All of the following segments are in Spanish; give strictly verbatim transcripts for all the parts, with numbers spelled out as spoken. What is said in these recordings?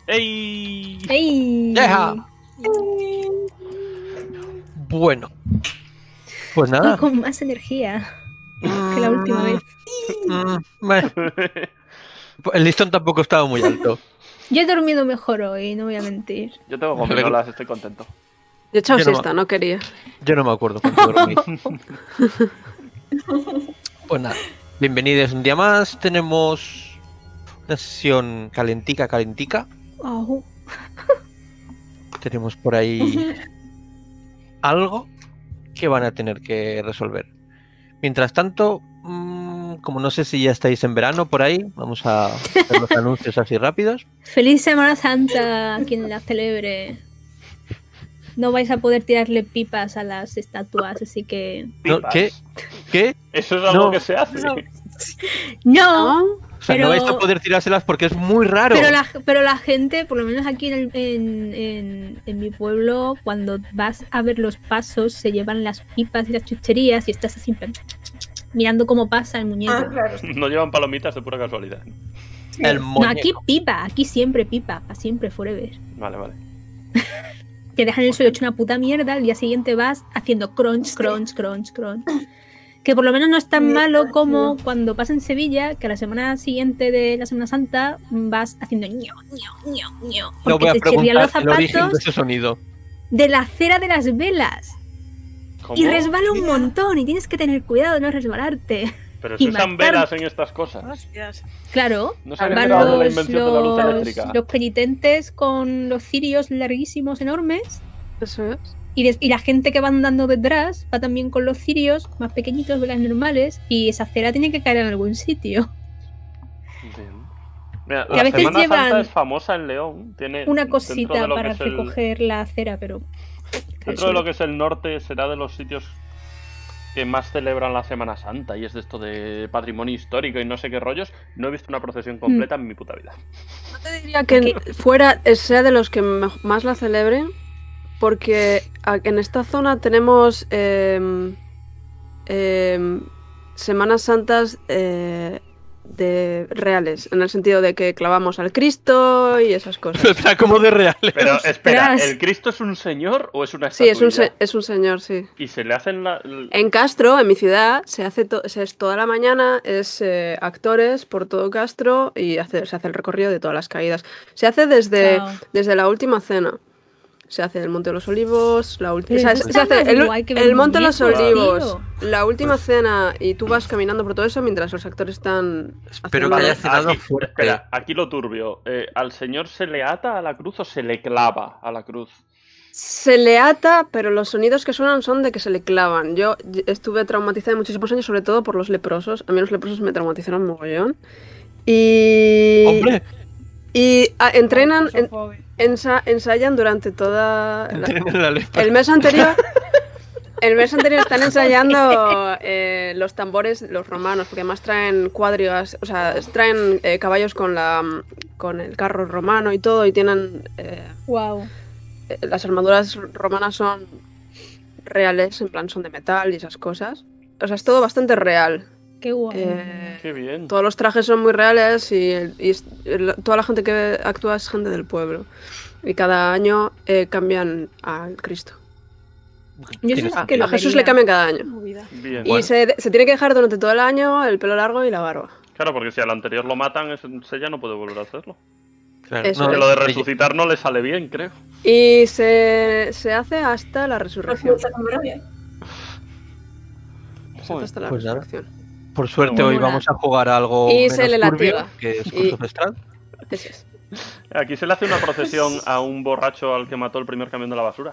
¡Ey! ¡Ey! ¡Deja! Bueno. Pues Y nada. con más energía que la última vez. Mm, bueno. El listón tampoco estaba muy alto. Yo he dormido mejor hoy, no voy a mentir. Yo tengo gominolas, estoy contento. Yo he echado Yo no siesta, no quería. Yo no me acuerdo cuánto dormí. Pues nada. Bienvenidos un día más. Tenemos una sesión calentica, calentica. Oh. Tenemos por ahí algo que van a tener que resolver. Mientras tanto, mmm, como no sé si ya estáis en verano por ahí, vamos a hacer los anuncios así rápidos. ¡Feliz Semana Santa a quien la celebre! No vais a poder tirarle pipas a las estatuas, así que... No, ¿Qué? ¿Qué? Eso es algo No. que se hace. No, no O sea, pero... no vais a poder tirárselas porque es muy raro. Pero la, pero la gente, por lo menos aquí en, el- en, en, en mi pueblo, cuando vas a ver los pasos, se llevan las pipas y las chucherías y estás así mirando cómo pasa el muñeco. Ah, claro. No llevan palomitas de pura casualidad. El No, muñeco. aquí pipa, aquí siempre pipa, para siempre, forever. Vale, vale. Te dejan el suelo hecho una puta mierda, al día siguiente vas haciendo crunch, crunch, crunch, crunch. Que por lo menos no es tan Sí, malo sí. como cuando pasa en Sevilla, que a la semana siguiente de la Semana Santa vas haciendo ño, ño, ño, ño. No Porque voy a te chirrían los preguntar el origen de zapatos ese sonido. de la cera de las velas. ¿Cómo? Y resbala un montón y tienes que tener cuidado de no resbalarte. Pero y se usan matar- velas en estas cosas. Hostias. Claro, No se han van enterado de la los, invención de la luz los, eléctrica. los penitentes con los cirios larguísimos, enormes. Eso es. Y, des- y la gente que va andando detrás va también con los cirios más pequeñitos, velas normales. Y esa cera tiene que caer en algún sitio. Bien. Mira, Que a la veces Semana llevan Santa es famosa en León. Tiene Una dentro cosita de lo que para es el- recoger la cera, pero... Dentro de lo que es el norte será de los sitios que más celebran la Semana Santa y es de esto de patrimonio histórico y no sé qué rollos. No he visto una procesión completa en mi puta vida. No te diría que fuera sea de los que me- más la celebren, porque a- en esta zona tenemos em, em, Semanas Santas eh, de reales, en el sentido de que clavamos al Cristo y esas cosas. Está como de reales. Pero espera, Ostras. ¿el Cristo es un señor o es una Sí, es un, estatuilla? se- es un señor, sí. Y se le hacen la... l- En Castro, en mi ciudad, se hace to- se es toda la mañana, es eh, actores por todo Castro y hace- se hace el recorrido de todas las caídas. Se hace desde, Chao. desde la última cena. Se hace el Monte de los Olivos, la última. Pero O sea, eso se está hace más el, guay que ver el Monte de los muñecos, Olivos, tío. la última cena y tú vas caminando por todo eso mientras los actores están. Espero haciendo- que haya cenado Aquí, fuerte. espera, aquí lo turbio. Eh, ¿Al señor se le ata a la cruz o se le clava a la cruz? Se le ata, pero los sonidos que suenan son de que se le clavan. Yo y- estuve traumatizada muchísimos años, sobre todo por los leprosos. A mí los leprosos me traumatizaron mogollón. Y. Hombre, Y ah, entrenan, en- Claustrofobia. ensa- ensayan durante toda. la- entrenen la lepra. el mes anterior. El mes anterior están ensayando eh, los tambores, los romanos, porque además traen cuadrigas, o sea, traen eh, caballos con la con el carro romano y todo, y tienen eh, Wow. eh, las armaduras romanas son reales, en plan son de metal y esas cosas. O sea, es todo bastante real. Qué guay. Eh, Qué bien. todos los trajes son muy reales y, y es- el- toda la gente que actúa es gente del pueblo. Y cada año eh, cambian al Cristo. Yo Tienes- sé que A lo Jesús vería. le cambian cada año. Movida. Bien. Y se, se tiene que dejar durante todo el año el pelo largo y la barba. Claro, porque si al anterior lo matan, ese ya no puede volver a hacerlo. Claro, Eso Que es. lo de ella- resucitar no le sale bien, creo. Y se, se hace hasta la resurrección. Mucha memoria. Se hace hasta la Pues nada. resurrección. Por suerte Mola. hoy vamos a jugar a algo Y menos se le turbio, latiga. que es Y- Curso Ancestral. Ese es. Aquí se le hace una procesión a un borracho al que mató el primer camión de la basura.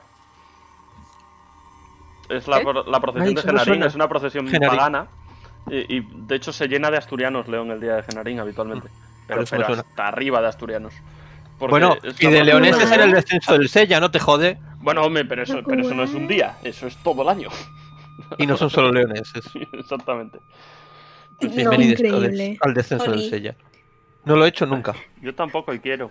Es la, ¿Qué? pro- la procesión Ay, de eso me Genarín, suena. es una procesión Genarín. pagana. Y, y, de hecho se llena de asturianos León el día de Genarín habitualmente. Pero, Por eso me pero suena. hasta arriba de asturianos. Porque Bueno, es y una de procesión- leoneses en el descenso del Sella, no te jode. Bueno, hombre, pero eso, pero eso no es un día, eso es todo el año. Y no son solo leoneses. Exactamente. Pues No, bienvenidos increíble. todos al descenso Oli. del Sella. No lo he hecho nunca. Yo tampoco y quiero.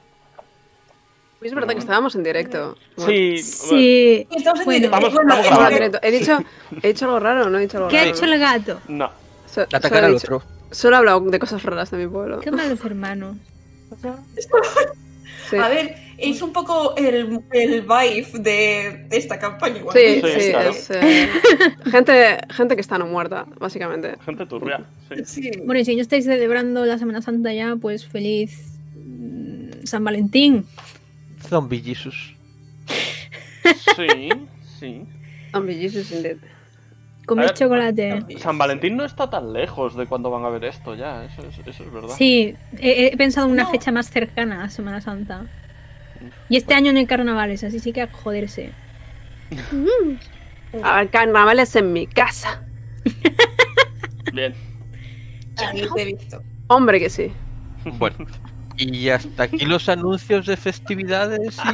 Es verdad que estábamos en directo. Sí, Sí. Estamos en Bueno. directo. Vamos- Bueno, vamos Estamos en grabando. directo. He dicho, he dicho algo raro, no he dicho algo ¿Qué ha raro. hecho el gato? no. So- Atacar solo, he al dicho- otro. solo he hablado de cosas raras de mi pueblo. Qué malos hermanos. Sí. A ver, es un poco el, el vibe de, de esta campaña. Igual. Sí, Sí, sí, claro. es eh, gente, gente que está no muerta, básicamente. Gente turbia, sí. Sí. Bueno, y si no estáis celebrando la Semana Santa ya, pues feliz mm, San Valentín. Zombie Jesus. Sí, sí. Zombie Jesus indeed. Comer A ver, chocolate. San Valentín no está tan lejos de cuando van a ver esto ya, eso es, eso es verdad. Sí, he, he pensado en una No. fecha más cercana a Semana Santa. Y este año no hay carnavales, así sí que a joderse. A ver, carnavales en mi casa. Bien. Aquí te he visto. Hombre que sí. Bueno, y hasta aquí los anuncios de festividades y...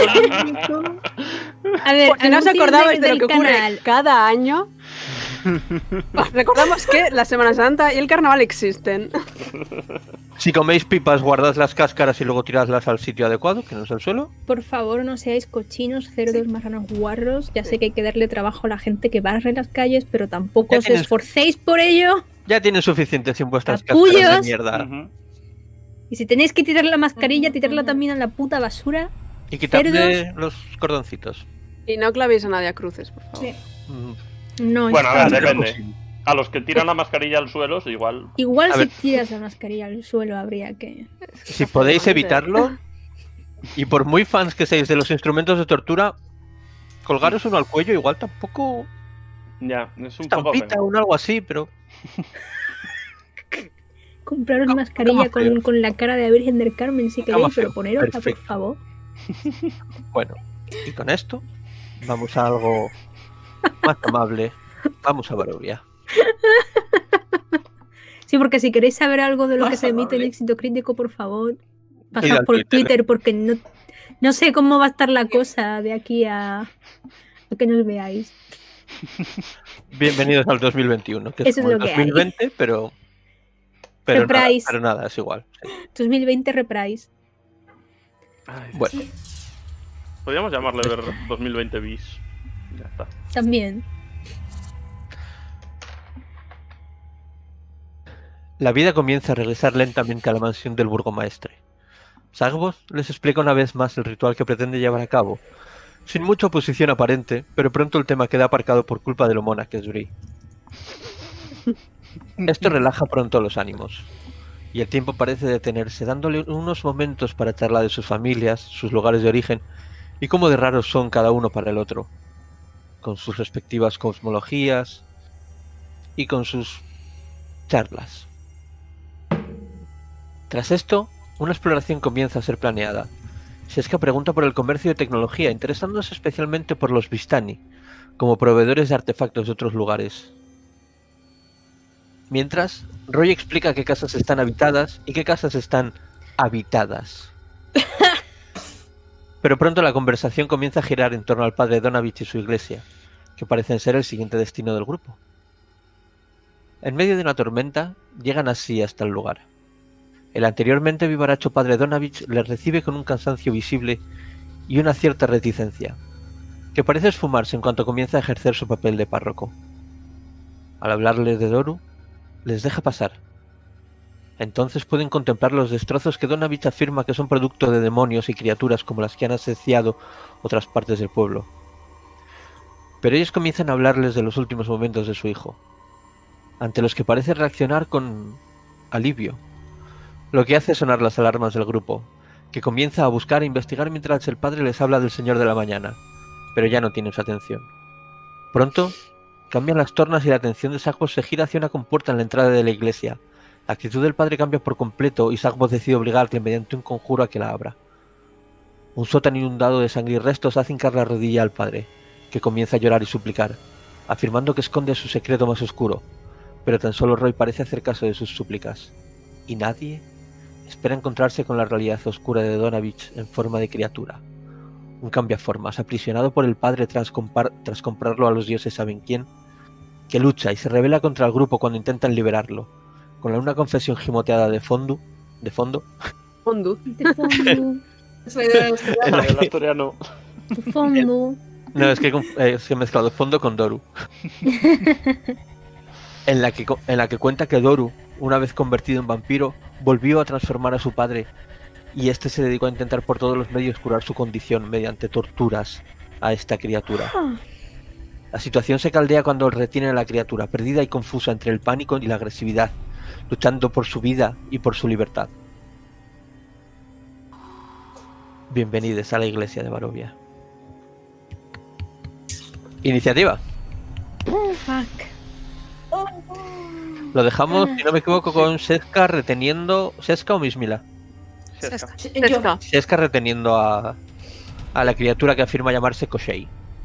A ver, Por si no os anuncios acordabais de lo del que ocurre canal. cada año, os recordamos que la Semana Santa y el carnaval existen. Si coméis pipas, guardad las cáscaras y luego tiradlas al sitio adecuado, que no es el suelo. Por favor, no seáis cochinos, cerdos, marranos, guarros. Ya sé que hay que darle trabajo a la gente que barre las calles, pero tampoco Ya os tienes- esforcéis por ello. Ya tienen suficiente sin vuestras Capullos. cáscaras de mierda. Ujú. Y si tenéis que tirar la mascarilla, tirarla también a la puta basura. Y quitarle los cordoncitos. Y no clavéis a nadie a cruces, por favor. Sí. Mm, No, Bueno, está- a ver, depende. A los que tiran la mascarilla al suelo, igual. Igual A si ver. tiras la mascarilla al suelo habría que... Si podéis evitarlo, y por muy fans que seáis de los instrumentos de tortura, colgaros uno al cuello, igual tampoco Ya, es un poco estampita feo. o algo así, pero Compraros No, mascarilla no, con, feo. con la cara de la Virgen del Carmen si No, queréis, más feo. pero ponerosla, por Perfecto. favor. bueno. Y con esto, vamos a algo más amable. Vamos a Barovia. Sí, porque si queréis saber algo de lo que Más se emite en amable. Éxito Crítico, por favor, Id pasad al por Twitter. Twitter, porque no, no sé cómo va a estar la cosa de aquí a, a que nos veáis. Bienvenidos al dos mil veintiuno, que es Eso es como lo el que hay. dos mil veinte, pero pero nada, Reprise. pero nada, es igual. sí. dos mil veinte Reprise. Ay, Bueno, podríamos llamarle ver dos mil veinte bis. Ya está. También. la vida comienza a regresar lentamente a la mansión del burgomaestre. Sagbos les explica una vez más el ritual que pretende llevar a cabo, sin mucha oposición aparente, pero pronto el tema queda aparcado por culpa de lo mona que es Bri. Esto relaja pronto los ánimos, y el tiempo parece detenerse, dándole unos momentos para charlar de sus familias, sus lugares de origen, y cómo de raros son cada uno para el otro, con sus respectivas cosmologías y con sus charlas. Tras esto, una exploración comienza a ser planeada. Sheska pregunta por el comercio de tecnología, interesándose especialmente por los Vistani, como proveedores de artefactos de otros lugares. Mientras, Roy explica qué casas están habitadas y qué casas están habitadas. Pero pronto la conversación comienza a girar en torno al padre Donavich y su iglesia, que parecen ser el siguiente destino del grupo. En medio de una tormenta, llegan así hasta el lugar. El anteriormente vivaracho padre Donavich les recibe con un cansancio visible y una cierta reticencia, que parece esfumarse en cuanto comienza a ejercer su papel de párroco. Al hablarles de Doru, les deja pasar. Entonces pueden contemplar los destrozos que Donavich afirma que son producto de demonios y criaturas como las que han asediado otras partes del pueblo. Pero ellos comienzan a hablarles de los últimos momentos de su hijo, ante los que parece reaccionar con alivio, lo que hace sonar las alarmas del grupo, que comienza a buscar e investigar mientras el padre les habla del Señor de la Mañana, pero ya no tienen su atención. Pronto, cambian las tornas y la atención de Sagbos se gira hacia una compuerta en la entrada de la iglesia. La actitud del padre cambia por completo y Sagbos decide obligarle mediante un conjuro a que la abra. Un sótano inundado de sangre y restos hace hincar la rodilla al padre, que comienza a llorar y suplicar, afirmando que esconde su secreto más oscuro, pero tan solo Roy parece hacer caso de sus súplicas. Y nadie espera encontrarse con la realidad oscura de Donavich en forma de criatura. Un cambiaformas, aprisionado por el padre tras, compar tras comprarlo a los dioses saben quién, que lucha y se rebela contra el grupo cuando intentan liberarlo, con una confesión gimoteada de fondo, de fondo, Hondu. De fondo, Es la idea de este El, el asturiano. de fondo. no, es que, conf- eh, es que he mezclado fondo con Doru, en la, que, co- en la que cuenta que Doru, una vez convertido en vampiro, volvió a transformar a su padre y este se dedicó a intentar por todos los medios curar su condición mediante torturas a esta criatura. La situación se caldea cuando retiene a la criatura, perdida y confusa entre el pánico y la agresividad, luchando por su vida y por su libertad. Bienvenidos a la iglesia de Barovia. Iniciativa. Fuck. Lo dejamos, si no me equivoco, con Seska reteniendo... ¿Seska o Mismila? Seska. Yo. Seska. Seska reteniendo a, a la criatura que afirma llamarse Koshei.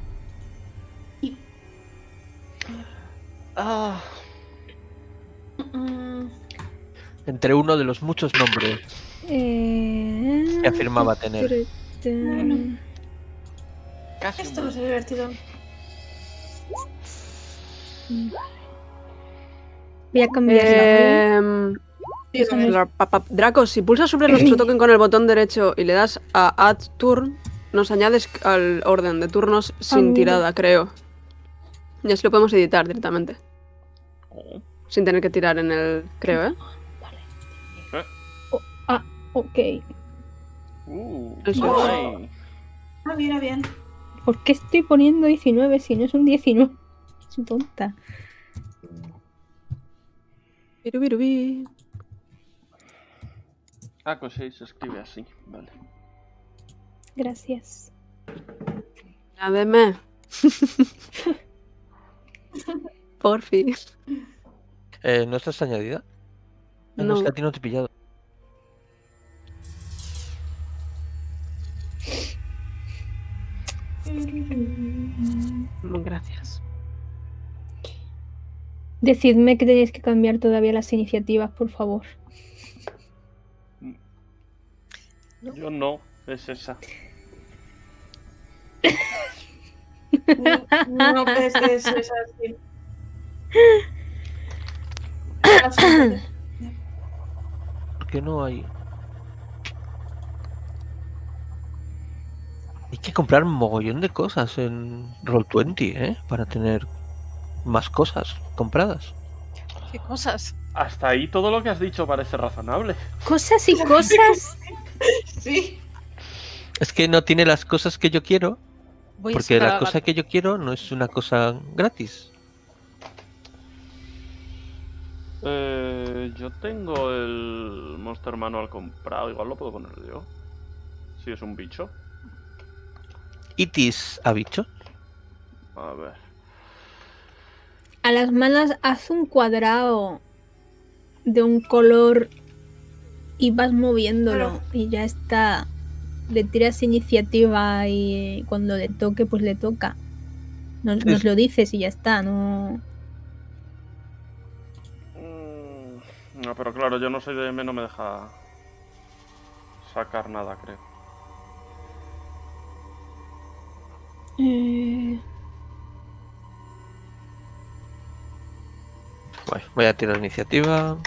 Ah, Mm, Entre uno de los muchos nombres Eh... que afirmaba tener. casi Esto un va a ser divertido. Voy a cambiarlo. ¿vale? Em, Sí, Eso no es- la- pa- pa- Draco, si pulsas sobre nuestro token con el botón derecho y le das a Add Turn, nos añades al orden de turnos sin mira. tirada, creo. Y así lo podemos editar directamente. Oh. Sin tener que tirar en el... creo, ¿eh? Ok. Uh, Eso es. ay. Ah, mira, bien. ¿Por qué estoy poniendo diecinueve si no es un diecinueve? Soy tonta. Pirubirubi. Ah, Koshei se escribe así, vale. Gracias. A verme. Porfi. Eh, ¿No estás añadida? Ah, no, No. es que a ti no te he pillado. Gracias. Decidme que tenéis que cambiar todavía las iniciativas, por favor. Yo no, es esa. No ves que eso es así. Absolutamente. ¿Por qué no hay...? Hay que comprar un mogollón de cosas en roll veinte, ¿eh? Para tener más cosas compradas. ¿Qué cosas? Hasta ahí todo lo que has dicho parece razonable. Cosas y cosas. Sí. Es que no tiene las cosas que yo quiero, Voy a porque sacar la a cosa gato. que yo quiero no es una cosa gratis. Eh, yo tengo el Monster Manual comprado, igual lo puedo poner yo. Si es un bicho. Itis ha dicho. A ver. A las manos haz un cuadrado de un color y vas moviéndolo y ya está. Le tiras iniciativa y cuando le toque, pues le toca. Nos, Sí. nos lo dices y ya está, no. Mm, No, pero claro, yo no soy de M, no me deja sacar nada, creo. Eh, Bueno, voy a tirar iniciativa.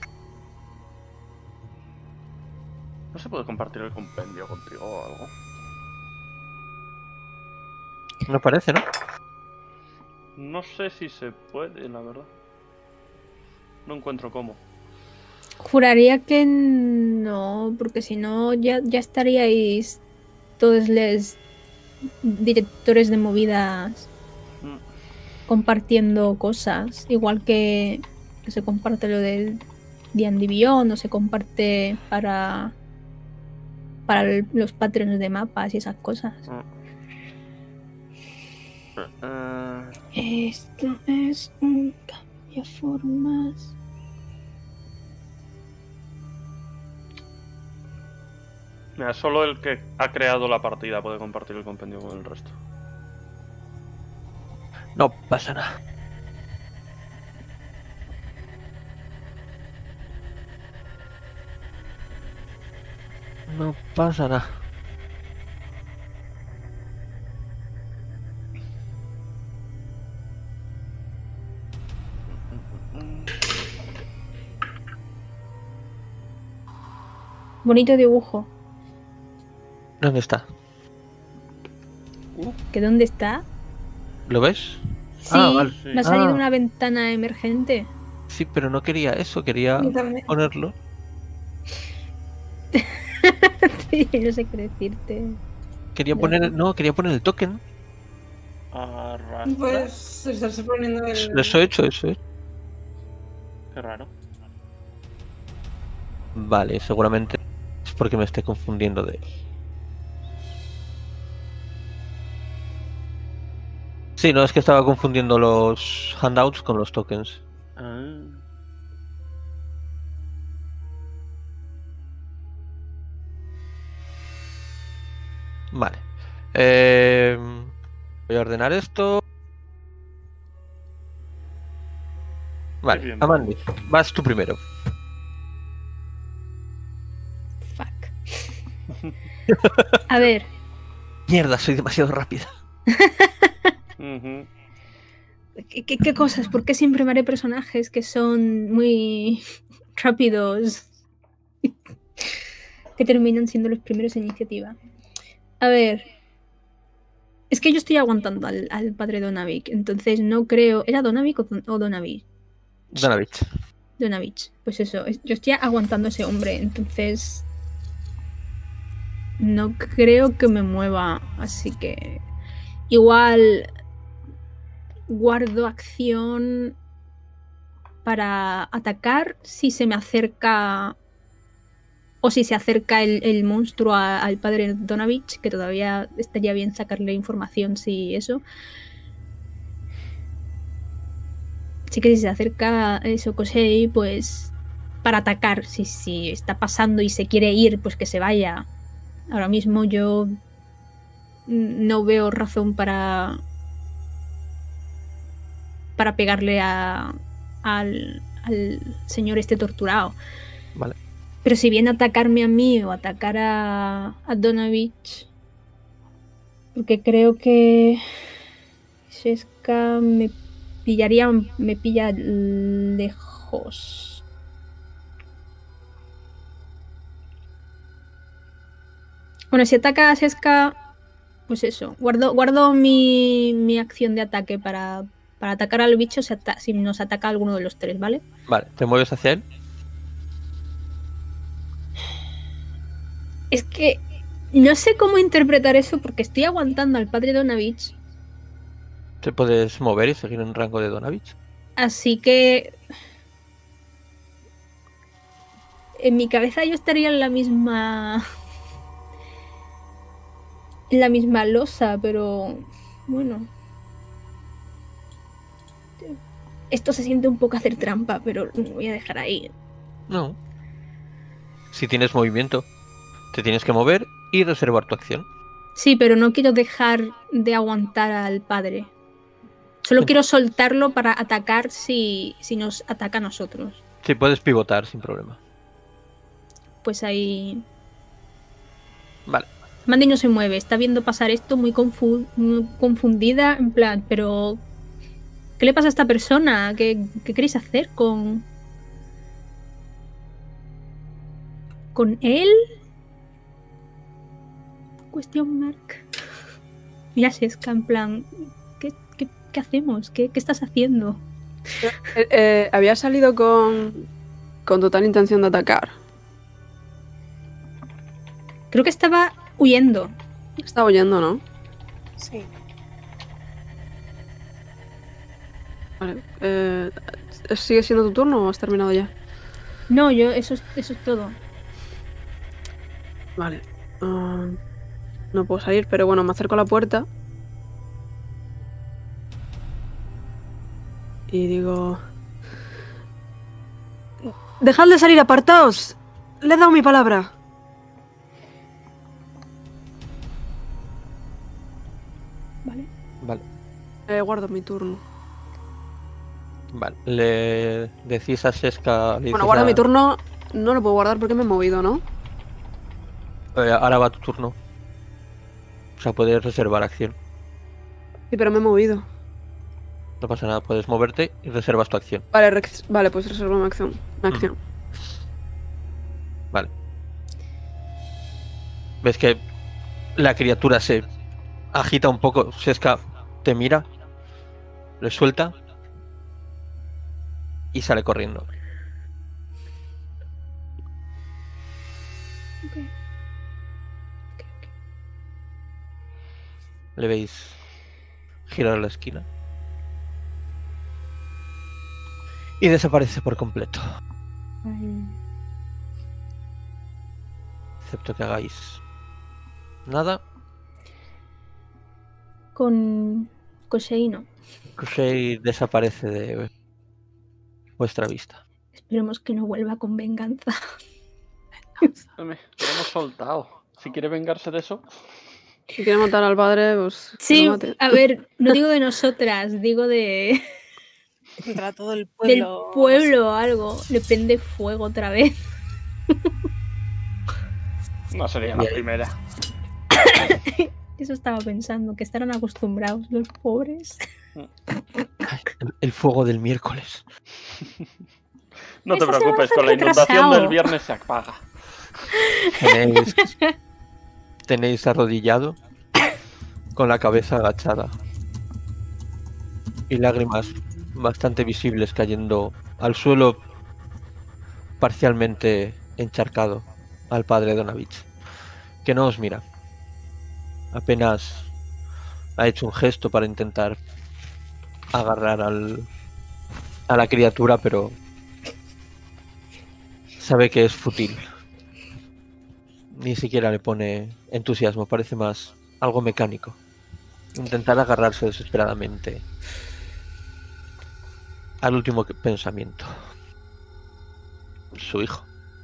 ¿No se puede compartir el compendio contigo o algo? No parece, ¿no? No sé si se puede, la verdad. No encuentro cómo. Juraría que no, porque si no ya, ya estaríais todos los directores de movidas Mm. compartiendo cosas, igual que se comparte lo del D and D Beyond, o se comparte para para el- los patrones de mapas y esas cosas. Eh, Esto es un cambiaformas. Mira, solo el que ha creado la partida puede compartir el compendio con el resto. No pasa nada. No pasa nada. Bonito dibujo. ¿Dónde está? ¿Que dónde está? ¿Lo ves? Sí, Ah, vale. Sí. me ha salido Ah. una ventana emergente. Sí, pero no quería eso, quería Yo también. ponerlo. No sé qué decirte. Quería poner, no, quería poner el token. Arrastra. Pues estás poniendo el. Eso he hecho, eso he Qué raro. Vale, seguramente es porque me estoy confundiendo de... Sí, no, es que estaba confundiendo los handouts con los tokens. Ah. Vale. Eh, voy a ordenar esto. Vale, bien. Amandi, vas tú primero. Fuck. A ver. Mierda, soy demasiado rápida. Ujú. ¿Qué, qué, qué cosas? ¿Por qué siempre me haré personajes que son muy rápidos? Que terminan siendo los primeros en iniciativa. A ver. Es que yo estoy aguantando al, al padre Donavik, entonces no creo... ¿Era Donavik o, Don, o Donavik? Donavich. Donavich. Pues eso, yo estoy aguantando a ese hombre, entonces... No creo que me mueva, así que... Igual... Guardo acción para atacar si se me acerca... O si se acerca el, el monstruo a, al padre Donavich, que todavía estaría bien sacarle información si eso... Así que si se acerca eso Kosei, pues para atacar, si, si está pasando y se quiere ir, pues que se vaya. Ahora mismo yo no veo razón para para pegarle a, al, al señor este torturado. Vale. Pero si viene a atacarme a mí o atacar a, a Donavich, porque creo que Sheska me pillaría, me pilla lejos. Bueno, si ataca a Sheska, pues eso, guardo, guardo mi, mi acción de ataque para, para atacar al bicho si, ata si nos ataca alguno de los tres, ¿vale? Vale, ¿te mueves hacia él? Es que no sé cómo interpretar eso porque estoy aguantando al padre Donavich. ¿Te puedes mover y seguir en rango de Donavich? Así que en mi cabeza yo estaría en la misma en la misma losa, pero bueno, esto se siente un poco hacer trampa, pero lo voy a dejar ahí. No. Si tienes movimiento, te tienes que mover y reservar tu acción. Sí, pero no quiero dejar de aguantar al padre. Solo quiero soltarlo para atacar si, si nos ataca a nosotros. Sí, puedes pivotar sin problema. Pues ahí... Vale. Mandy no se mueve, está viendo pasar esto muy, confu muy confundida, en plan, pero... ¿Qué le pasa a esta persona? ¿Qué, qué queréis hacer con... con él? Question mark. Mira, Sheska, en plan... ¿Qué, qué, qué hacemos? ¿Qué, ¿Qué estás haciendo? Eh, eh, había salido con, con total intención de atacar. Creo que estaba huyendo. Estaba huyendo, ¿no? Sí. Vale. Eh, ¿Sigue siendo tu turno o has terminado ya? No, yo, eso es, eso es todo. Vale. Uh, no puedo salir, pero bueno, me acerco a la puerta. Y digo... ¡Dejad de salir, apartaos! Le he dado mi palabra. Vale. Vale. Eh, guardo mi turno. Vale. Le decís a Sheska... le Bueno, dices guardo a- mi turno. No lo puedo guardar porque me he movido, ¿no? Eh, ahora va tu turno. O sea, puedes reservar acción. Sí, pero me he movido. No pasa nada, puedes moverte y reservas tu acción. Vale, rex- vale, pues reservo mi acción. Mi acción. Vale. Ves que la criatura se agita un poco. Sheska te mira, le suelta y sale corriendo. Le veis girar la esquina. Y desaparece por completo. Ay, Excepto que hagáis nada. Con Koshei no. Koshei desaparece de vuestra vista. Esperemos que no vuelva con venganza. Lo hemos soltado. Si quiere vengarse de eso. Si quiere matar al padre, pues. que Sí, lo mate. a ver, no digo de nosotras, digo de Contra todo el del pueblo. pueblo o algo. Le prende fuego otra vez. No sería la Bien. primera. Eso estaba pensando, que estarán acostumbrados los pobres. Ay, el, el fuego del miércoles. No te Eso se preocupes, va con la inundación retrasado. del viernes se apaga. Tenéis, tenéis arrodillado con la cabeza agachada y lágrimas bastante visibles cayendo al suelo parcialmente encharcado al padre Donavich, que no os mira. Apenas ha hecho un gesto para intentar agarrar al, a la criatura, pero sabe que es fútil. Ni siquiera le pone entusiasmo, parece más algo mecánico. Intentar agarrarse desesperadamente al último que- pensamiento. Su hijo.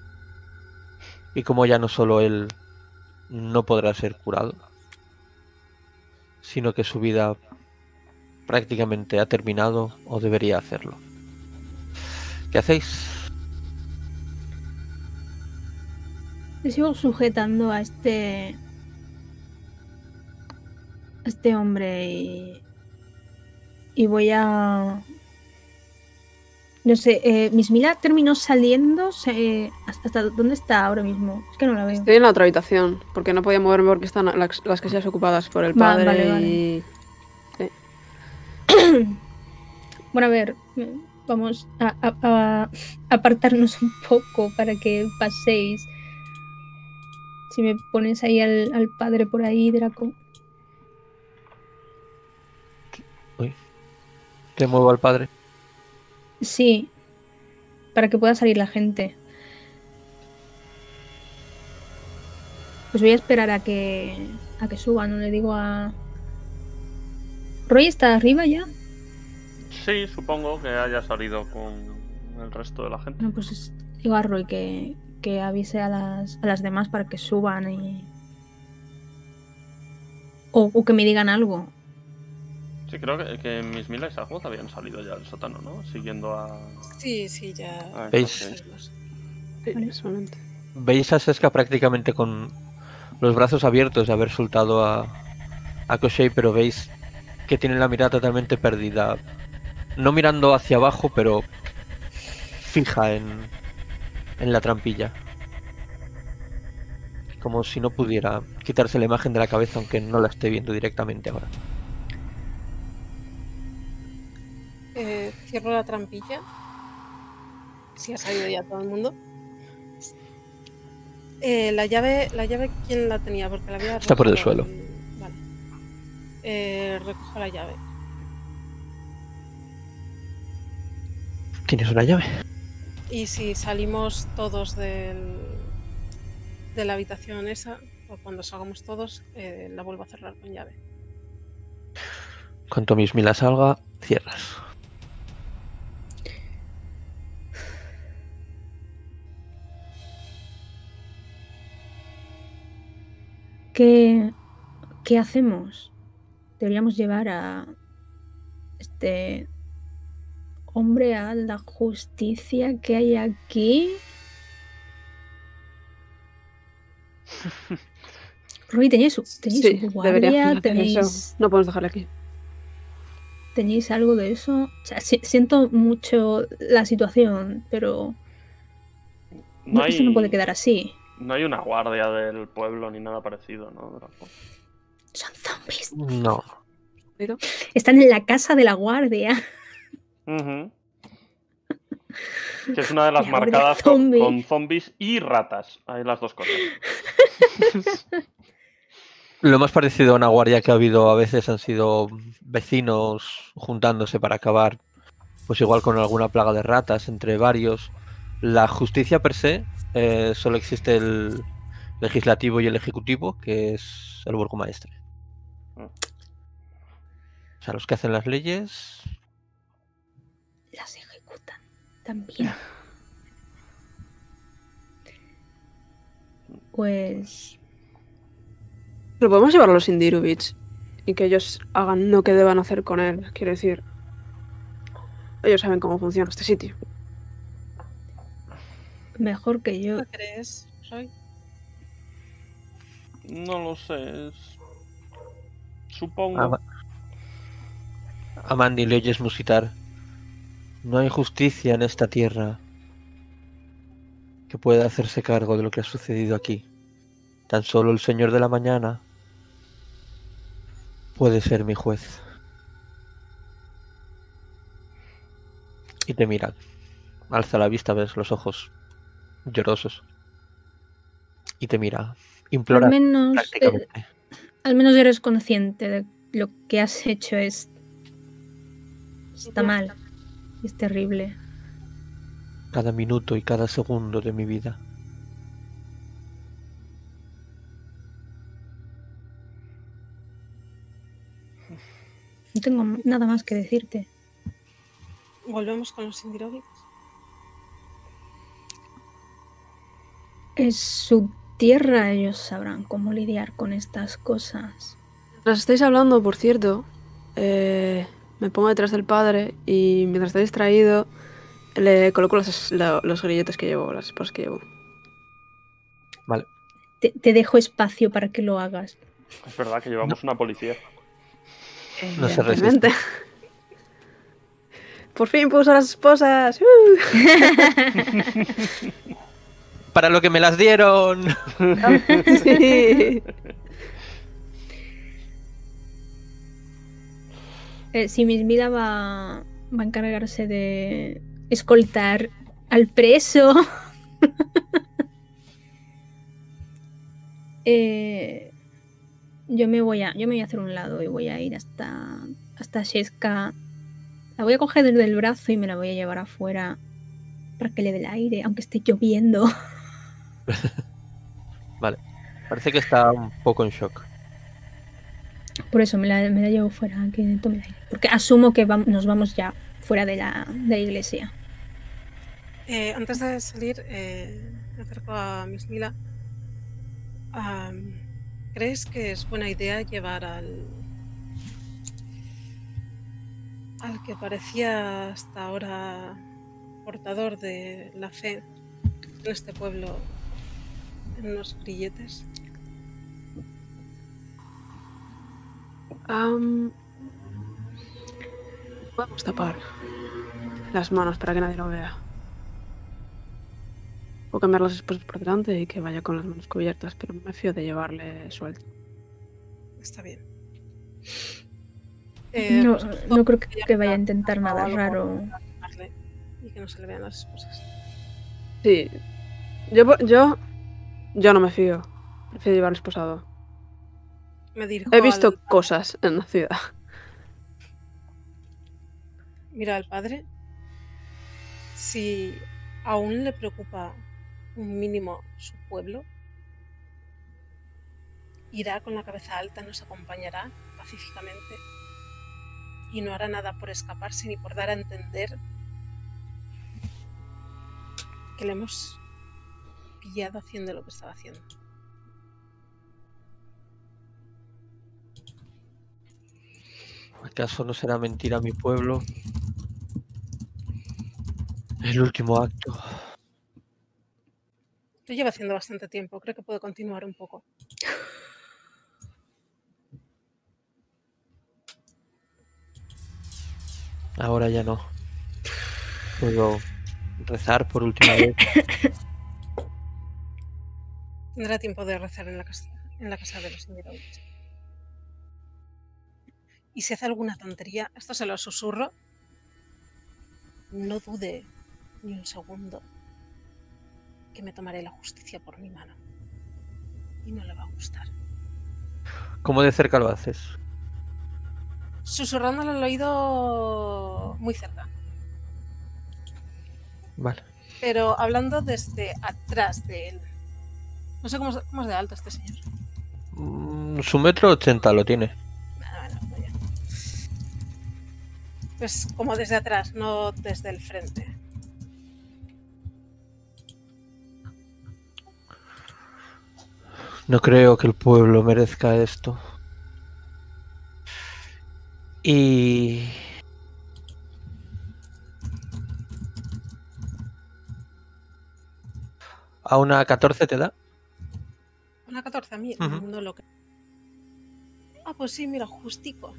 Y como ya no solo él no podrá ser curado, sino que su vida prácticamente ha terminado o debería hacerlo. ¿Qué hacéis? Le sigo sujetando a este. a este hombre y. y voy a. No sé, eh, Mismila terminó saliendo. Se, ¿hasta, ¿Hasta dónde está ahora mismo? Es que no la veo. Estoy en la otra habitación, porque no podía moverme porque están las, las casillas ocupadas por el Va, padre vale, vale. y. Bueno, a ver, eh, vamos a, a- a apartarnos un poco para que paséis. Si me pones ahí al, al padre por ahí, Draco. Te muevo al padre. Sí, para que pueda salir la gente. Pues voy a esperar a que a que suba, no le digo a... ¿Roy está arriba ya? Sí, supongo que haya salido con el resto de la gente. No, pues es- digo a Roy que, que avise a las, a las demás para que suban y... O, o que me digan algo. Sí, creo que, que Miss Mila y Sargoz habían salido ya del sótano, ¿no? Siguiendo a... Sí, sí, ya. a ¿Veis? Koshei. Sí, Vale. solamente. Veis a Seska prácticamente con los brazos abiertos de haber soltado a, a Koshei, pero veis que tiene la mirada totalmente perdida. No mirando hacia abajo, pero fija en, en la trampilla. Como si no pudiera quitarse la imagen de la cabeza, aunque no la esté viendo directamente ahora. Eh, cierro la trampilla. Si ha salido ya todo el mundo. Eh, la llave, la llave, ¿quién la tenía? Porque la había Está por el roto suelo. Vale. Eh, recojo la llave. ¿Tienes una llave? Y si salimos todos del, de la habitación esa, o cuando salgamos todos, eh, la vuelvo a cerrar con llave. Cuanto Mismila salga, cierras. ¿Qué, qué hacemos? Deberíamos llevar a este hombre a la justicia que hay aquí. Roy, tenéis su, tenéis Sí, su debería guardia, hacer tenéis, eso. No podemos dejarle aquí. tenéis algo de eso. O sea, si- siento mucho la situación, pero No no, esto no hay- puede quedar así. No hay una guardia del pueblo ni nada parecido, ¿no, Draco? Son zombies. No. Pero Están en la casa de la guardia. Ujú. Que es una de las La guardia marcadas con, zombie. con zombies y ratas. Hay las dos cosas. Lo más parecido a una guardia que ha habido a veces han sido vecinos juntándose para acabar, pues igual con alguna plaga de ratas entre varios. La justicia per se, eh, solo existe el legislativo y el ejecutivo, que es el burgomaestre. Mm. O sea, los que hacen las leyes. Las ejecutan también. Pues Pero podemos llevar a los Indirovich y que ellos hagan lo que deban hacer con él. Quiero decir, ellos saben cómo funciona este sitio. mejor que yo. ¿Qué crees, Roy? No lo sé. es- Supongo. A, a Mandy le oyes musitar. No hay justicia en esta tierra que pueda hacerse cargo de lo que ha sucedido aquí. Tan solo el Señor de la Mañana puede ser mi juez. Y te miran. Alza la vista, ves los ojos llorosos. Y te mira. Implora Al menos, eh, prácticamente. al menos eres consciente de lo que has hecho es está mal, es terrible. Cada minuto y cada segundo de mi vida. No tengo nada más que decirte. Volvemos con los Indirovics. Es su tierra, ellos sabrán cómo lidiar con estas cosas. Mientras estáis hablando, por cierto, eh, me pongo detrás del padre y mientras está distraído le coloco los, la- los grilletes que llevo, las esposas que llevo. Vale. Te, te dejo espacio para que lo hagas. Es verdad que llevamos una policía. No se Evidentemente. resiste. Por fin puedo usar las esposas. ¡Uh! ¡Para lo que me las dieron! Sí. Eh, si Miss Vida va, va a encargarse de escoltar al preso. eh, yo me voy a yo me voy a hacer un lado y voy a ir hasta hasta Sheska. La voy a coger desde el brazo y me la voy a llevar afuera para que le dé el aire, aunque esté lloviendo. Vale. Parece que está un poco en shock. Por eso me la, me la llevo fuera, que tome el aire. Porque asumo que vam- nos vamos ya fuera de la, de la iglesia. Eh, antes de salir, eh, me acerco a Miss Mila. Am, ¿Crees que es buena idea llevar al. al que parecía hasta ahora portador de la fe en este pueblo en unos grilletes? Am, Podemos tapar las manos para que nadie lo vea. O cambiar las esposas por delante y que vaya con las manos cubiertas, pero me fío de llevarle suelto. Está bien. Eh, No, pues, no creo que, ella que vaya a me intentar ha nada algo raro. para taparle y que no se le vean las esposas. Sí. Yo, yo, yo no me fío. Prefiero llevarle esposado. Me dirijo He visto al- cosas en la ciudad. Mira al padre. Si aún le preocupa un mínimo su pueblo, irá con la cabeza alta, nos acompañará pacíficamente y no hará nada por escaparse ni por dar a entender que le hemos pillado haciendo lo que estaba haciendo. ¿Acaso no será mentira mi pueblo? El último acto. Lo lleva haciendo bastante tiempo, creo que puedo continuar un poco. Ahora ya no. Puedo rezar por última vez. Tendrá tiempo de rezar en la casa, en la casa de los Indirovics. Y si hace alguna tontería, esto se lo susurro, no dude ni un segundo que me tomaré la justicia por mi mano. Y no le va a gustar. ¿Cómo de cerca lo haces? Susurrándole al oído muy cerca. Vale. Pero hablando desde atrás de él. No sé cómo es, cómo es de alto este señor. Mm, su metro ochenta lo tiene. Bueno, bueno, ya. Pues como desde atrás, no desde el frente. No creo que el pueblo merezca esto. Y... ¿A una catorce te da? Una catorce a mí, Ujú. no lo creo. Ah, pues sí, mira, justico.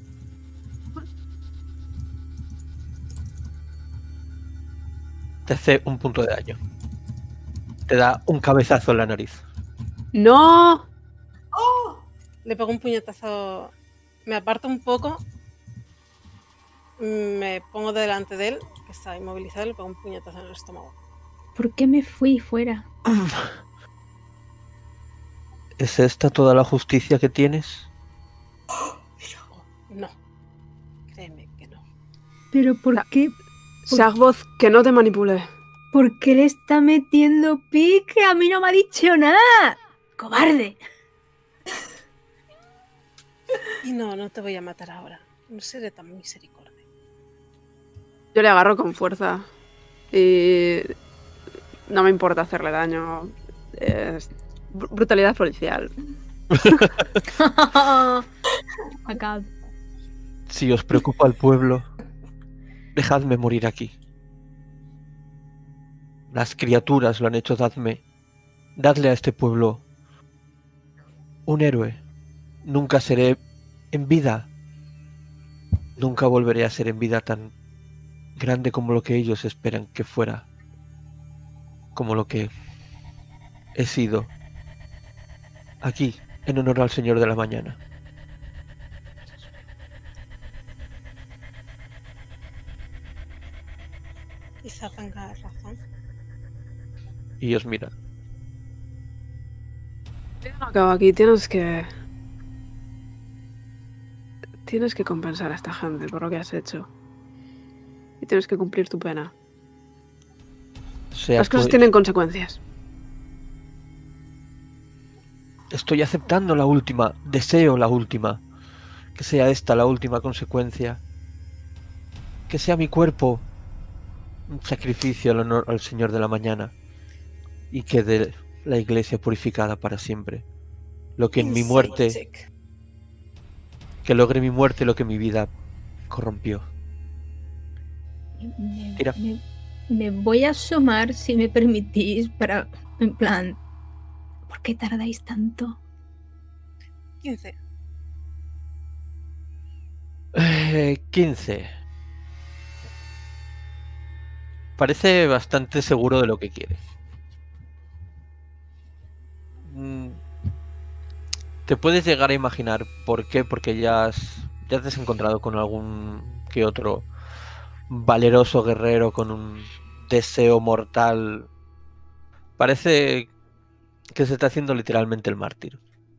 Te hace un punto de daño. Te da un cabezazo en la nariz. ¡No! ¡Oh! Le pego un puñetazo, me aparto un poco, me pongo delante de él, que está inmovilizado, le pego un puñetazo en el estómago. ¿Por qué me fui fuera? ¿Es esta toda la justicia que tienes? No, créeme que no. ¿Pero por La- qué? Sagvoz, que no te manipule. ¿Por qué le está metiendo pique? A mí no me ha dicho nada. ¡Cobarde! Y no, no te voy a matar ahora. No seré tan misericordia. Yo le agarro con fuerza. Y no me importa hacerle daño. Es br- brutalidad policial. Acá. Si os preocupa el pueblo, dejadme morir aquí. Las criaturas lo han hecho, dadme. Dadle a este pueblo un héroe. Nunca seré en vida. Nunca volveré a ser en vida tan grande como lo que ellos esperan que fuera. Como lo que he sido. Aquí, en honor al Señor de la Mañana. Quizá tenga razón. Y os mira. No acabo aquí, tienes que. Tienes que compensar a esta gente por lo que has hecho. Y tienes que cumplir tu pena. Sea Las cosas pues- tienen consecuencias. Estoy aceptando la última. Deseo la última. Que sea esta la última consecuencia. Que sea mi cuerpo un sacrificio al honor al Señor de la Mañana. Y quede la iglesia purificada para siempre. Lo que en mi Insight muerte, check. que logre mi muerte lo que mi vida corrompió. Me, Tira. me- me voy a asomar, si me permitís, para. En plan. ¿Por qué tardáis tanto? quince. Eh, quince. Parece bastante seguro de lo que quiere. Mm, Te puedes llegar a imaginar por qué, porque ya has, ya te has encontrado con algún que otro valeroso guerrero con un deseo mortal. Parece que se está haciendo literalmente el mártir.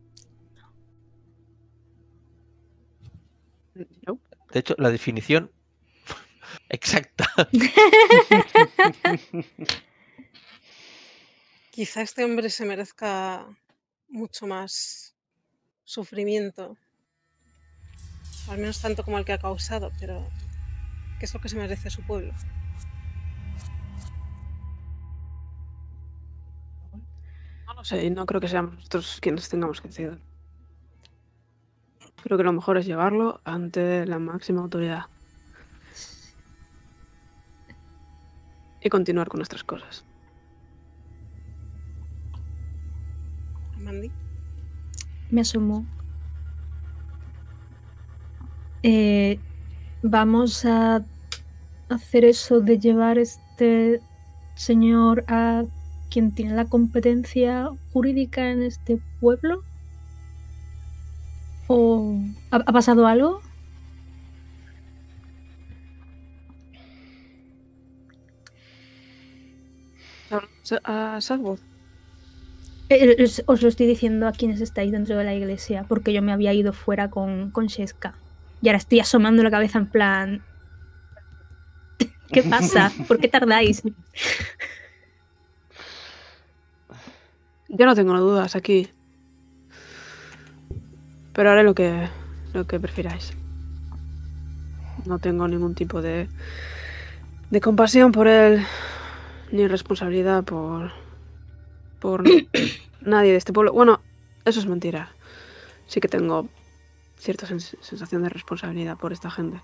No. De hecho, la definición exacta. Quizá este hombre se merezca mucho más sufrimiento. Al menos tanto como el que ha causado, pero ¿qué es lo que se merece su pueblo? No lo sé, y no creo que seamos nosotros quienes tengamos que decidir. Creo que lo mejor es llevarlo ante la máxima autoridad. Y continuar con nuestras cosas. Mandy. Me asomó. Eh, vamos a hacer eso de llevar este señor a quien tiene la competencia jurídica en este pueblo. ¿O ha, ha pasado algo? A Sagvoz. Eh, os, os lo estoy diciendo a quienes estáis dentro de la iglesia, porque yo me había ido fuera con, con Sheska. Y ahora estoy asomando la cabeza en plan... ¿Qué pasa? ¿Por qué tardáis? Yo no tengo dudas aquí. Pero haré lo que, lo que prefiráis. No tengo ningún tipo de, de compasión por él, ni responsabilidad por, por nadie de este pueblo. Bueno, eso es mentira. Sí que tengo cierta sens- sensación de responsabilidad por esta gente.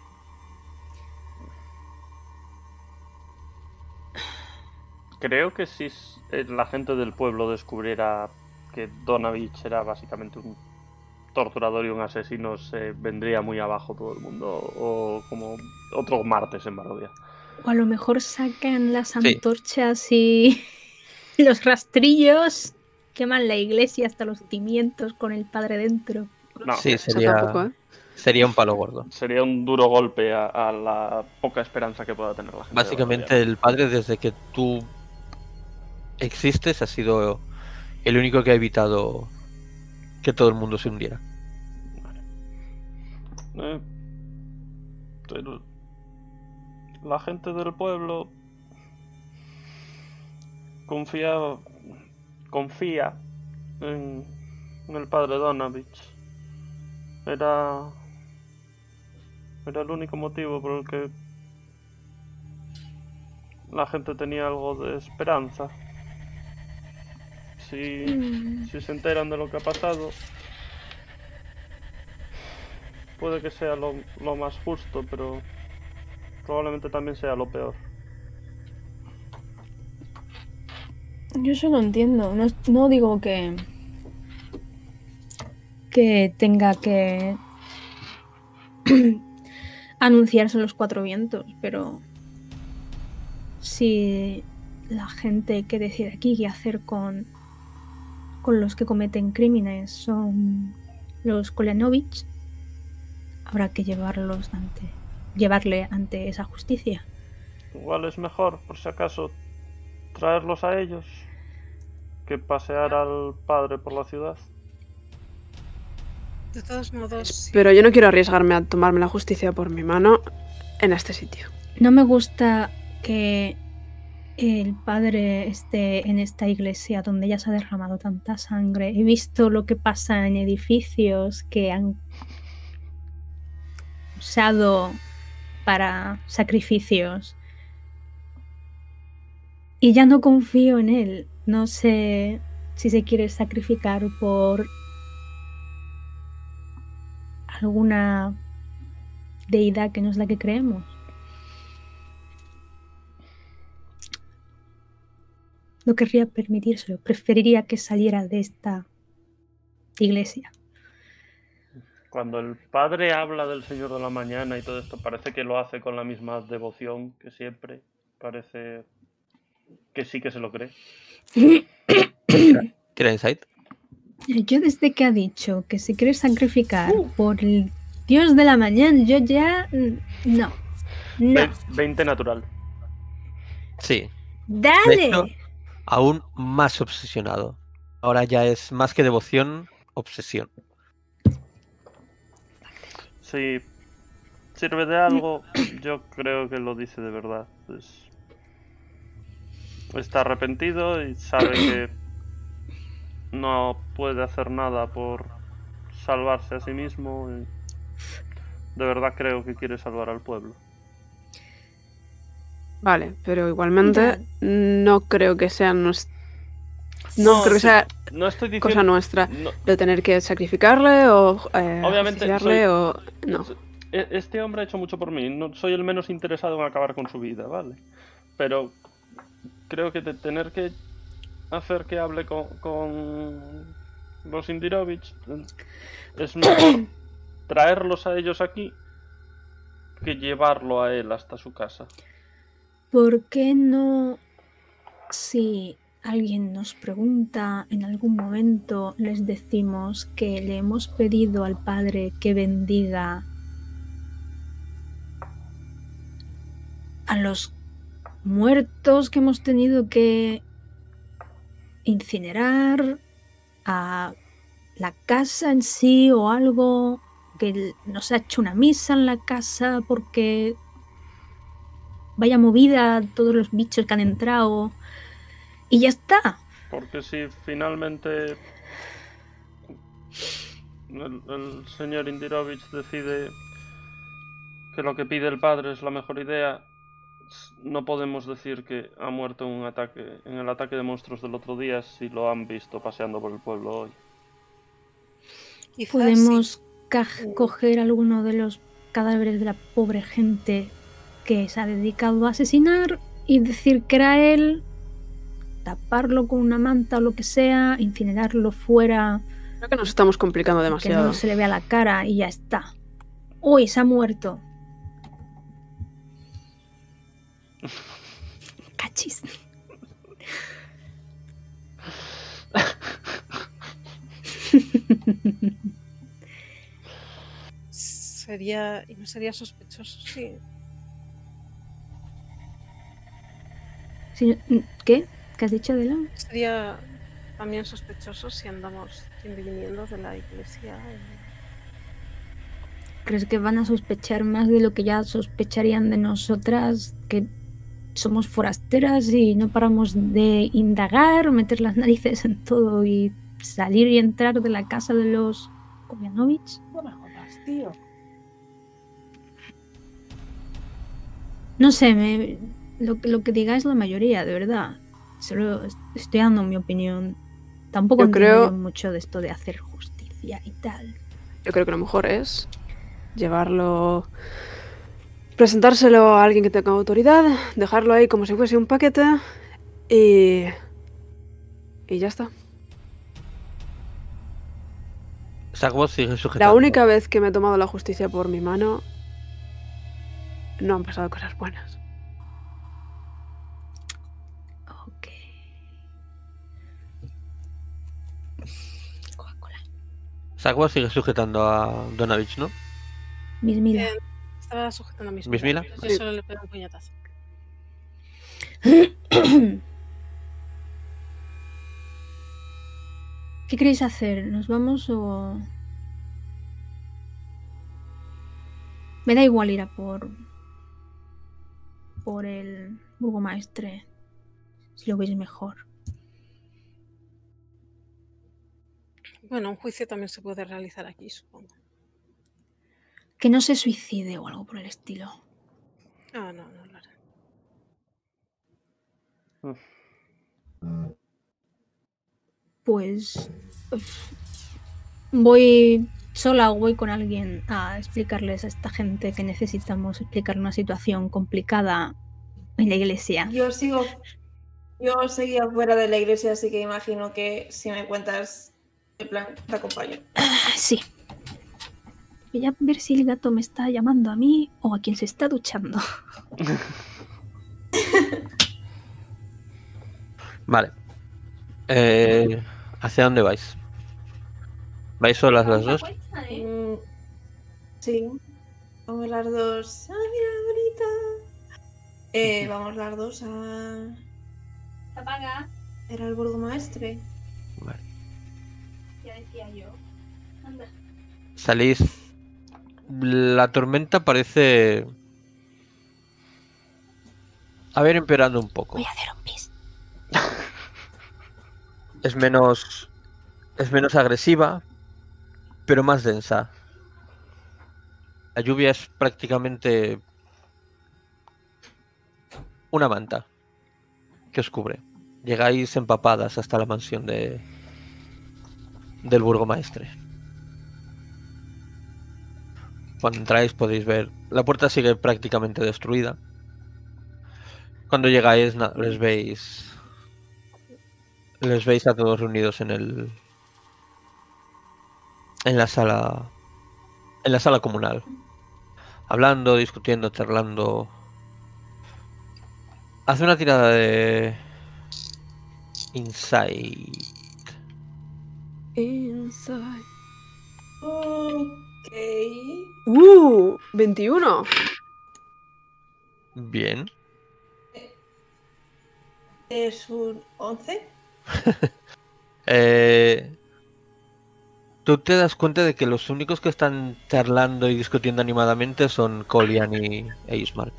Creo que si s- eh, la gente del pueblo descubriera que Donavich era básicamente un torturador y un asesino, se vendría muy abajo todo el mundo. O como otro martes en Barovia. O a lo mejor sacan las Sí. antorchas y los rastrillos, queman la iglesia hasta los cimientos con el padre dentro. No, Sí, Eso sería, tampoco, ¿eh? sería un palo gordo. sería un duro golpe a, a la poca esperanza que pueda tener la gente. de Básicamente Barovia. el padre, desde que tú existes, ha sido el único que ha evitado que todo el mundo se hundiera. Eh, pero la gente del pueblo confía confía en, en el padre Donavich. Era era el único motivo por el que la gente tenía algo de esperanza. Si, Mm. si se enteran de lo que ha pasado, puede que sea lo, lo más justo, pero probablemente también sea lo peor. Yo eso lo entiendo. No, no digo que que tenga que anunciarse en los cuatro vientos, pero si la gente que decide aquí qué hacer con con los que cometen crímenes son los Kolyanovich, habrá que llevarlos ante llevarle ante esa justicia. Igual es mejor, por si acaso, traerlos a ellos que pasear al padre por la ciudad. De todos modos, sí. Pero yo no quiero arriesgarme a tomarme la justicia por mi mano en este sitio. No me gusta que el padre esté en esta iglesia donde ya se ha derramado tanta sangre. He visto lo que pasa en edificios que han usado para sacrificios. Y ya no confío en él. No sé si se quiere sacrificar por alguna deidad que no es la que creemos. No querría permitírselo. Preferiría que saliera de esta iglesia. Cuando el padre habla del Señor de la Mañana y todo esto, parece que lo hace con la misma devoción que siempre. Parece que sí que se lo cree. ¿Tira insight? Yo desde que ha dicho que se quiere sacrificar por el Dios de la Mañana, yo ya... No. No. Ve- veinte natural. Sí. ¡Dale! De hecho, aún más obsesionado. Ahora ya es más que devoción, obsesión. Si sirve de algo, yo creo que lo dice de verdad. Es- Está arrepentido y sabe que no puede hacer nada por salvarse a sí mismo. Y de verdad creo que quiere salvar al pueblo. Vale, pero igualmente Ya. no creo que sea nues- no creo que sí, sea no estoy diciendo... cosa nuestra no, de tener que sacrificarle o eh, Obviamente, ajusticiarle soy- o no. E- Este hombre ha hecho mucho por mí. No soy el menos interesado en acabar con su vida, ¿vale? Pero creo que de tener que hacer que hable con, con los Indirovich eh, es mejor traerlos a ellos aquí que llevarlo a él hasta su casa. ¿Por qué no, si alguien nos pregunta en algún momento, les decimos que le hemos pedido al Padre que bendiga a los muertos que hemos tenido que incinerar a la casa en sí o algo, que nos ha hecho una misa en la casa porque vaya movida todos los bichos que han entrado y ya está. Porque si finalmente el, el señor Indirovich decide que lo que pide el padre es la mejor idea, no podemos decir que ha muerto en un ataque, en el ataque de monstruos del otro día si lo han visto paseando por el pueblo hoy. Quizás Podemos sí. ca- coger alguno de los cadáveres de la pobre gente que se ha dedicado a asesinar y decir que era él, taparlo con una manta o lo que sea, incinerarlo fuera, Creo que nos estamos complicando que demasiado. no se le vea la cara y ya está. Uy, se ha muerto. Cachis. Sería. Y no sería sospechoso, sí. Si no- ¿Qué? ¿Qué has dicho, Adela? Sería también sospechoso si andamos yendo y viniendo de la iglesia. y- ¿Crees que van a sospechar más de lo que ya sospecharían de nosotras? Que somos forasteras y no paramos de indagar, meter las narices en todo y salir y entrar de la casa de los Kovianovich. No me jodas, tío. No sé, me, lo, que- lo que digáis la mayoría, de verdad. Solo est- estoy dando mi opinión. Tampoco Yo entiendo creo- yo mucho de esto de hacer justicia y tal. Yo creo que lo mejor es llevarlo, presentárselo a alguien que tenga autoridad, dejarlo ahí como si fuese un paquete y... y ya está. Sagwas sigue sujetando. La única vez que me he tomado la justicia por mi mano, no han pasado cosas buenas. Ok. Coca-Cola. Sagwas sigue sujetando a Donavich, ¿no? Mismila. Eh, Estaba sujetando a mis ¿Mismila? Yo Sí. solo le pego un puñetazo. ¿Qué queréis hacer? ¿Nos vamos o...? Me da igual ir a por... por el burgomaestre, si lo veis mejor. Bueno, un juicio también se puede realizar aquí, supongo. Que no se suicide o algo por el estilo. No, no, no lo haré. Pues... uf, voy sola o voy con alguien a explicarles a esta gente que necesitamos explicar una situación complicada en la iglesia. Yo sigo. Yo seguía fuera de la iglesia, así que imagino que si me cuentas, en plan, te acompaño. Ah, sí. Voy a ver si el gato me está llamando a mí o a quien se está duchando. Vale. Eh, ¿Hacia dónde vais? ¿Vais solas las dos? Mm, sí. Vamos las dos. ¡Ah, mira, bonita! Eh, vamos las dos a. Apaga, Era el burgomaestre. Vale. ya decía yo. Anda. Salís. La tormenta parece haber empeorado un poco. Voy a hacer un pis. Es menos. Es menos agresiva, pero más densa. La lluvia es prácticamente una manta que os cubre. Llegáis empapadas hasta la mansión de del burgomaestre. Cuando entráis podéis ver, la puerta sigue prácticamente destruida. Cuando llegáis na- les veis les veis a todos reunidos en el en la sala en la sala comunal, hablando, discutiendo, charlando. Hace una tirada de insight. Inside. Ok. ¡Uh! veintiuno. Bien. Es un once. Eh, tú te das cuenta de que los únicos que están charlando y discutiendo animadamente son Colian y e Ismark.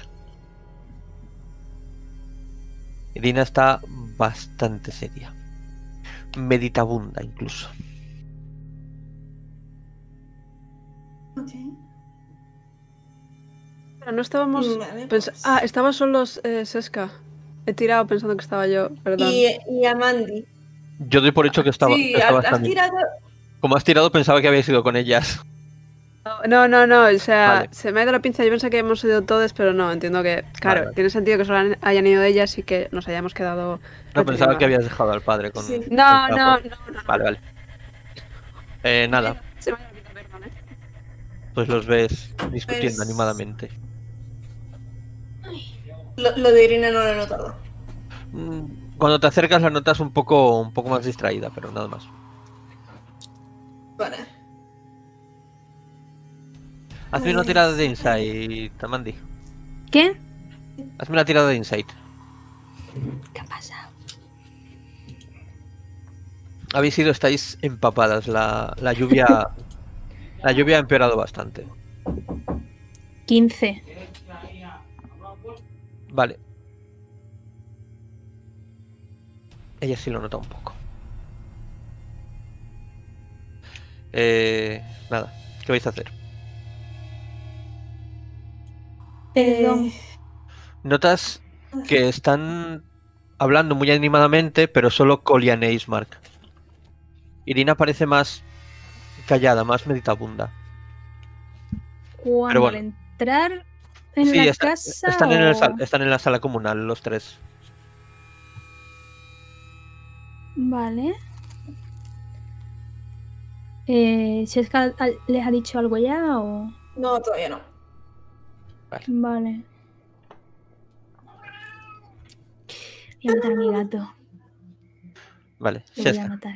Irina está bastante seria. Meditabunda incluso. Ok. Pero no estábamos... Vale, pens- pues. Ah, estaba solo eh, Seska. He tirado pensando que estaba yo, perdón. Y, y a Mandy. Yo doy por hecho que estaba, Sí, que estabas has también. tirado. Como has tirado pensaba que habías ido con ellas. No, no, no, o sea, Vale. se me ha ido la pinza. Yo pensé que hemos ido todos, pero no, entiendo que, claro, Vale, vale. tiene sentido que solo han- hayan ido ellas y que nos hayamos quedado... No, pensaba reteniendo. que habías dejado al padre con... Sí. con No, Capo. no, no, no. Vale, vale. Eh, nada, Se me ha ido la pinza, perdón, ¿eh? pues los ves discutiendo Pues- animadamente. Lo, lo de Irina no lo he notado. Mm, Cuando te acercas la notas un poco, un poco más distraída, pero nada más. Vale. Hazme una tirada de insight, Tamandi. ¿Qué? Hazme una tirada de insight. ¿Qué ha pasado? Habéis ido, estáis empapadas. La, la lluvia. La lluvia ha empeorado bastante. quince. Vale. Ella sí lo nota un poco. Eh, nada, ¿qué vais a hacer? Perdón. Eh, Notas que están hablando muy animadamente, pero solo Colian e Ismark. Irina parece más callada, más meditabunda. Cuando bueno. al entrar en Sí, la está- casa. están, en el o- sal- están en la sala comunal los tres. Vale. Eh, si es que al- al- les ha dicho algo ya o. no, todavía no. Vale. Voy a matar a mi gato. Vale, Lo voy a Sheska. matar.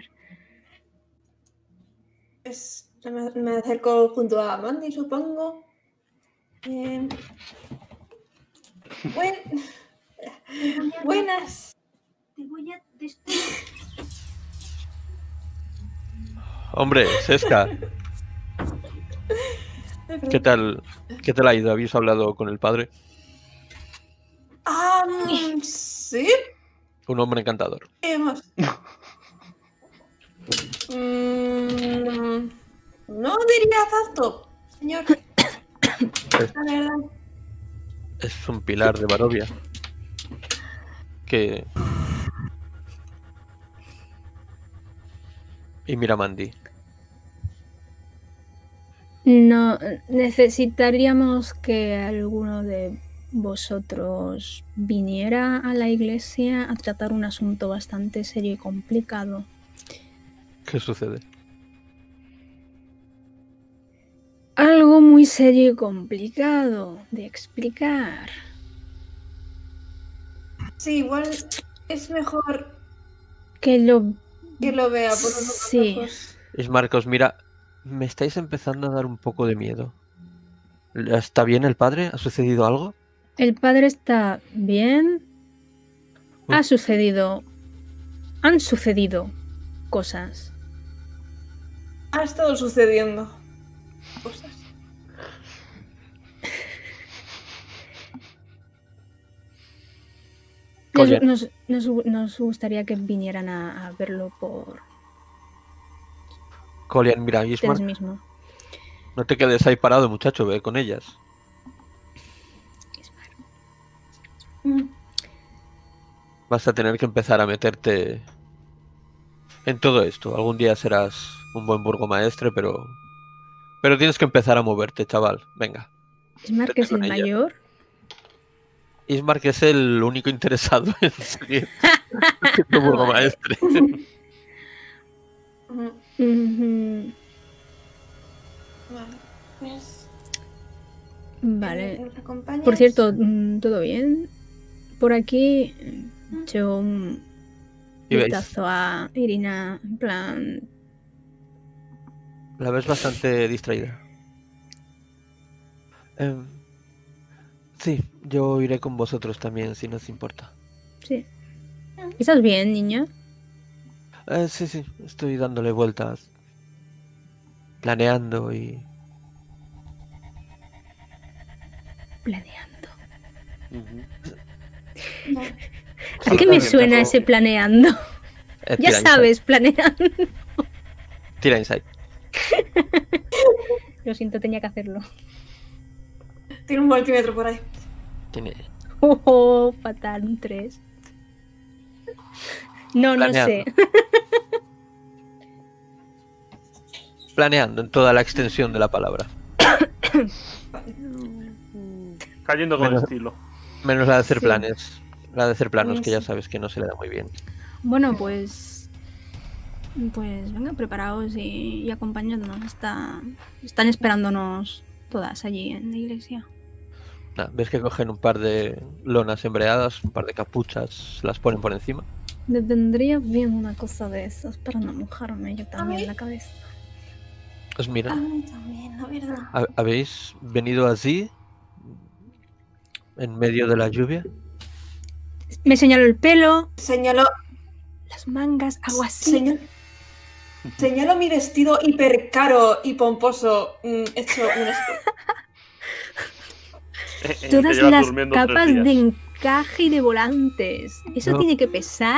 Es, me, me acerco junto a Mandy, supongo. Eh, buen- buenas. Te voy a Hombre, Sheska, ¿qué tal? ¿Qué tal ha ido? ¿Habéis hablado con el padre? Ah, mm, sí, Un hombre encantador. hemos. Mm, no diría tanto, señor. La verdad. Es un pilar de Barovia. Que... Y mira Mandy. No, necesitaríamos que alguno de vosotros viniera a la iglesia a tratar un asunto bastante serio y complicado. ¿Qué sucede? Algo muy serio y complicado de explicar. Sí, igual es mejor Que lo... que lo vea por los Sí. ojos. Ismark os mira. Me estáis empezando a dar un poco de miedo. ¿Está bien el padre? ¿Ha sucedido algo? El padre está bien. Ha sucedido... Han sucedido cosas. Ha estado sucediendo cosas. Nos, Colian. nos- nos- nos gustaría que vinieran a, a verlo por Colian, mira, ustedes Ismark, mismos. no te quedes ahí parado, muchacho, ve con ellas. Mm, Vas a tener que empezar a meterte en todo esto. Algún día serás un buen burgomaestre, pero... Pero tienes que empezar a moverte, chaval. Venga. Ismark Vete es el con ella. mayor. Ismark es el único interesado en seguir siendo burgomaestre. mm, Ujú. Vale, pues. Vale. eh, ¿nos acompañas? Por cierto, mm, ¿todo bien? Por aquí mm, echo un Y veis, vistazo a Irina, en plan... la ves bastante distraída. Em, sí, yo iré con vosotros también, si no os importa. Sí. ¿Estás bien, niña? Eh, sí, sí, estoy dándole vueltas. planeando y... Planeando. Ujú. No. ¿A Sí, qué me también, suena tampoco- ese planeando? Eh, Ya tira sabes, planeando. insight. Tira insight. Lo siento, tenía que hacerlo. Tiene un multímetro por ahí. Tiene... Oh, fatal, un tres. No, no Planeando. sé. Planeando en toda la extensión de la palabra. Cayendo con Menos- estilo. Menos la de hacer Sí. planes. La de hacer planos, que ya Sí. sabes que no se le da muy bien. Bueno, pues. Pues venga, preparaos y, y acompañadnos. Está, están esperándonos todas allí en la iglesia. Nada, ves que cogen un par de lonas embreadas, un par de capuchas, las ponen por encima. Me vendría bien una cosa de esas para no mojarme yo también Ay. la cabeza. Os A miran. mí también, la verdad. ¿Ha- ¿Habéis venido así? En medio de la lluvia. Me señalo el pelo, Señalo, las mangas, algo así. señal- señalo mi vestido hiper caro y pomposo mm, hecho un esto. En el que Todas llevas las durmiendo tres capas días. de encaje y de volantes. ¿Eso No. tiene que pesar?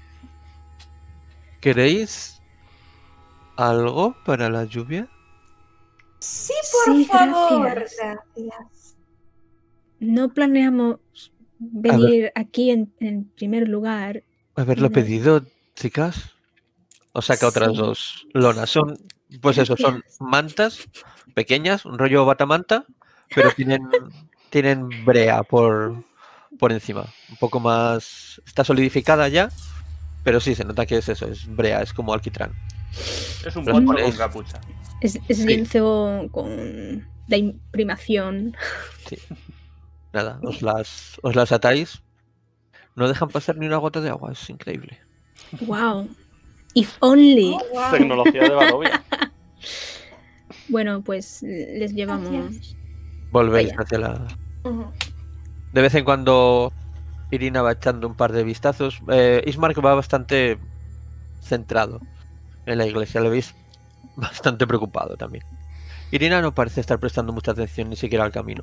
¿Queréis algo para la lluvia? Sí, por Sí, favor. gracias. Gracias. No planeamos venir aquí en, en primer lugar. Haberlo No. pedido, chicas. Os saca otras Sí. dos lonas. Son, pues eso, son Gracias. mantas pequeñas, un rollo batamanta, pero tienen, tienen brea por, por encima. Un poco más... Está solidificada ya, pero sí, se nota que es eso, es brea, es como alquitrán. Es un Los poncho ponéis. con capucha. Es, es Sí. lienzo con la imprimación. Nada, os las, os las atáis. No dejan pasar ni una gota de agua, es increíble. Wow. If only. Oh, wow. Tecnología de Barovia. Bueno, pues les llevamos. Gracias. Volvéis Vaya. hacia la... Ujú. De vez en cuando Irina va echando un par de vistazos. Eh, Ismark va bastante centrado en la iglesia, lo veis bastante preocupado también. Irina no parece estar prestando mucha atención ni siquiera al camino.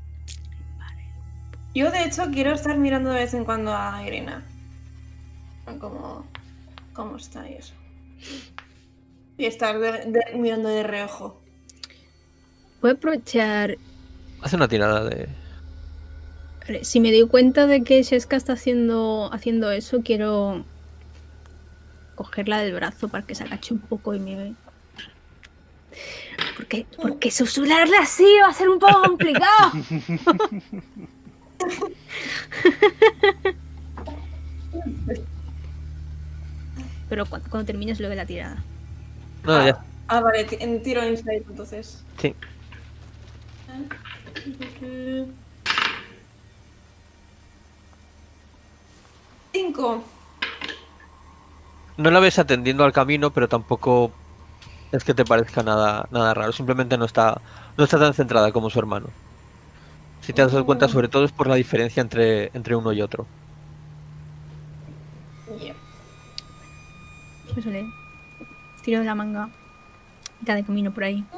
Yo, de hecho, quiero estar mirando de vez en cuando a Irina. Cómo, cómo está y eso. Y estar de- de- mirando de reojo. Voy a aprovechar. Hace una tirada de... Vale, si me doy cuenta de que Sheska está haciendo, haciendo eso, quiero cogerla del brazo para que se agache un poco y me. Porque, porque susurrarla así va a ser un poco complicado. Pero cuando, cuando termines lo de la tirada. No, ah, ya. ah, vale, ti- en tiro insight entonces. Sí. Cinco. No la ves atendiendo al camino, pero tampoco es que te parezca nada, nada raro. Simplemente no está, no está tan centrada como su hermano. Si te has dado cuenta, sobre todo es por la diferencia entre, entre uno y otro. Yeah. Eso le tiro de la manga. Mitad de camino por ahí.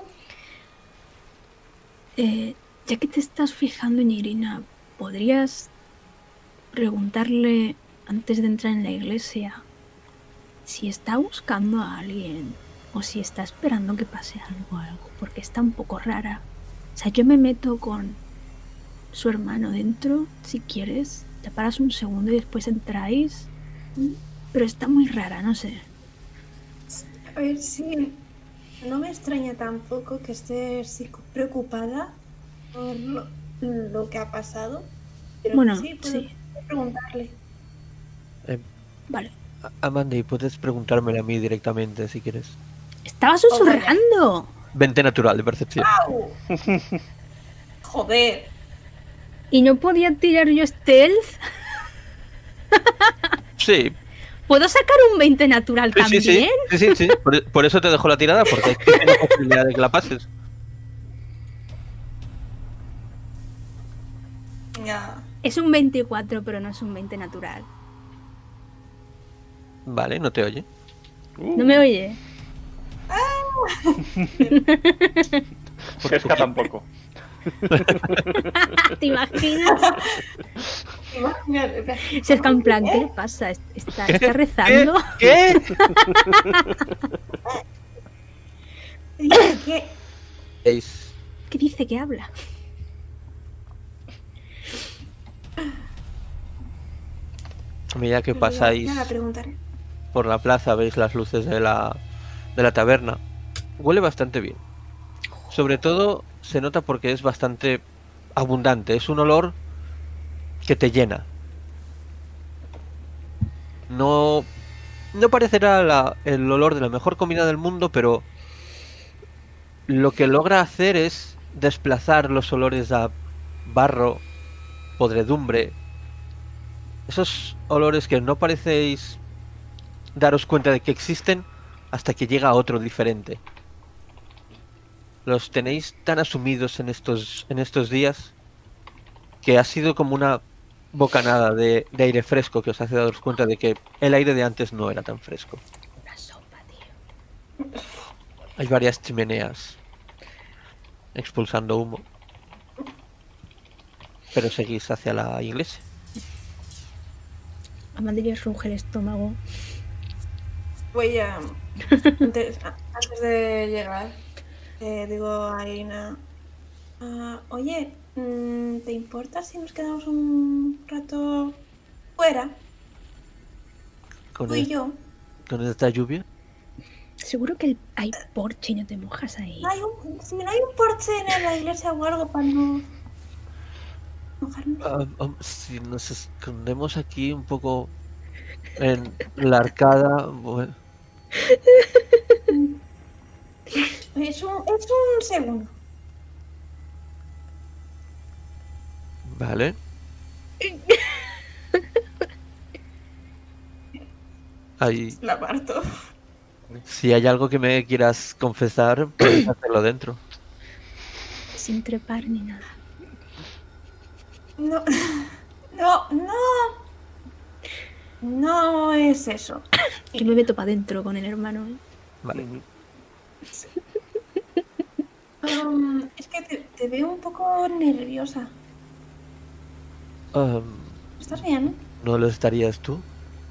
Eh, ya que te estás fijando en Irina, ¿podrías preguntarle antes de entrar en la iglesia si está buscando a alguien o si está esperando que pase algo o algo? Porque está un poco rara. O sea, yo me meto con su hermano dentro, si quieres. Te paras un segundo y después entráis. Pero está muy rara, no sé. A ver, sí. No me extraña tampoco que estés sí, preocupada por lo, lo que ha pasado. Pero Bueno, sí, puedo sí. preguntarle. Vale. A- Amanda, y puedes preguntármela a mí directamente si quieres. ¡Estaba susurrando! veinte natural de percepción. ¡Au! Joder. ¿Y no podía tirar yo stealth? Sí, ¿Puedo sacar un veinte natural sí, sí, también? sí, sí, sí, sí. Por, por eso te dejo la tirada, porque hay la posibilidad de que la pases. Venga. Es un veinticuatro, pero no es un veinte natural. Vale, no te oye. Uh, ¿No me oye? Pesca tampoco. ¿Te imaginas? Imagínate. Si es que en plan, ¿qué le pasa? ¿Está, está rezando? ¿Qué? Dice que ¿Veis? ¿Qué dice que habla? A medida que ya pasáis la preguntaré. por la plaza, veis las luces de la, de la taberna. Huele bastante bien. Sobre todo se nota porque es bastante abundante. Es un olor que te llena. No, no parecerá la- el olor de la mejor comida del mundo, pero lo que logra hacer es desplazar los olores a barro, podredumbre. Esos olores que no parecéis daros cuenta de que existen hasta que llega otro diferente. Los tenéis tan asumidos en estos, en estos días que ha sido como una bocanada de, de aire fresco que os hace daros cuenta de que el aire de antes no era tan fresco. Una sopa, tío. Hay varias chimeneas expulsando humo, pero seguís hacia la iglesia. A Mandy le ruge el estómago. Voy a. Antes, antes de llegar, eh, digo a Irina: "Ah, oye, mm, ¿te importa si nos quedamos un rato fuera? Con, Tú y es- yo. con esta lluvia. Seguro que el- hay porche y no te mojas ahí. No hay un, si no hay un porche en la iglesia o algo para no mojarnos. Ah, ah, si nos escondemos aquí un poco en la arcada, bueno, Es un, es un segundo. vale. Hay, La parto. si hay algo que me quieras confesar, puedes hacerlo dentro. Sin trepar ni nada. No, no, no. No es eso. Yo me meto para adentro con el hermano. ¿eh? Vale. Um, es que te, te veo un poco nerviosa. Um, ¿Estás bien? ¿No lo estarías tú?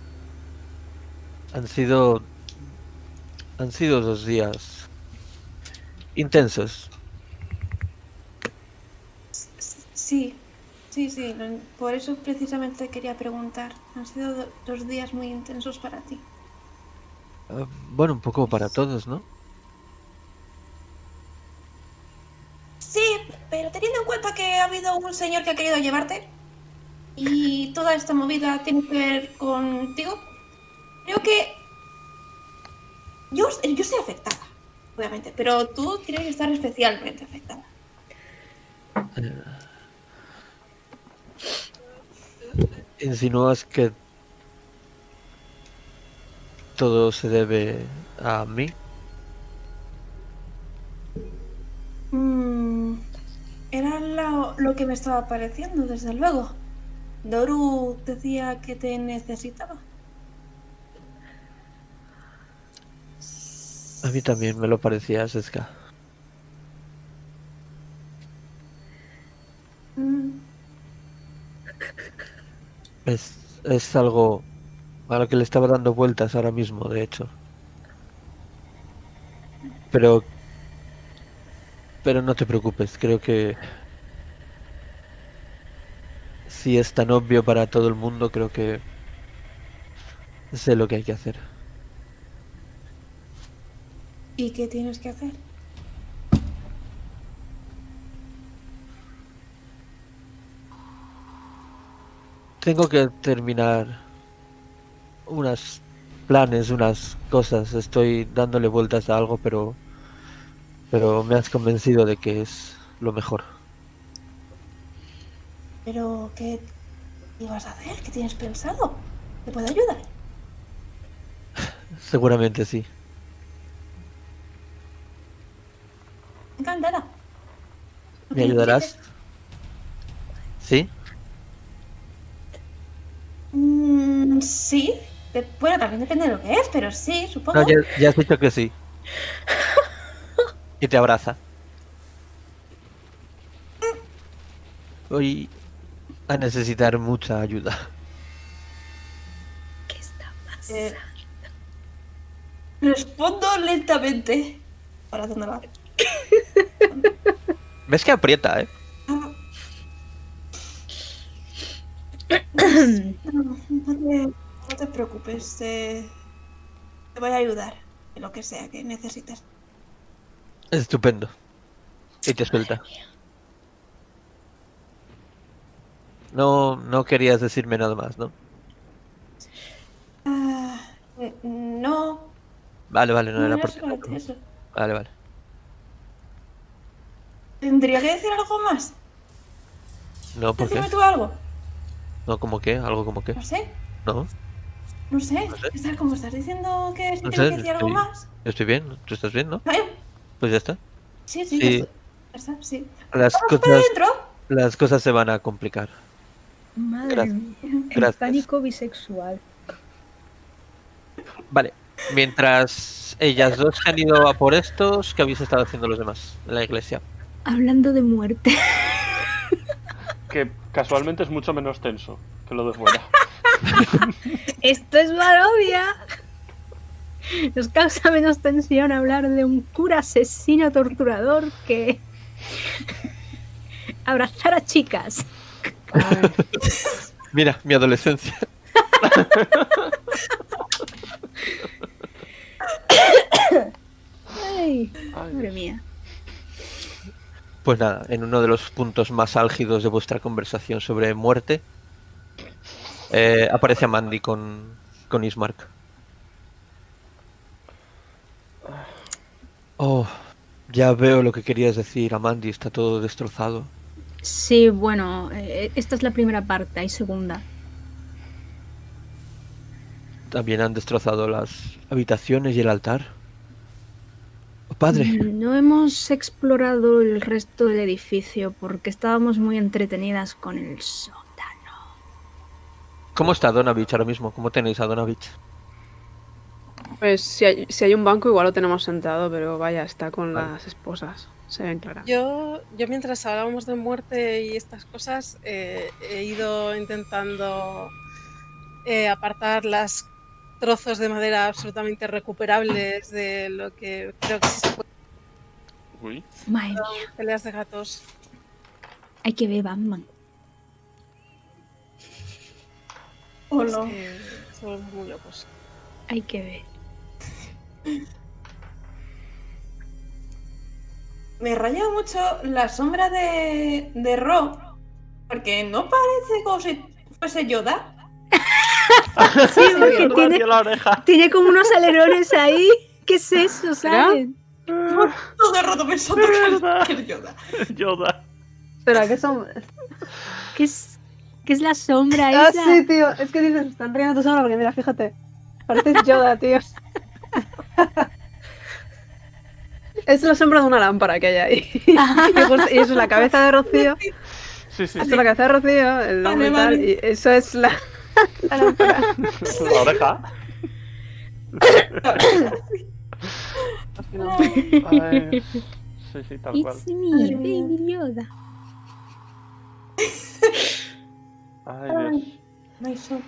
Han sido... Han sido dos días intensos. S- Sí, sí, sí. lo- Por eso precisamente quería preguntar. Han sido do- dos días muy intensos para ti. Ah, bueno, un poco para todos, ¿no? Sí, pero teniendo en cuenta que ha habido un señor que ha querido llevarte y toda esta movida tiene que ver contigo, creo que yo, yo estoy afectada, obviamente, pero tú tienes que estar especialmente afectada. ¿Insinúas que todo se debe a mí? Mm, era lo, lo que me estaba pareciendo, desde luego. Doru decía que te necesitaba. A mí también me lo parecía, Seska. Mm, Es, es algo a lo que le estaba dando vueltas ahora mismo, de hecho. Pero... Pero no te preocupes, creo que... Si es tan obvio para todo el mundo, creo que... Sé lo que hay que hacer. ¿Y qué tienes que hacer? Tengo que terminar unos planes, unas cosas. Estoy dándole vueltas a algo, pero pero me has convencido de que es lo mejor. ¿Pero qué ibas a hacer? ¿Qué tienes pensado? ¿Te puedo ayudar? Seguramente sí. Encantada. Lo ¿Me que ayudarás? necesites. ¿Sí? Mm, sí. De- bueno, también depende de lo que es, pero sí, supongo. No, ya, ya has dicho que sí. Y te abraza. Voy a necesitar mucha ayuda. ¿Qué está pasando? Eh, respondo lentamente. Ahora, ¿dónde va? ¿Ves que aprieta, eh? Ah. No, no te, no te preocupes. eh, te voy a ayudar en lo que sea que necesites. Estupendo. Y te suelta. No, no querías decirme nada más, ¿no? Ah, n- no, Vale, vale, no no era era por solamente eso. Vale, vale. ¿Tendría que decir algo más? No, ¿por qué? Decime tú algo. No, ¿cómo qué? ¿Algo como qué? No sé, No, no sé. No sé. Estás como estás diciendo que si no tengo sé. que decir algo Estoy, más. estoy bien. ¿Tú estás bien, no? Ay, Pues ya está. sí, sí, Sí. ya está. Ya está, sí. Las Vamos para cosas, adentro. las cosas se van a complicar. Madre Gracias. mía. El Gracias. pánico bisexual. Vale. Mientras ellas dos se han ido a por estos, ¿qué habéis estado haciendo los demás en la iglesia? Hablando de muerte. Que casualmente es mucho menos tenso que lo de fuera. Esto es Barovia. Nos causa menos tensión hablar de un cura asesino torturador que abrazar a chicas. Mira, mi adolescencia. Ay, Ay, madre mía. Pues nada, en uno de los puntos más álgidos de vuestra conversación sobre muerte, eh, aparece Mandy con, con Ismark. Oh, ya veo lo que querías decir, Amandi, está todo destrozado. Sí, bueno, eh, esta es la primera parte, hay segunda. También han destrozado las habitaciones y el altar. Oh, padre, No hemos explorado el resto del edificio porque estábamos muy entretenidas con el sótano. ¿cómo está Donavich ahora mismo? ¿Cómo tenéis a Donavich? Pues si hay, si hay un banco igual lo tenemos sentado, pero vaya, está con Vale. las esposas. Se ven claras. Yo, yo mientras hablábamos de muerte y estas cosas, eh, he ido intentando eh, apartar las trozos de madera absolutamente recuperables de lo que creo que sí se puede Uy. Madre mía, peleas de gatos. hay que ver Batman. Hola. Es que son muy locos. Hay que ver. Me raya mucho la sombra de, de Ro, porque no parece como si fuese Yoda. Sí, porque Hacia tiene, la oreja. tiene como unos alerones ahí. ¿Qué es eso, saben? Todo el rato pensando que es, ¿Verdad? que es Yoda. Yoda. ¿Será que son...? ¿Qué es, qué es la sombra Ah, esa? sí, tío. Es que dices, están riendo tu sombra porque mira, fíjate. Pareces Yoda, tío. Es la sombra de una lámpara que hay ahí. y, justo- y eso es la cabeza de Rocío. Sí, sí, Esto sí. es la cabeza de Rocío, el nombre y Vale, tal. vale. Y eso es la, la lámpara. La oreja. Ay, sí, sí, tal cual. It's me, baby Yoda. Ay, Dios. My son.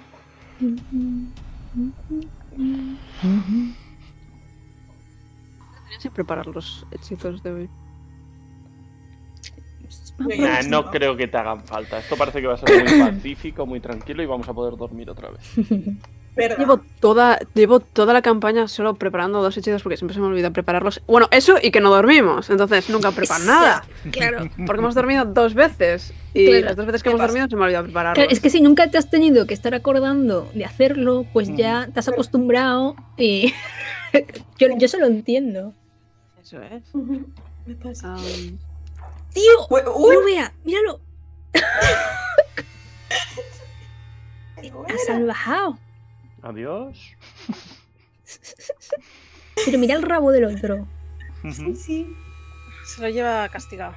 Tenía que preparar los hechizos de hoy. Nah, no creo que te hagan falta. Esto parece que va a ser muy pacífico, muy tranquilo y vamos a poder dormir otra vez. ¿Verdad? Llevo toda, llevo toda la campaña solo preparando dos hechizos porque siempre se me olvida prepararlos. Bueno, eso y que no dormimos. Entonces nunca preparo nada. Claro. Porque hemos dormido dos veces. Y Claro. las dos veces que ¿Qué hemos pasa? dormido se me ha olvidado prepararlos. Claro, es que si nunca te has tenido que estar acordando de hacerlo, pues ya te has acostumbrado y yo, yo se lo entiendo. Eso es. Ujú. Me pasa. Um, ¡Tío! Uy, uy. ¡No vea! ¡Míralo! Qué ¡Está buena. salvajado! Adiós. Pero mira el rabo del otro. Sí, sí. Se lo lleva castigado.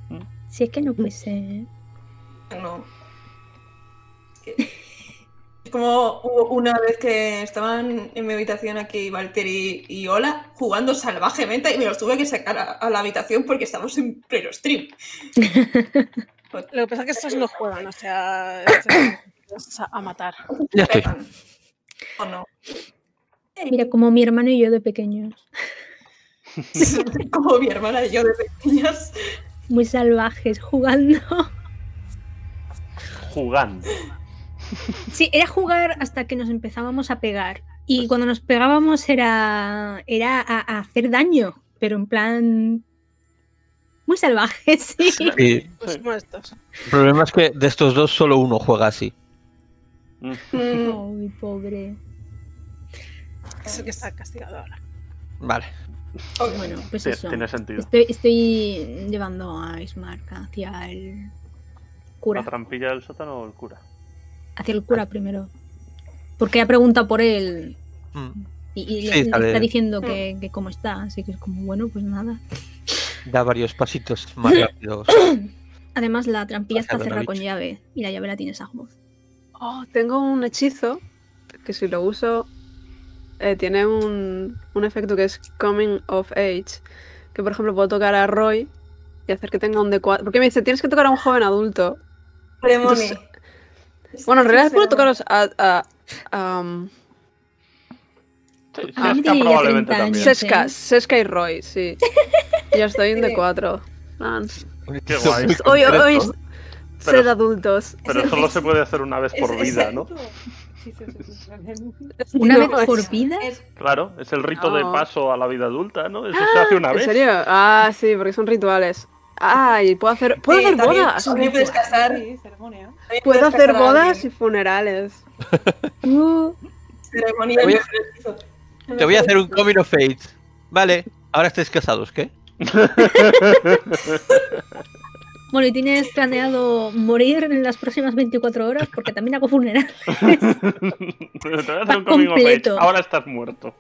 Si es que no puede ser. ¿eh? No. Es que como hubo una vez que estaban en mi habitación aquí Valtteri y Ola jugando salvajemente y me los tuve que sacar a, a la habitación porque estamos en pleno stream. Lo que pasa es que estos no juegan, o sea, estos es a, a matar. Ya estoy. ¿O no? Mira, como mi hermano y yo de pequeños. Como mi hermana y yo de pequeñas. Muy salvajes, jugando. Jugando. Sí, era jugar hasta que nos empezábamos a pegar. Y cuando nos pegábamos era, era a, a hacer daño, pero en plan... Muy salvaje, sí. Sí. Pues como estos. El problema es que de estos dos solo uno juega así. Mm. Mm, Ay, pobre. Eso que está castigado ahora. Vale. ok. Bueno, pues Ti- eso. Tiene sentido. Estoy, estoy llevando a Ismark hacia el ¿La cura. trampilla del sótano o el cura? Hacia el cura primero. Porque ha preguntado por él Mm. y, y le- Sí, le, sale. está diciendo que, que cómo está. Así que es como, bueno, pues nada. Da varios pasitos más rápidos. Además, la trampilla está Hacia cerrada con Donovich. llave y la llave la tiene Sagmoth. Oh, tengo un hechizo que si lo uso eh, tiene un, un efecto que es Coming of Age. Que por ejemplo puedo tocar a Roy y hacer que tenga un D cuatro. Porque me dice, tienes que tocar a un joven adulto. Ceremony. Entonces, bueno, en realidad puedo Ceremony. tocaros a... a, a, um, Sí, A mí Seska diría probablemente treinta también. años. Seska, ¿eh? Seska y Roy, sí. Yo estoy en Sí. D cuatro. Man. Qué guay. Muy Hoy, concreto. hoy Pero- sed adultos. Pero solo se puede hacer una vez por Es- vida, ¿no? exacto. ¿Una No, vez es- por vida? Es- Claro, es el rito de No. paso a la vida adulta, ¿no? Eso se hace una ¿En vez. serio? Ah, sí, porque son rituales. Ah, y puedo hacer, puedo sí, hacer también- bodas. También puedes casar. Sí, ceremonia. también Puedo puedes hacer casar a bodas y alguien. funerales. Uh, Ceremonia Te voy a- mejor hechizo. Te voy a hacer un coming of age. Vale, ahora estáis casados, ¿qué? Bueno, ¿y tienes planeado morir en las próximas veinticuatro horas? Porque también hago funeral. Te voy a hacer Pack un coming of age. completo. Ahora estás muerto.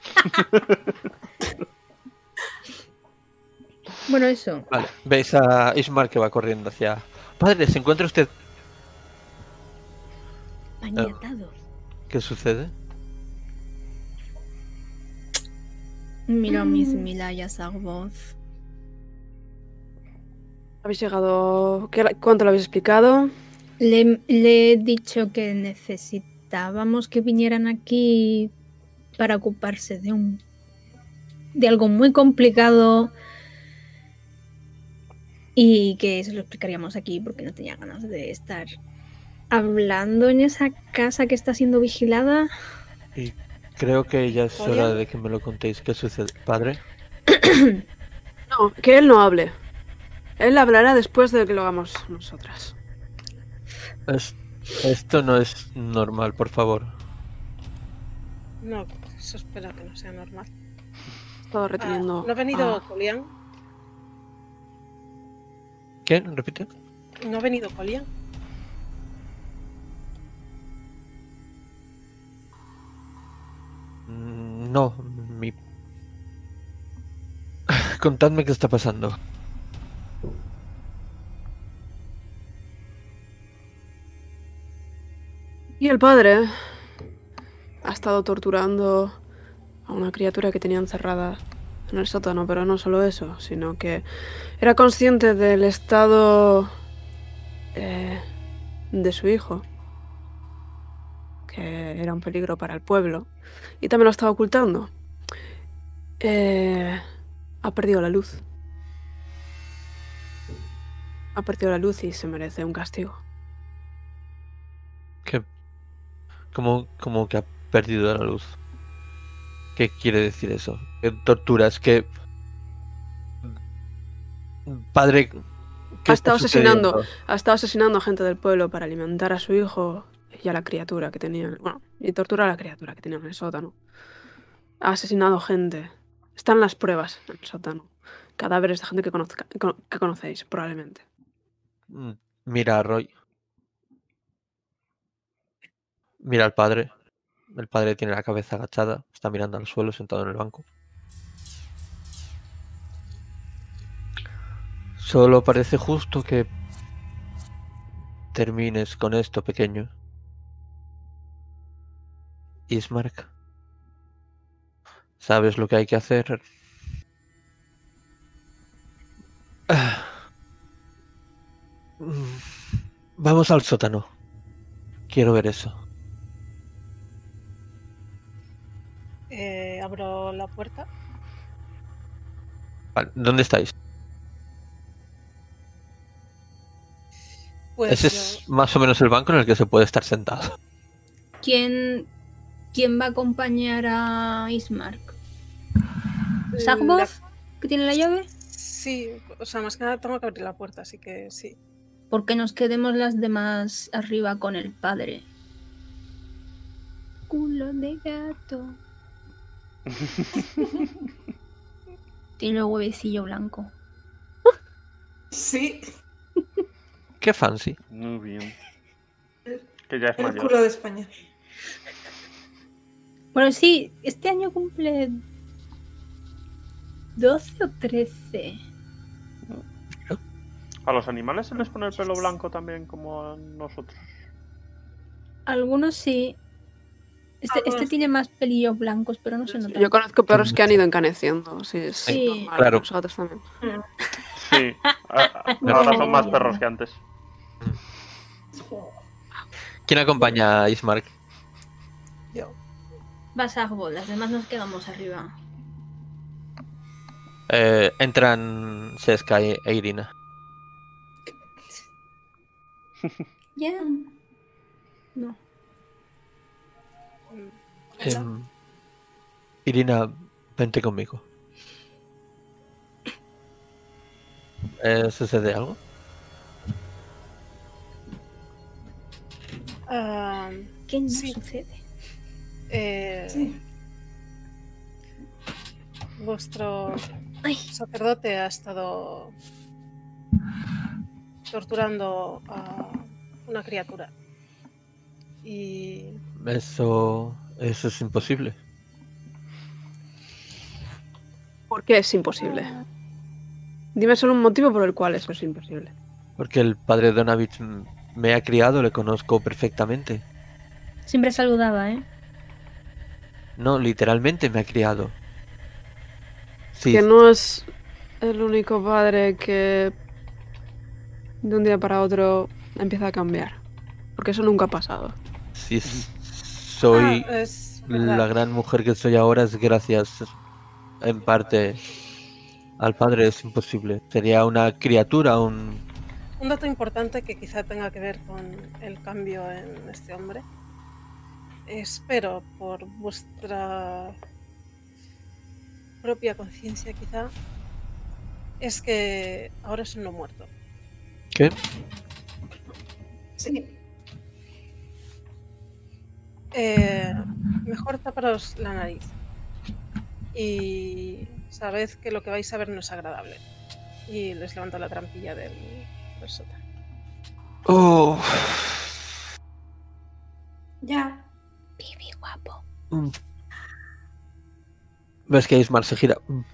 Bueno, eso. Vale, veis a Ismar que va corriendo hacia... Padre, ¿se encuentra usted? Maniatado. ¿Qué sucede? Mira mis milayas Sagmoth. ¿Habéis llegado? ¿Qué- ¿Cuánto lo habéis explicado? Le, le he dicho que necesitábamos que vinieran aquí para ocuparse de un de algo muy complicado y que se lo explicaríamos aquí porque no tenía ganas de estar hablando en esa casa que está siendo vigilada. Y creo que ya es ¿Oye? hora de que me lo contéis. ¿Qué sucede? Padre, No, que él no hable. Él hablará después de que lo hagamos nosotras. es- esto no es normal, por favor. No, eso espero que no sea normal. He estado Ah, reteniendo. ¿No ha venido Ah, Colian? ¿Qué? ¿Repite? ¿No ha venido Colian? Mm, No, mi... Contadme qué está pasando. Y el padre ha estado torturando a una criatura que tenía encerrada en el sótano, pero no solo eso, sino que era consciente del estado eh, de su hijo, que era un peligro para el pueblo, y también lo estaba ocultando. Eh, ha perdido la luz. Ha perdido la luz y se merece un castigo. ¿Qué? ¿Cómo, cómo que ha perdido la luz? ¿Qué quiere decir eso? ¿Qué torturas? ¿Qué... Padre... ¿qué Ha está estado asesinando. sucediendo? Ha estado asesinando a gente del pueblo para alimentar a su hijo y a la criatura que tenía. Bueno, y torturar a la criatura que tenía en el sótano. Ha asesinado gente. Están las pruebas en el sótano. Cadáveres de gente que, conozca- cono- que conocéis, probablemente. Mm, Mira a Roy. Mira al padre. El padre tiene la cabeza agachada. Está mirando al suelo sentado en el banco. Solo parece justo que termines con esto, pequeño. Ismark. ¿Sabes lo que hay que hacer? Ah. Vamos al sótano. Quiero ver eso. Eh, abro la puerta. Vale, ¿dónde estáis? Pues Ese yo- es más o menos el banco en el que se puede estar sentado. ¿Quién, quién va a acompañar a Ismark? la- ¿Sagboth, que tiene la llave? Sí, o sea, más que nada tengo que abrir la puerta, así que sí. Porque nos quedemos las demás arriba con el padre. Culo de gato. Tiene el huevecillo blanco. Sí, Qué fancy. Muy bien. Que ya es el mayor. culo de España. Bueno, sí, este año cumple doce o trece. ¿A los animales se les pone el pelo blanco también como a nosotros? Algunos sí. Este, Algunos este tiene más pelillos blancos, pero no se nota. Yo conozco perros que han ido encaneciendo. Sí, es Sí. normal, Claro. Los gatos también. Sí. a- a- ahora son más perros que antes. ¿Quién acompaña a Ismark? Yo. Va Sagboth, las demás nos quedamos arriba. Eh, entran Seska e e Irina. Ya. No. Em, Irina, vente conmigo. Eh, ¿Sucede algo? Ah, ¿Qué no Sí. sucede? eh, Sí. Vuestro Ay, sacerdote ha estado torturando a una criatura. Y Eso, eso es imposible. ¿Por qué es imposible? Dime solo un motivo por el cual eso es imposible. Porque el padre Donavich m- me ha criado, le conozco perfectamente. siempre saludaba, ¿eh? No, literalmente me ha criado. Sí, Que no es el único padre que de un día para otro empieza a cambiar. Porque eso nunca ha pasado. sí, s- soy Ah, es verdad. la gran mujer que soy ahora es gracias en parte al padre, es imposible. Sería una criatura, un... Un dato importante que quizá tenga que ver con el cambio en este hombre. Espero por vuestra propia conciencia quizá, es que ahora es un no muerto. ¿Qué? Sí. Eh, mejor taparos la nariz y sabed que lo que vais a ver no es agradable. Y les levanto la trampilla del, del sótano. Oh. Ya. Pibi guapo. Mm. ¿Ves que Ismar se gira? Mm.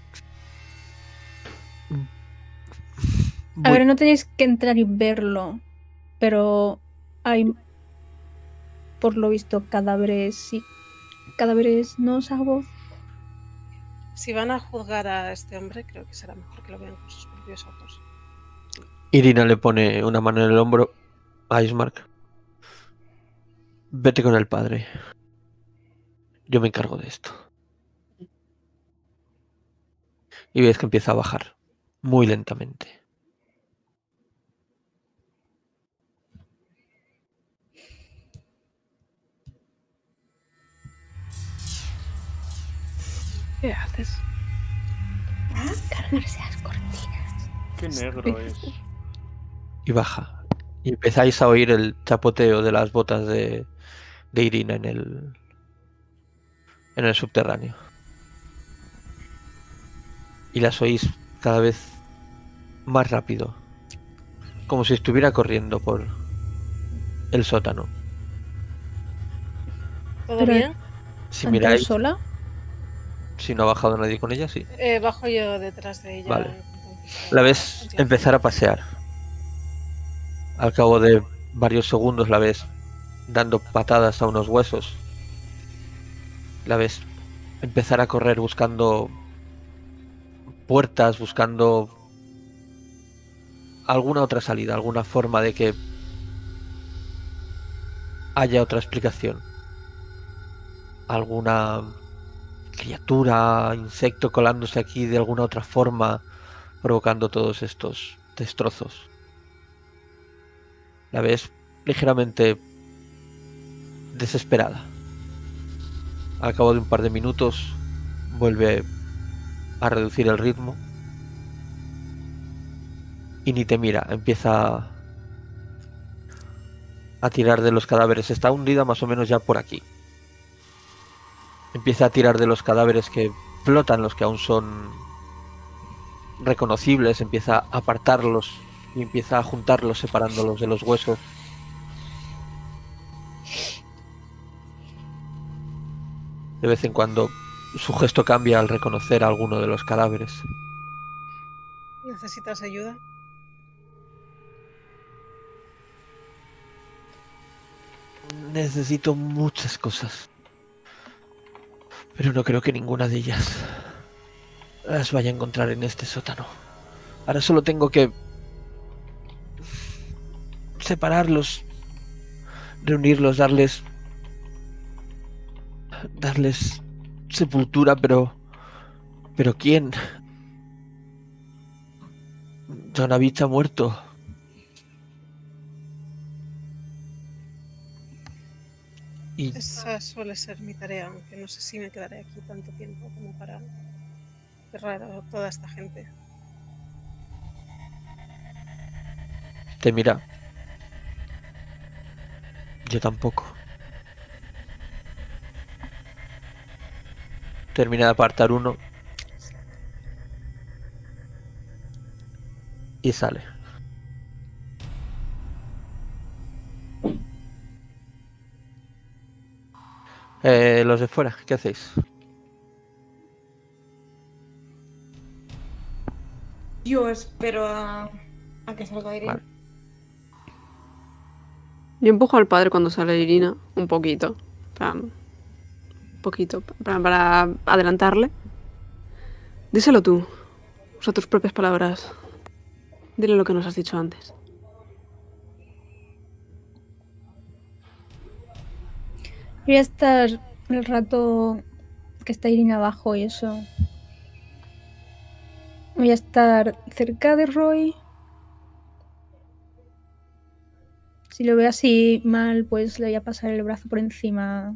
Mm. A Voy- ver, no tenéis que entrar y verlo, pero hay, por lo visto, cadáveres y cadáveres, ¿no, Sagboth? Si van a juzgar a este hombre, creo que será mejor que lo vean con sus propios ojos. Irina le pone una mano en el hombro a Ismark. Vete con el padre. Yo me encargo de esto. Y ves que empieza a bajar. Muy lentamente. ¿Qué haces? Cargarse las cortinas. Qué negro es. Y baja. Y empezáis a oír el chapoteo de las botas de, de Irina en el, en el subterráneo. Y las oís cada vez más rápido. Como si estuviera corriendo por el sótano. ¿Todo Pero- bien? Si ¿Ha entrado miráis, sola? si no ha bajado nadie con ella, sí. Eh, bajo yo detrás de ella. Vale. Entonces, La ves ya. empezar a pasear. Al cabo de varios segundos la ves dando patadas a unos huesos. La ves empezar a correr buscando puertas, buscando alguna otra salida, alguna forma de que haya otra explicación. Alguna criatura, insecto colándose aquí de alguna otra forma, provocando todos estos destrozos. La ves ligeramente desesperada. Al cabo de un par de minutos vuelve a reducir el ritmo y ni te mira, empieza a tirar de los cadáveres. Está hundida más o menos ya por aquí. Empieza a tirar de los cadáveres que flotan, los que aún son reconocibles, empieza a apartarlos y empieza a juntarlos, separándolos de los huesos. De vez en cuando su gesto cambia al reconocer a alguno de los cadáveres. ¿Necesitas ayuda? Necesito muchas cosas, pero no creo que ninguna de ellas las vaya a encontrar en este sótano. Ahora solo tengo que separarlos, reunirlos, darles darles sepultura, pero pero ¿quién? Jonavich ha muerto. Y Esa suele ser mi tarea, aunque no sé si me quedaré aquí tanto tiempo como para cerrar a toda esta gente. te mira. Yo tampoco. Termina de apartar uno y sale. Eh, los de fuera, ¿qué hacéis? Yo espero a, a que salga Irina. Vale. Yo empujo al padre cuando sale Irina, un poquito. Para, un poquito, para, para adelantarle. Díselo tú. Usa tus propias palabras. Dile lo que nos has dicho antes. Voy a estar el rato que está Irina abajo y eso. Voy a estar cerca de Roy. Si lo veo así mal, pues le voy a pasar el brazo por encima.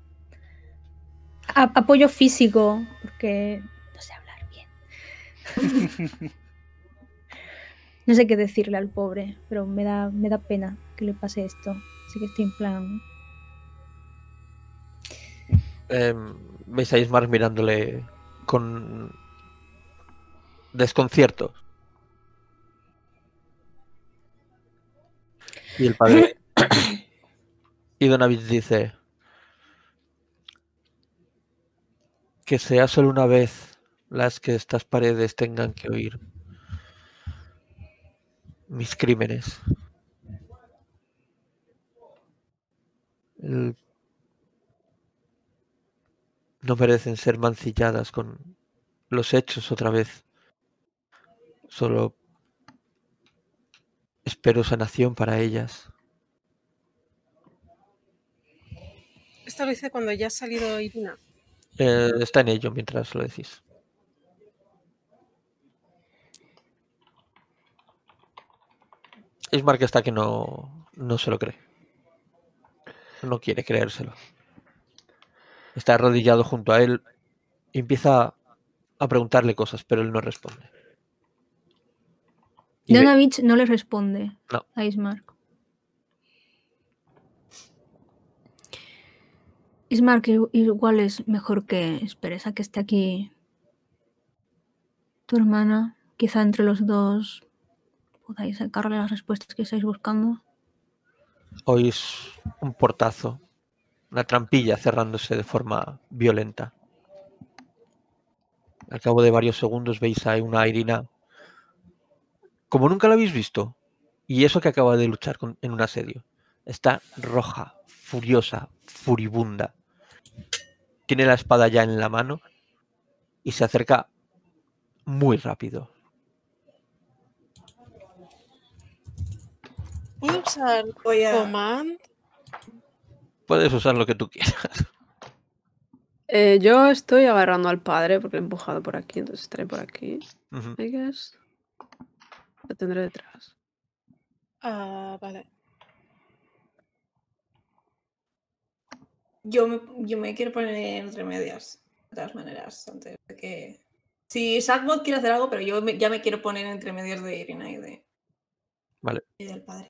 A- apoyo físico, porque no sé hablar bien. No sé qué decirle al pobre, pero me da, me da pena que le pase esto. Así que estoy en plan... Eh, Veis a Ismar mirándole con desconcierto. Y el padre... y Donavich dice... que sea solo una vez las que estas paredes tengan que oír mis crímenes. El... No merecen ser mancilladas con los hechos otra vez. Solo espero sanación para ellas. Esto lo hice cuando ya ha salido Irina. Eh, está en ello mientras lo decís. Ismar que está que no, no se lo cree. No quiere creérselo. Está arrodillado junto a él y empieza a preguntarle cosas, pero él no responde. Y ve- Donavich no le responde No. a Ismark. Ismark, i- igual es mejor que esperes a que esté aquí tu hermana. Quizá entre los dos podáis sacarle las respuestas que estáis buscando. Oís un portazo, una trampilla cerrándose de forma violenta. Al cabo de varios segundos veis a una Irina como nunca la habéis visto. Y eso que acaba de luchar con- en un asedio. Está roja, furiosa, furibunda. tiene la espada ya en la mano y se acerca muy rápido. ¿Puedo usar Voy a... command? Puedes usar lo que tú quieras. Eh, yo estoy agarrando al padre porque lo he empujado por aquí, entonces estaré por aquí. Ujú. I guess. Lo tendré detrás. Ah, vale. Yo me, yo me quiero poner entre medias, de todas maneras, antes de que... Si Sackbot quiere hacer algo, pero yo me- ya me quiero poner entre medias de Irina y, de, Vale. y del padre.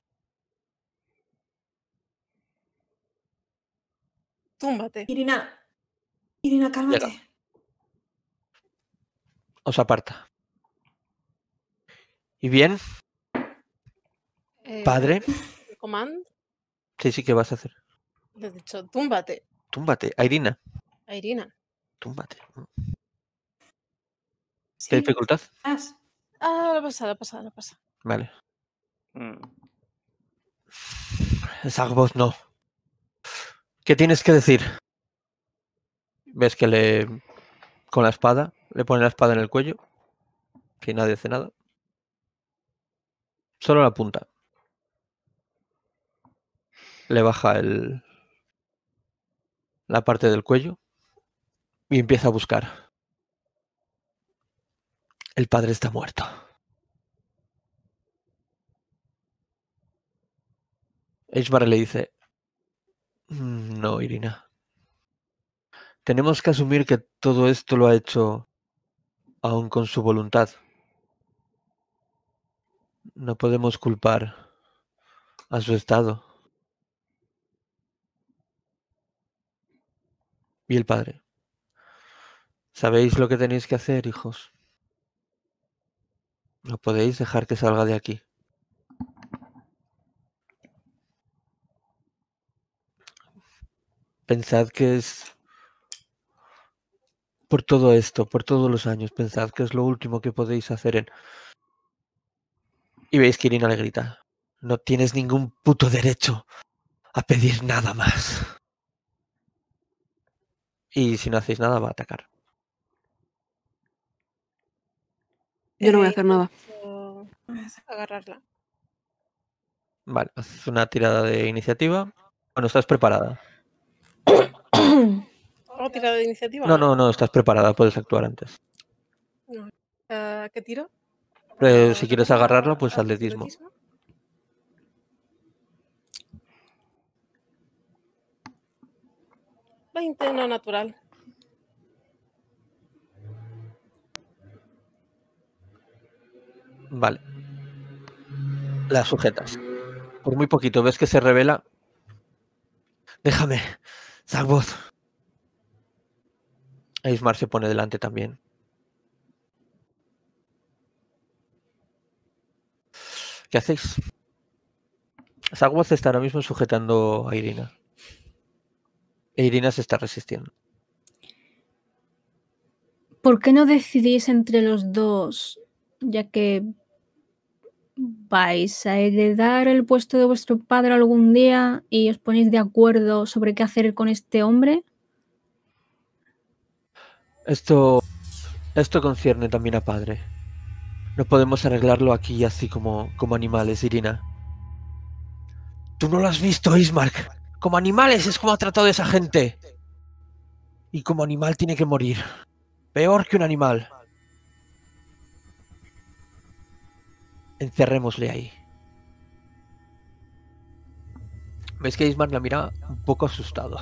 Túmbate. Irina, Irina, cálmate. Llega. Os aparta. ¿Y bien, Eh, padre? Command. Sí, sí, ¿qué vas a hacer? Le he dicho, túmbate. Túmbate. Irina, A Irina. túmbate. Sí, ¿Qué dificultad? más. Ah, la pasa, la pasa, la pasa. Vale. Mm. Sagbos no. ¿Qué tienes que decir? Ves que le... con la espada, le pone la espada en el cuello. Que nadie hace nada. Solo la punta. Le baja el... la parte del cuello. Y empieza a buscar. El padre está muerto. Eishbar le dice... "Mm, No, Irina. Tenemos que asumir que todo esto lo ha hecho aún con su voluntad. No podemos culpar a su estado. Y el padre. ¿Sabéis lo que tenéis que hacer, hijos? No podéis dejar que salga de aquí. Pensad que es por todo esto, por todos los años, pensad que es lo último que podéis hacer en... Y veis que Irina le grita. No tienes ningún puto derecho a pedir nada más. Y si no hacéis nada va a atacar. Yo no voy a Eh, hacer nada. intento agarrarla. Vale, haz una tirada de iniciativa. Bueno, estás preparada. ¿Hago tirada de iniciativa? No, no, no, estás preparada, puedes actuar antes. No. Ah, ¿qué tiro? Eh, Ah, si quieres agarrarlo, pues ah, atletismo. veinte, no natural. Vale. La sujetas. Por muy poquito, ves que se revela. Déjame, Sagbot. Eismar se pone delante también. ¿Qué hacéis? Sagbot está ahora mismo sujetando a Irina. E Irina se está resistiendo. ¿Por qué no decidís entre los dos, ya que vais a heredar el puesto de vuestro padre algún día y os ponéis de acuerdo sobre qué hacer con este hombre? Esto, esto concierne también a padre. No podemos arreglarlo aquí así como, como animales, Irina. Tú no lo has visto, Ismark. Como animales es como ha tratado a esa gente. Y como animal tiene que morir. Peor que un animal. Encerrémosle ahí. ¿Ves que Ismark la mira un poco asustado?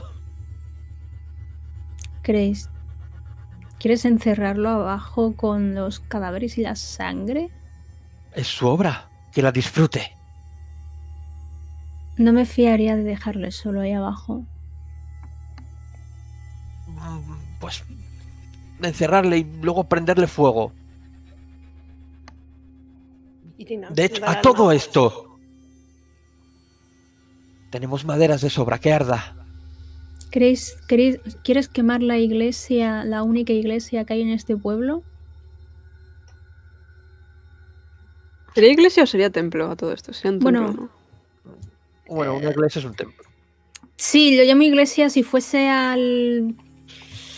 ¿Creéis? ¿Quieres encerrarlo abajo con los cadáveres y la sangre? Es su obra. Que la disfrute. No me fiaría de dejarle solo ahí abajo. Pues encerrarle y luego prenderle fuego. Irina, De hecho, dale a al todo lado. esto tenemos maderas de sobra, que arda. ¿Queréis, queréis, ¿Quieres quemar la iglesia, la única iglesia que hay en este pueblo? ¿Sería iglesia o sería templo a todo esto? Sería un templo, Bueno, ¿no? Bueno, una iglesia es un templo. Sí, lo llamo iglesia si fuese al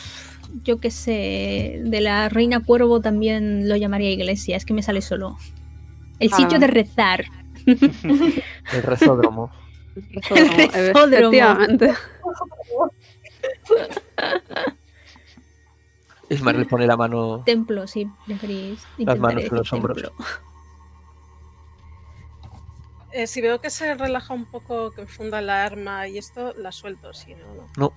yo qué sé, de la reina cuervo también lo llamaría iglesia, es que me sale solo. El Ah. sitio de rezar. El rezódromo. El rezódromo. Efectivamente. Ismael le pone la mano. Templo, si preferís. Las manos Intentaré en los decir hombros. templo. Eh, si veo que se relaja un poco, que enfunda la arma y esto, la suelto, si no, no. No.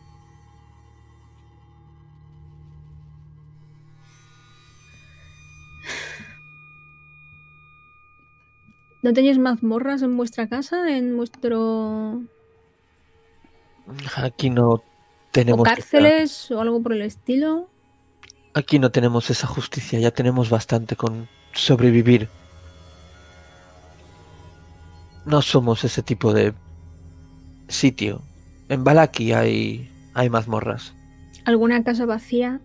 ¿No tenéis mazmorras en vuestra casa? ¿En vuestro... Aquí no o tenemos. cárceles o algo por el estilo? Aquí no tenemos esa justicia. Ya tenemos bastante con sobrevivir. No somos ese tipo de sitio. En Vallaki hay, hay mazmorras. ¿Alguna casa vacía?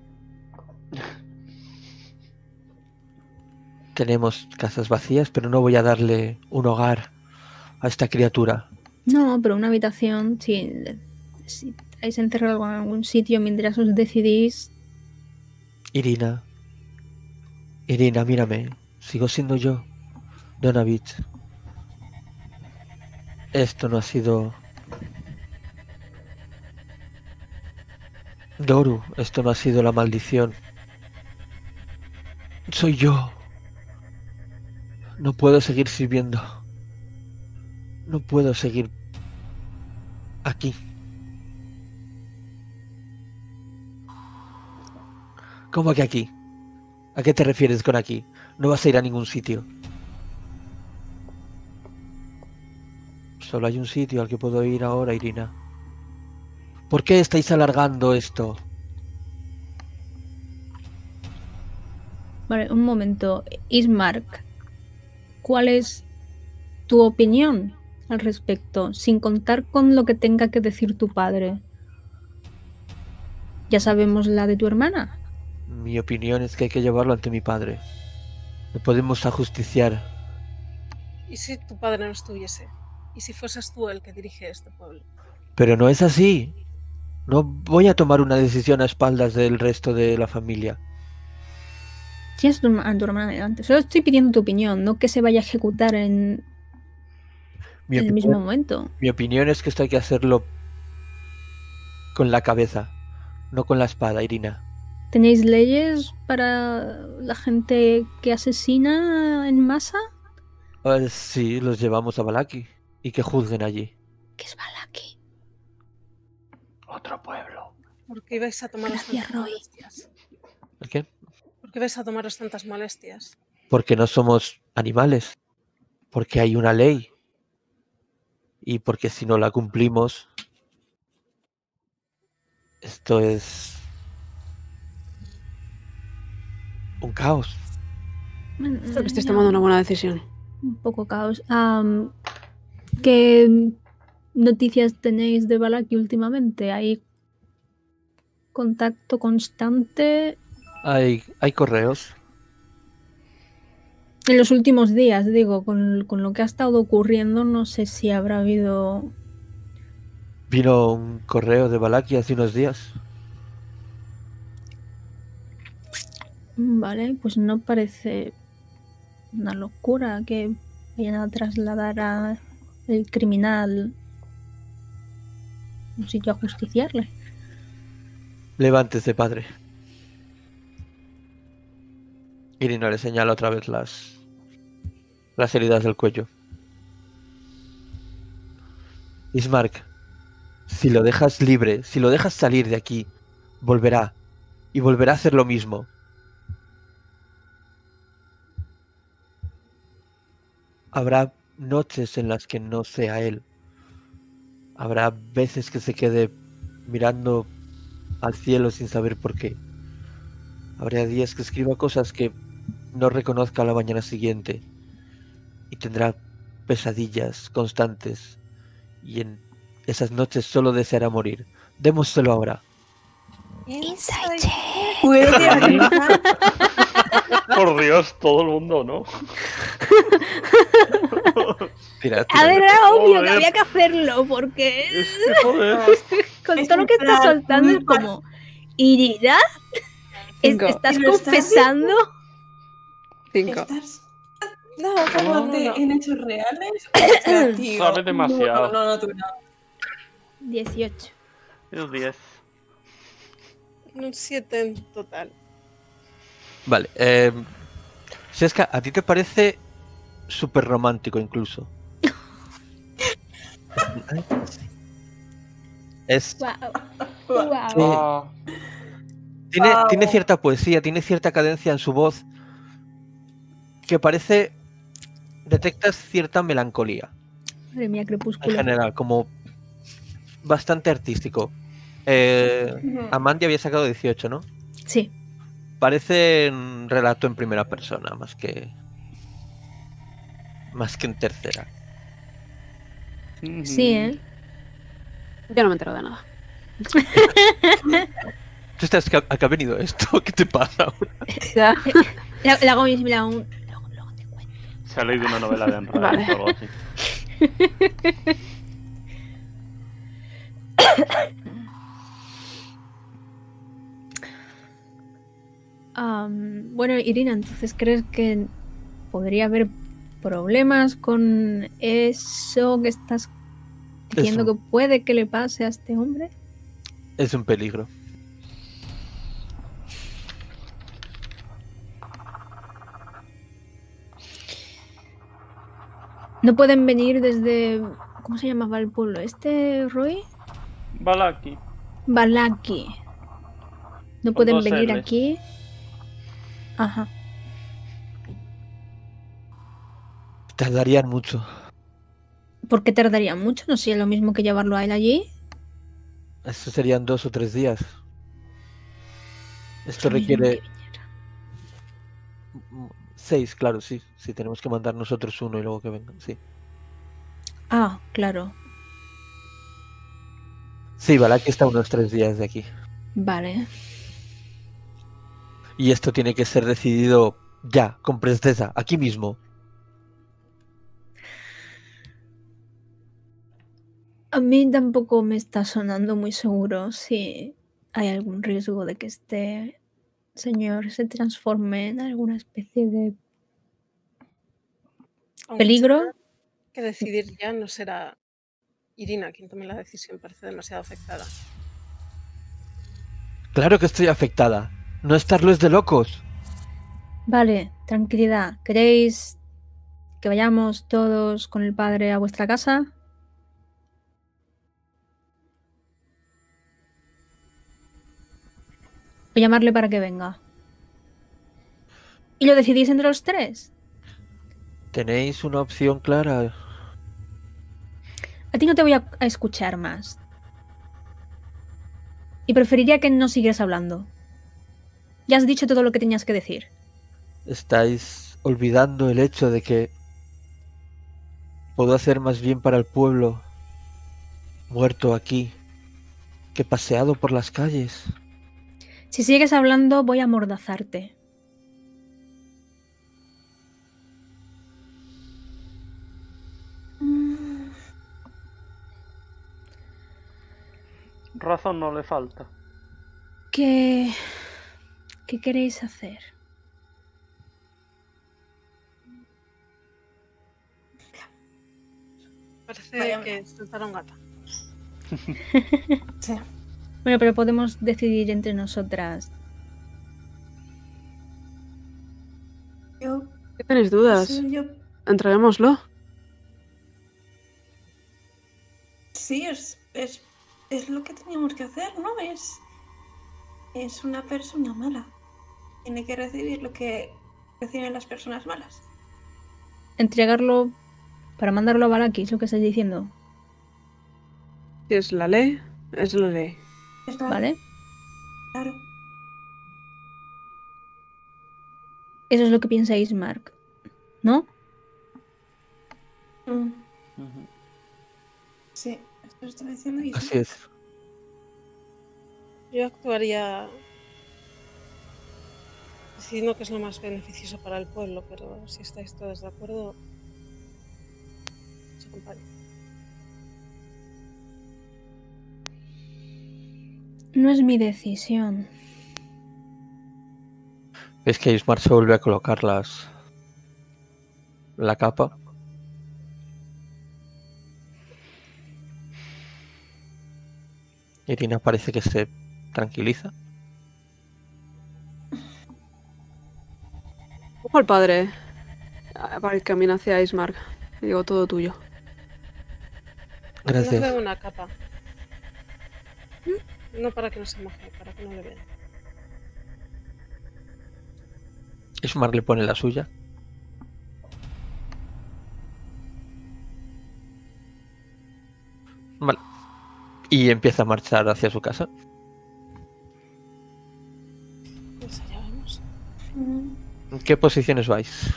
Tenemos casas vacías, pero no voy a darle un hogar a esta criatura. No, pero una habitación, si, si estáis encerrados en algún sitio mientras os decidís... Irina. Irina, mírame. Sigo siendo yo. Donavich. Esto no ha sido... Doru, esto no ha sido la maldición. Soy yo. No puedo seguir sirviendo. No puedo seguir aquí. ¿Cómo que aquí? ¿A qué te refieres con aquí? No vas a ir a ningún sitio. Solo hay un sitio al que puedo ir ahora, Irina. ¿Por qué estáis alargando esto? Vale, un momento. Ismark, ¿cuál es tu opinión al respecto? Sin contar con lo que tenga que decir tu padre. Ya sabemos la de tu hermana. Mi opinión es que hay que llevarlo ante mi padre. No podemos ajusticiar. ¿Y si tu padre no estuviese? ¿Y si fueses tú el que dirige este pueblo? Pero no es así. No voy a tomar una decisión a espaldas del resto de la familia. Tienes tu, a tu hermana delante. Solo estoy pidiendo tu opinión, no que se vaya a ejecutar en, Mi, en el opinión, mismo momento. mi opinión es que esto hay que hacerlo con la cabeza, no con la espada, Irina. ¿Tenéis leyes para la gente que asesina en masa? Eh, sí, los llevamos a Vallaki y que juzguen allí. ¿Qué es Vallaki? Otro pueblo. ¿Por qué ibais a tomaros Gracias, tantas Roy. molestias? ¿El qué? ¿Por qué vais a tomaros tantas molestias? Porque no somos animales. Porque hay una ley. Y porque si no la cumplimos, esto es un caos. Creo que estáis tomando una buena decisión. Un poco caos. Am, ¿Qué noticias tenéis de Vallaki últimamente? ¿Hay contacto constante? Hay, hay correos. En los últimos días, digo, con, con lo que ha estado ocurriendo, no sé si habrá habido... Vino un correo de Vallaki hace unos días. Vale, pues no parece una locura que vayan a trasladar a el criminal a un sitio a justiciarle. Levántese, padre. Irina le señala otra vez las, las heridas del cuello. Ismark, si lo dejas libre, si lo dejas salir de aquí, volverá. Y volverá a hacer lo mismo. Habrá noches en las que no sea él. Habrá veces que se quede mirando al cielo sin saber por qué. Habrá días que escriba cosas que no reconozca a la mañana siguiente. Y tendrá pesadillas constantes. Y en esas noches solo deseará morir. Démoselo ahora. Insight. Por Dios, todo el mundo, ¿no? Tira, tira. A ver, era obvio que Joder. había que hacerlo, porque Es que, joder. con todo lo que está soltando es como... Irina, ¿Es- Cinco. ¿estás ¿Lo estás confesando? Cinco. ¿Estás No, no, no, basándote no. en hechos reales? O sea, tío, Sabe demasiado. No, no, no, tú no. dieciocho. Es diez. Un siete en total. Vale. Eh, Seska, ¿a ti te parece súper romántico incluso? Es, Wow. Wow. Sí. Ah, tiene, Wow. tiene cierta poesía, tiene cierta cadencia en su voz que parece... Detectas cierta melancolía Madre mía, en crepúsculo. general, como bastante artístico. Eh, Ujú. Amandia había sacado dieciocho, ¿no? Sí. Parece un relato en primera persona, más que... Más que en tercera. ujú. Sí, ¿eh? Yo no me entero de nada. ¿Tú estás que ha venido esto? ¿Qué te pasa? Ya. Le, le hago mi- le hago un... Luego, luego te cuento. Se ha leído una novela de Enrique Vale. o algo así. Am, bueno, Irina, entonces, ¿crees que podría haber problemas con eso que estás diciendo un- que puede que le pase a este hombre? Es un peligro. No pueden venir desde... ¿Cómo se llamaba el pueblo? ¿Este, Roy? Balaki. Balaki. No Con pueden dos venir Ls. aquí. Ajá. Tardarían mucho. ¿Por qué tardaría mucho? ¿No sería lo mismo que llevarlo a él allí? Eso serían dos o tres días. Esto Lo mismo requiere... que viniera. mm, Seis, claro, sí. Sí, tenemos que mandar nosotros uno y luego que vengan, sí. Ah, claro. Sí, Balaki está unos tres días de aquí. Vale. Y esto tiene que ser decidido ya, con presteza, aquí mismo. A mí tampoco me está sonando muy seguro si hay algún riesgo de que este señor se transforme en alguna especie de Aunque peligro. se tenga que decidir ya, no será Irina quien tome la decisión. Parece demasiado afectada. Claro que estoy afectada. No estarlo es de locos. Vale, tranquilidad. ¿Queréis que vayamos todos con el padre a vuestra casa? Voy a llamarle para que venga. ¿Y lo decidís entre los tres? ¿Tenéis una opción clara? A ti no te voy a, a escuchar más. Y preferiría que no siguieras hablando. Ya has dicho todo lo que tenías que decir. Estáis olvidando el hecho de que puedo hacer más bien para el pueblo muerto aquí que paseado por las calles. Si sigues hablando, voy a amordazarte. Razón no le falta. ¿Qué... ¿Qué queréis hacer? Parece Vaya, que soltar a un gato. Sí. Bueno, pero podemos decidir entre nosotras. Yo, ¿Qué tenéis dudas? sí, yo, Entreguémoslo. sí, es, es, es lo que teníamos que hacer, ¿no? Es, es una persona mala. Tiene que recibir lo que reciben las personas malas. Entregarlo para mandarlo a Balaki, es lo que estás diciendo. Si es la ley, es la ley. Es la- ¿Vale? Claro. Eso es lo que piensáis, Mark. ¿No? Mm, Ujú. sí, esto lo estaba diciendo y Así es. Yo actuaría decidiendo que es lo más beneficioso para el pueblo, pero si estáis todos de acuerdo, os acompaño. No es mi decisión. Es que Ismar se vuelve a colocar las... la capa. Irina parece que se tranquiliza. Ojo al padre. Ah, para el camino hacia Ismark. Le digo todo tuyo. Gracias. Nos dé una capa. No para que no se moje, para que no le vean. Ismar le pone la suya. Vale. Y empieza a marchar hacia su casa. Pues allá vamos. ¿En qué posiciones vais?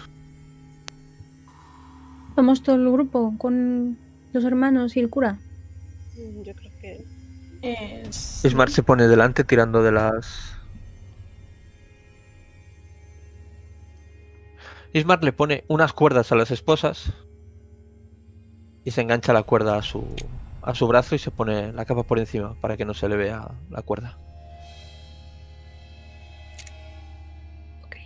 Vamos todo el grupo con los hermanos y el cura. Mm, Yo creo que... Es... Ismar se pone delante tirando de las... Ismar le pone unas cuerdas a las esposas y se engancha la cuerda a su, a su brazo y se pone la capa por encima para que no se le vea la cuerda. Ok.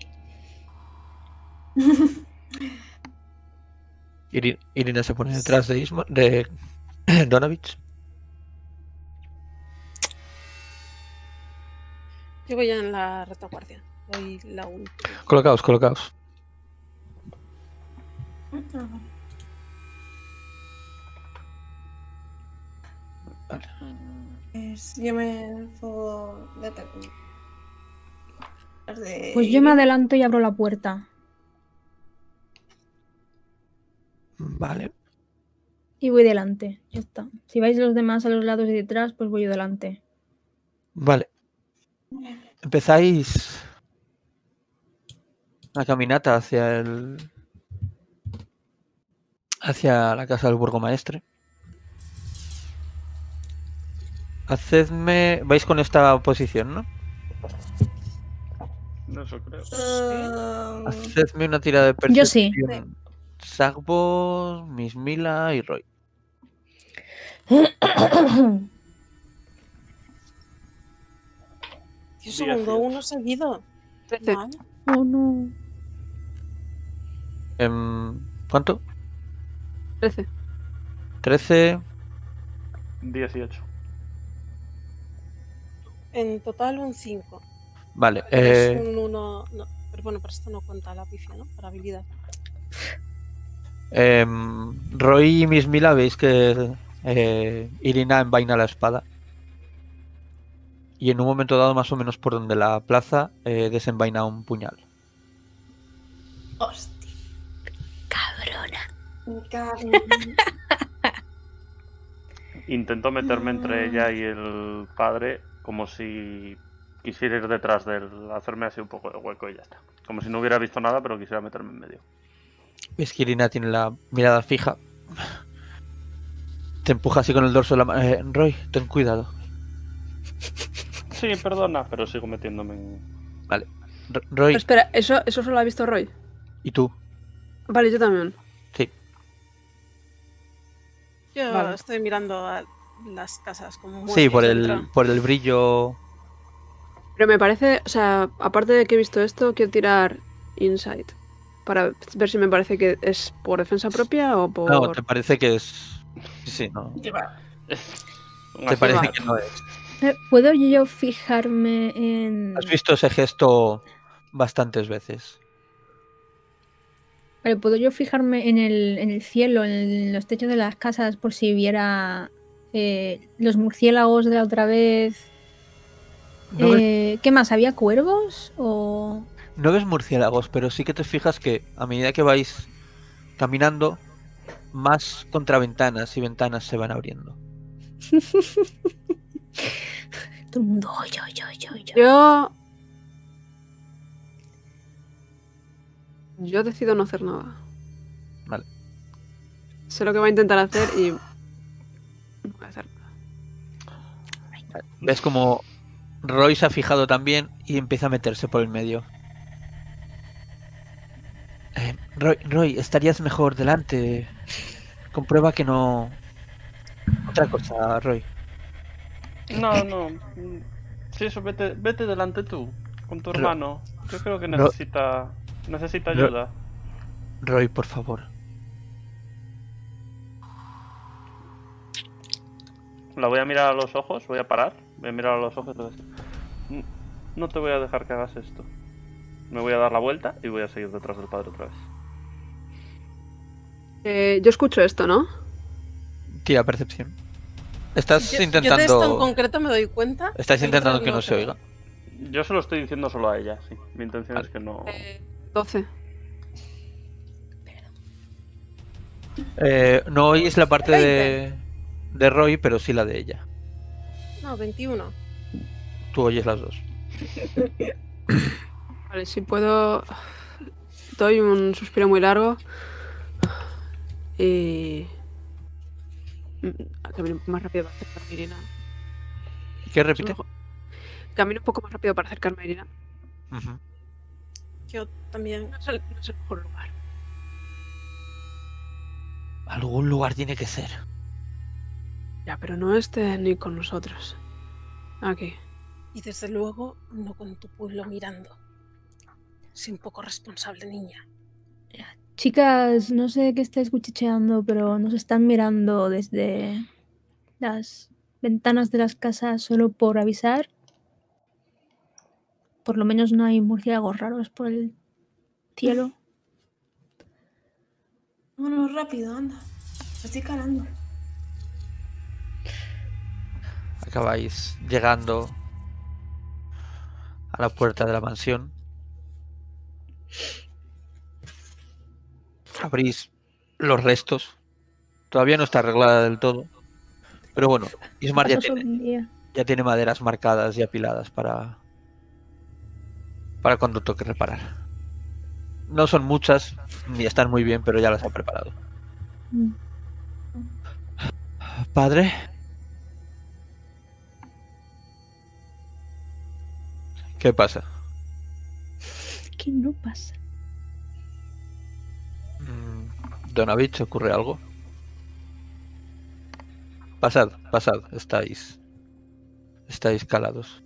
Iri- Irina se pone detrás de Ismar, de Donavich. Yo voy en la retaguardia. Voy la última. Colocaos, colocaos. Es- yo me puedo detener. De- Pues yo me adelanto y abro la puerta. Vale. Y voy delante. Ya está. Si vais los demás a los lados y detrás, pues voy yo delante. Vale. Empezáis la caminata hacia el... hacia la casa del burgomaestre. Hacedme... vais con esta posición, ¿no? No, eso creo. Ah, Hacedme una tirada de Yo sí. percepción. Sagbo, Mismila y Roy. Dios, segundo, uno seguido. Trece. Mal. Oh, no. Em, ¿Cuánto? Trece. trece. dieciocho. En total un cinco. Vale. Es Eh, un uno... No, pero bueno, para esto no cuenta la pifia, ¿no? Para habilidad. em, Roy y Mismila veis que eh, Irina envaina la espada. Y en un momento dado, más o menos por donde la plaza, eh, desenvaina un puñal. hostia. Cabrona. Cabrón. Intento meterme entre ella y el padre como si quisiera ir detrás de él, hacerme así un poco de hueco y ya está. Como si no hubiera visto nada, pero quisiera meterme en medio. Ves que Irina tiene la mirada fija. Te empuja así con el dorso de la mano. Eh, Roy, ten cuidado. Sí, perdona, pero sigo metiéndome en... Vale. R- Roy, Pero espera, ¿eso, ¿eso solo ha visto Roy? ¿y tú? Vale, yo también. Sí. Yo Vale. estoy mirando a las casas como Sí, por el, dentro. por el brillo. Pero me parece, o sea, aparte de que he visto esto, quiero tirar Insight. Para ver si me parece que es por defensa propia o por... No, te parece que es. Sí, sí, no. Lleva. Te parece que no es. Eh, ¿Puedo yo fijarme en...? Has visto ese gesto bastantes veces. Vale, ¿puedo yo fijarme en el, en el cielo, en los techos de las casas, por si viera eh, los murciélagos de la otra vez? No, ves, Eh, ¿Qué más? ¿Había cuervos? ¿O...? no ves murciélagos, pero sí que te fijas que a medida que vais caminando, más contraventanas y ventanas se van abriendo. Todo el mundo... "Oy, oy, oy, oy, oy". Yo... Yo decido no hacer nada. Vale. Sé lo que va a intentar hacer y... No voy a hacer nada. Ves como Roy se ha fijado también y empieza a meterse por el medio. Eh, Roy, Roy, estarías mejor delante. Comprueba que no... Otra cosa, Roy. No, no. Sí, eso, vete, vete delante tú, con tu Ro- hermano. Yo creo que Ro- necesita, necesita Ro- ayuda. Roy, por favor. La voy a mirar a los ojos, voy a parar, voy a mirar a los ojos y le voy a decir, "Mm, no te voy a dejar que hagas esto. Me voy a dar la vuelta y voy a seguir detrás del padre otra vez". Eh, yo escucho esto, ¿no? Tira percepción. Estás Yo, yo intentando. de esto en concreto me doy cuenta. Estás que intentando otras que no se tengo. oiga. Yo se lo estoy diciendo solo a ella, sí. Mi intención Vale. es que no... Eh, doce. Eh, no oís la parte de, veinte. de Roy, pero sí la de ella. No, veintiuno. Tú oyes las dos. Vale, si puedo... Doy un suspiro muy largo. Y... Mm, Camino un poco más rápido para acercarme a Irina. ¿Qué repite? Camino un poco más rápido para acercarme a Irina. Ujú. Yo también. No es el, no es el mejor lugar. Algún lugar tiene que ser. Ya, pero no este ni con nosotros. Aquí. Y desde luego, no con tu pueblo mirando. Soy un poco responsable, niña. Chicas, no sé qué estáis cuchicheando, pero nos están mirando desde las ventanas de las casas solo por avisar. Por lo menos no hay murciélagos raros por el cielo. Vámonos rápido, anda. Me estoy calando. Acabáis llegando a la puerta de la mansión. Abrís los restos. Todavía no está arreglada del todo. Pero bueno, Ismar ya Pasó solo tiene, un día. ya tiene maderas marcadas y apiladas para, para cuando toque reparar. No son muchas, ni están muy bien, pero ya las ha preparado. Mm. Padre. ¿Qué pasa? ¿Qué no pasa? Mm, Don Avich, ¿ocurre algo? Pasad, pasad, estáis. Estáis calados.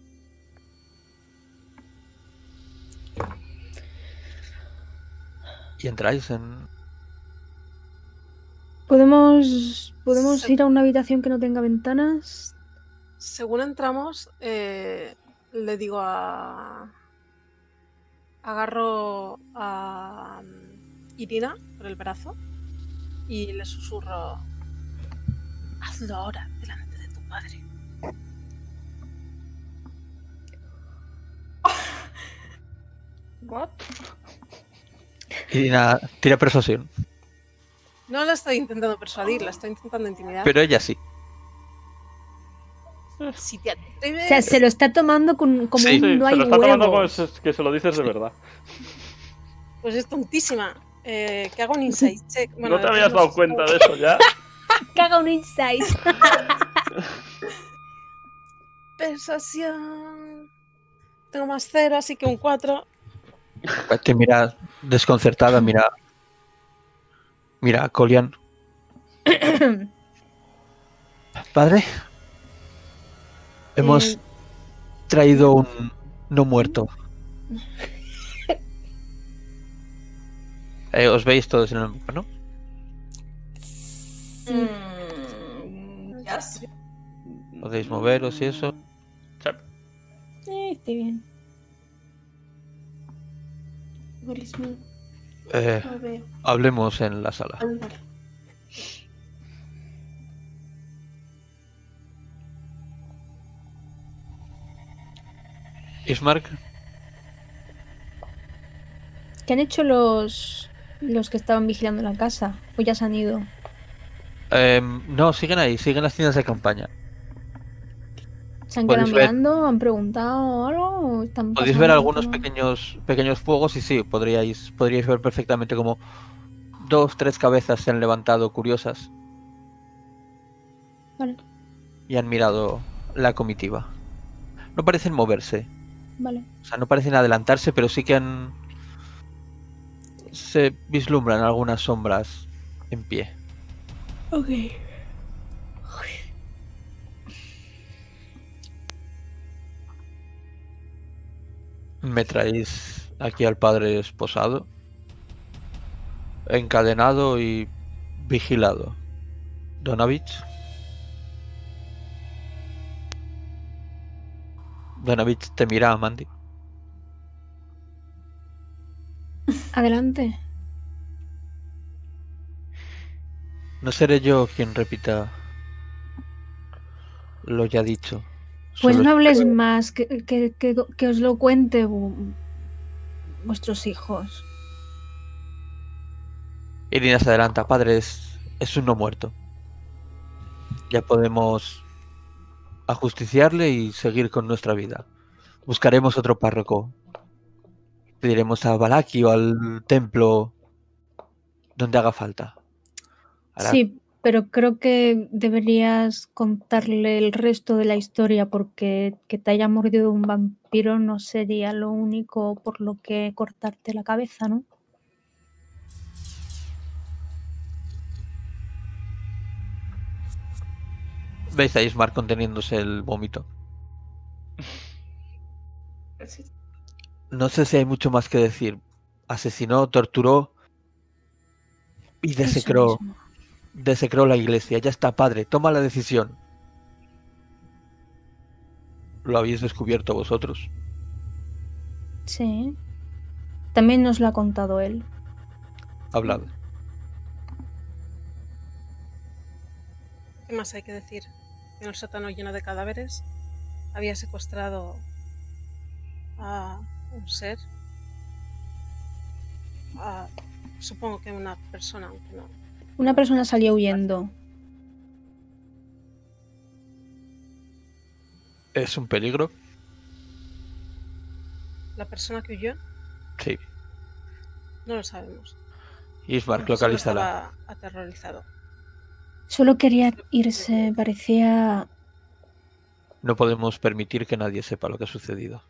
Y entráis en. ¿Podemos, ¿podemos Sí. ir a una habitación que no tenga ventanas? Según entramos, eh, le digo a... Agarro a mm, Irina por el brazo y le susurro: hazlo ahora, delante de tu padre. ¿What? Irina, tira persuasión. No la estoy intentando persuadir, la estoy intentando intimidar. Pero ella sí. Si te atreves... O sea, se lo está tomando con, como Sí. un Sí, no se hay lo está tomando como huevos. es- que se lo dices de verdad. Pues es tontísima. Eh, que hago un insight check. Bueno, ¿No te de habías todos dado modos, cuenta de eso ya? Caga un insight. Persuasión. Tengo más cero, así que un cuatro. Te mira desconcertada, mira. Mira a Colian. Padre. Hemos Eh, traído un no muerto. Eh, os veis todos en el mapa, ¿no? Mm, ya sé. Podéis moveros y eso. Sí. eh, estoy bien. Where is me? Eh, No veo. hablemos en la sala. Ah, vale. Ismark, ¿Qué han hecho los, los que estaban vigilando la casa? ¿O ya se han ido? em, no, siguen ahí, siguen las tiendas de campaña. ¿Se han Podéis quedado ver- mirando? ¿Han preguntado algo? ¿O están Podéis pasando ver por algunos encima? pequeños pequeños fuegos y sí, podríais, podríais ver perfectamente como dos, tres cabezas se han levantado curiosas Vale, y han mirado la comitiva. No parecen moverse, vale. o sea, no parecen adelantarse, pero sí que han... se vislumbran algunas sombras en pie. Ok. Eh, Me traéis aquí al padre esposado, encadenado y vigilado. Donavich. Donavich te mira a Mandy. Adelante. No seré yo quien repita lo ya dicho. Pues Solo no hables espero- más, que, que, que, que os lo cuente vu- vuestros hijos. Irina se adelanta. Padre, es, es un no muerto. Ya podemos ajusticiarle y seguir con nuestra vida. Buscaremos otro párroco. Pediremos a Balaki o al templo donde haga falta. Ahora, Sí, pero creo que deberías contarle el resto de la historia porque que te haya mordido un vampiro no sería lo único por lo que cortarte la cabeza, ¿no? veis a Ismar conteniéndose el vómito. Sí. No sé si hay mucho más que decir. Asesinó, torturó y Eso desecró, mismo. desecró la iglesia. Ya está, padre. Toma la decisión. Lo habéis descubierto vosotros. Sí. También nos lo ha contado él. Hablad. ¿Qué más hay que decir? En el sótano lleno de cadáveres había secuestrado a un ser. A, supongo que una persona, aunque no. Una persona salió huyendo. ¿Es un peligro? La persona que huyó, Sí. no lo sabemos. Ismar, Solo localízala. estaba aterrorizado. Solo quería irse, parecía... No podemos permitir que nadie sepa lo que ha sucedido.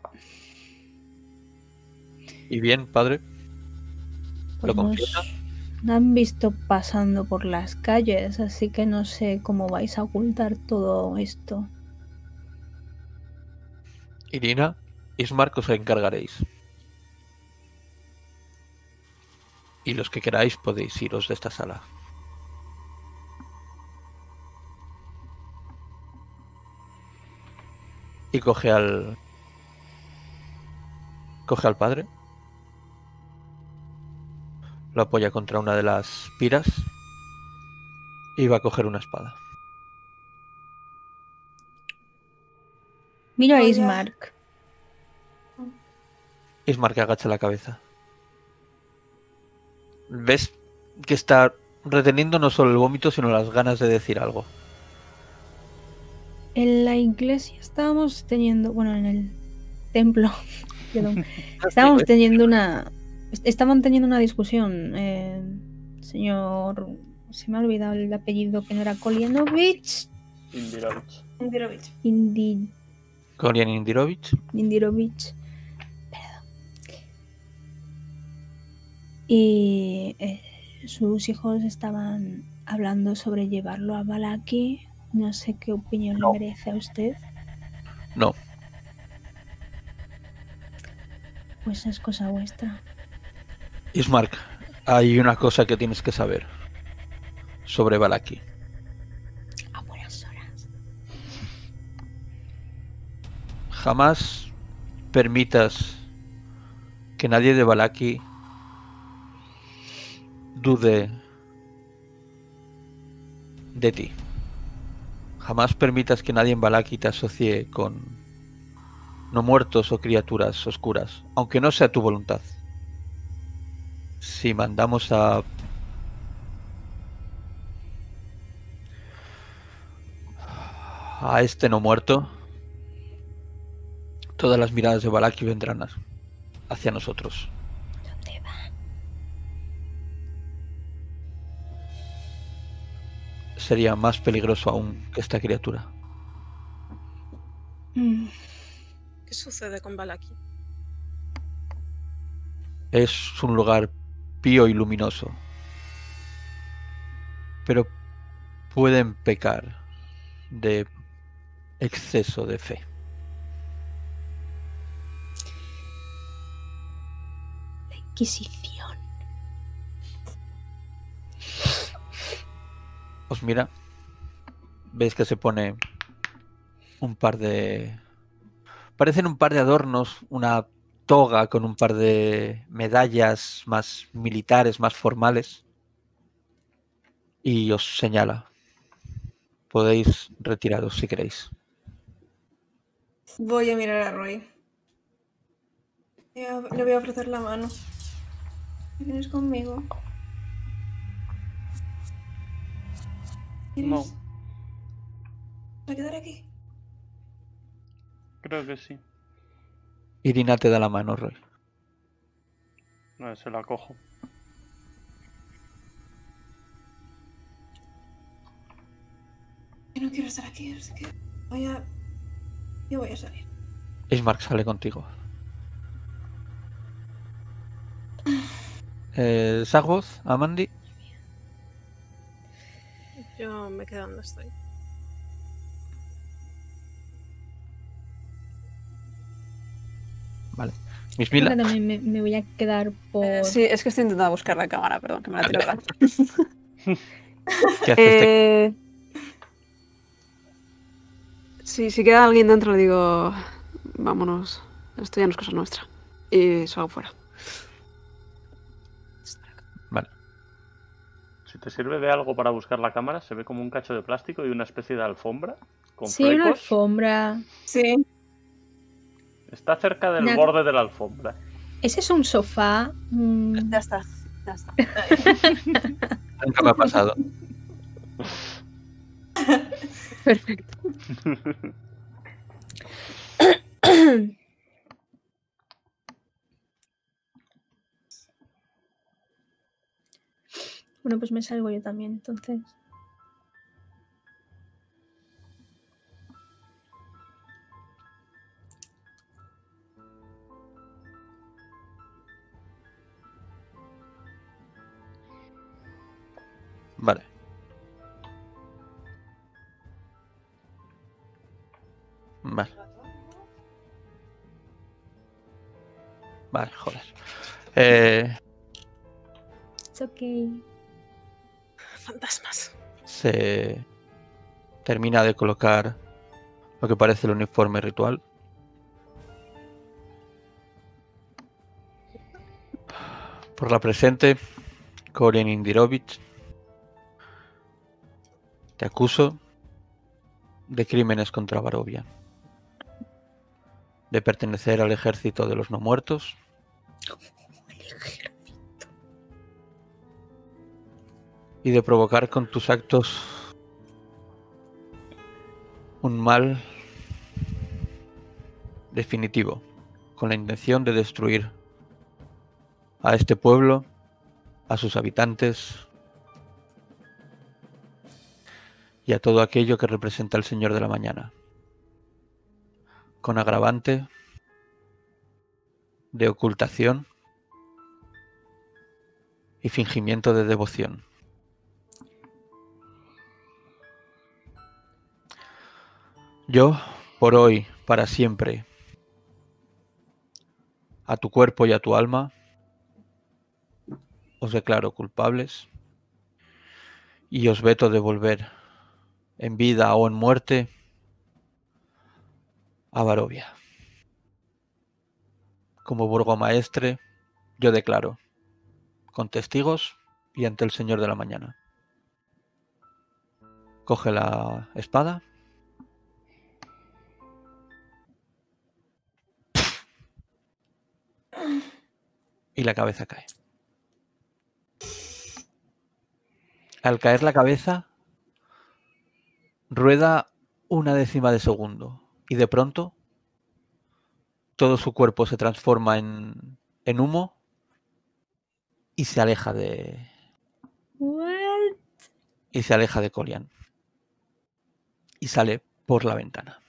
¿Y bien, padre? Pues ¿Lo nos confiesa? han visto pasando por las calles, así que no sé cómo vais a ocultar todo esto. Irina, Ismar, que os encargaréis. Y los que queráis podéis iros de esta sala. Y coge al... Coge al padre. Lo apoya contra una de las piras. Y va a coger una espada. Miro a Voy a- Ismark. Ismar que agacha la cabeza. Ves que está reteniendo no solo el vómito, sino las ganas de decir algo. En la iglesia estábamos teniendo, bueno, en el templo, perdón, estábamos teniendo una, estaban teniendo una discusión, eh, señor, se me ha olvidado el apellido que no era Kolyanovich, Indirovich. Indirovich. Indi, Kolyan Indirovich. Indirovich, perdón. Y eh, sus hijos estaban hablando sobre llevarlo a Balaki. No sé qué opinión No. le merece a usted. No, Pues es cosa vuestra. Ismark, hay una cosa que tienes que saber sobre Balaki. A buenas horas. Jamás permitas que nadie de Balaki dude de ti. Jamás permitas que nadie en Balaki te asocie con no muertos o criaturas oscuras, aunque no sea tu voluntad. Si mandamos a a este no muerto, todas las miradas de Balaki vendrán a- hacia nosotros. ¿Dónde va? Sería más peligroso aún que esta criatura. Mm, ¿Qué sucede con Balaki? Es un lugar pío y luminoso, pero pueden pecar de exceso de fe. Inquisición. Os mira. Veis que se pone un par de... Parecen un par de adornos, una toga con un par de medallas más militares, más formales. Y os señala. Podéis retiraros si queréis. Voy a mirar a Roy. Le voy a- le voy a ofrecer la mano. ¿Vienes conmigo? No, ¿Quieres ¿Vas a quedar aquí? creo que sí. Irina te da la mano, Roy. No, se la cojo. Yo no quiero estar aquí, así que voy a... Yo voy a salir. Ismark sale contigo. Eh, Sagvoz, Amandi. Yo me quedo donde estoy. Vale. Creo Mismila. que también me, me voy a quedar por... Eh, sí, es que estoy intentando buscar la cámara, perdón, que me la tiro Vale. grande. ¿Qué haces? Te- Eh... Sí, si queda alguien dentro le digo, vámonos, esto ya no es cosa nuestra. Y salgo fuera. Vale. Si te sirve de algo para buscar la cámara, se ve como un cacho de plástico y una especie de alfombra con Sí, una flecos. alfombra. Sí. Está cerca del Una- borde de la alfombra. Ese es un sofá. mm, Ya está, ya está. Nunca me ha pasado. Perfecto. Bueno, pues me salgo yo también, entonces. Vale. Vale. Vale, joder. Eh, It's okay. Fantasmas. se termina de colocar lo que parece el uniforme ritual. Por la presente, Koren Indirovich, te acuso de crímenes contra Barovia, de pertenecer al ejército de los no muertos, y de provocar con tus actos un mal definitivo, con la intención de destruir a este pueblo, a sus habitantes y a todo aquello que representa el Señor de la Mañana, con agravante de ocultación y fingimiento de devoción. Yo, por hoy, para siempre, a tu cuerpo y a tu alma, os declaro culpables y os veto de volver en vida o en muerte a Barovia. Como burgomaestre, yo declaro, con testigos y ante el Señor de la Mañana. Coge la espada. Y la cabeza cae. Al caer la cabeza, rueda una décima de segundo y de pronto todo su cuerpo se transforma en, en humo y se aleja de What? y se aleja de Colian y sale por la ventana.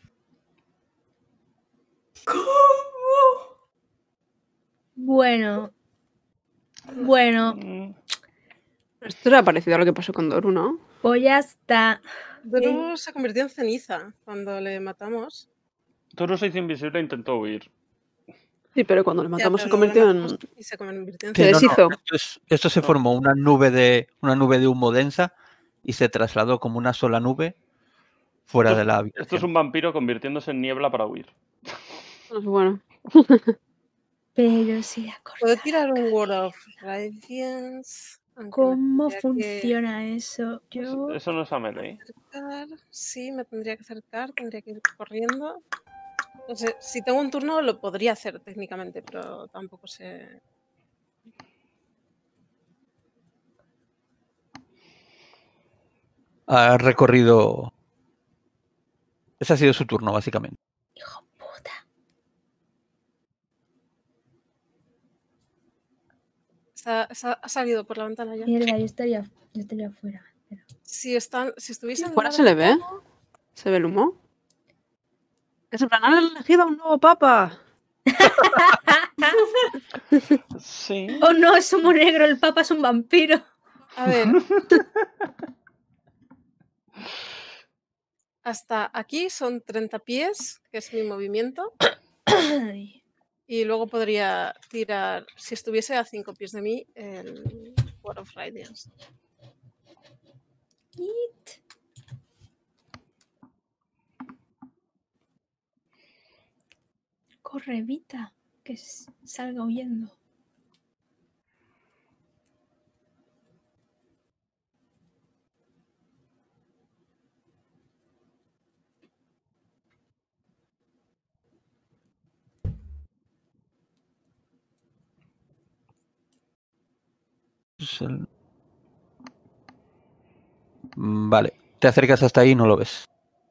¿Cómo? Bueno. Bueno, Mm, Esto era parecido a lo que pasó con Doru, ¿no? pues ya está. Doru se convirtió en ceniza cuando le matamos. Toro se hizo invisible e intentó huir. Sí, pero cuando le Ya, matamos se pero luego le convirtió en... matamos y se convirtió en Se Sí, no, no, deshizo. esto, es- esto se formó una nube de una nube de humo densa y se trasladó como una sola nube fuera Esto de es, la esto habitación. es un vampiro convirtiéndose en niebla para huir. Pues bueno. Pero si la ¿Puedo corta. tirar un Word of Radiance? Aunque me ¿Cómo tendría que funciona eso? Eso, Yo. eso no es a melee. acercar. Sí, me tendría que acercar, tendría que ir corriendo. Entonces, si tengo un turno lo podría hacer técnicamente, pero tampoco sé. Ha recorrido. Ese ha sido su turno, básicamente. Hijo puta. Está- está- ha salido por la ventana ya. Mierda, yo estaría, yo estaría afuera. Pero- Si están, si estuviesen ¿Fuera delante se le ve? todo- ¿Se ve el humo? Es en plan, han elegido a un nuevo papa. Sí. Oh no, es humo negro, el papa es un vampiro. A ver. Hasta aquí son treinta pies, que es mi movimiento. Ay, Y luego podría tirar, si estuviese a cinco pies de mí, el Word of Radiance. it. Corre, Vita, que s- salga huyendo. Es el- Mm, Vale, te acercas hasta ahí y no lo ves.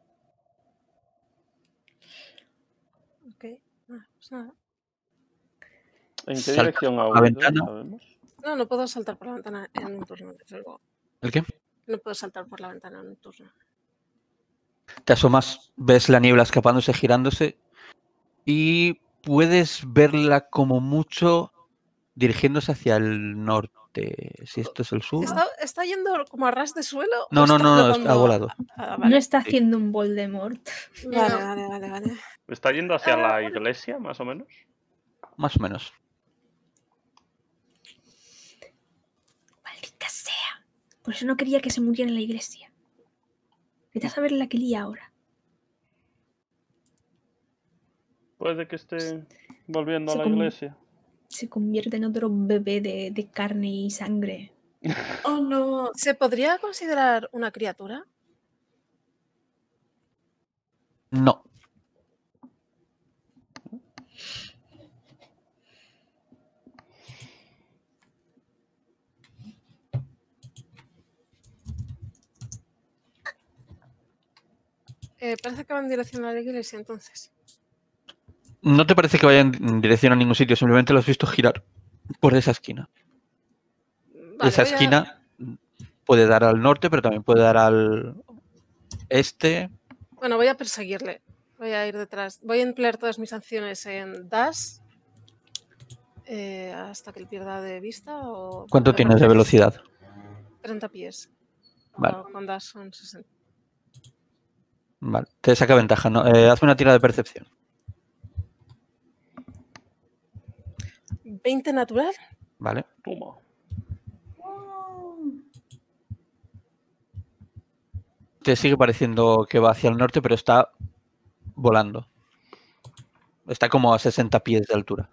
Ok, ah, pues nada. ¿En qué Saltas dirección ha por la huido? ventana. ¿Sabemos? No, no puedo saltar por la ventana en un turno, desde luego. ¿El qué? No puedo saltar por la ventana en un turno. Te asomas, ves la niebla escapándose, girándose y puedes verla como mucho dirigiéndose hacia el norte. Si esto es el sur. ¿Está, está yendo como a ras de suelo? No, o no, está no, no, flotando? ha volado. Ah, No vale. está sí. haciendo un Voldemort. Vale, No. vale, vale, vale. ¿Está yendo hacia Ah, la bueno. iglesia, más o menos? Más o menos. Maldita sea. Por eso no quería que se muriera en la iglesia. Vete a saber la que lía ahora. Puede que esté volviendo a Se la com- iglesia. Se convierte en otro bebé de, de carne y sangre. Oh, no. ¿Se podría considerar una criatura? No. Eh, parece que va en dirección a la iglesia, entonces. No te parece que vaya en dirección a ningún sitio, simplemente lo has visto girar por esa esquina. Vale, esa voy a- esquina puede dar al norte, pero también puede dar al este. Bueno, voy a perseguirle. Voy a ir detrás. Voy a emplear todas mis acciones en dash eh, hasta que él pierda de vista. O ¿Cuánto bueno, tienes de velocidad? treinta pies. Vale. O con dash son sesenta. Vale, te saca ventaja. ¿No? Eh, hazme una tira de percepción. veinte natural. Vale. Toma. Te sigue pareciendo que va hacia el norte, pero está volando. Está como a sesenta pies de altura.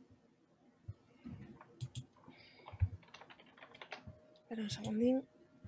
Espera un segundín.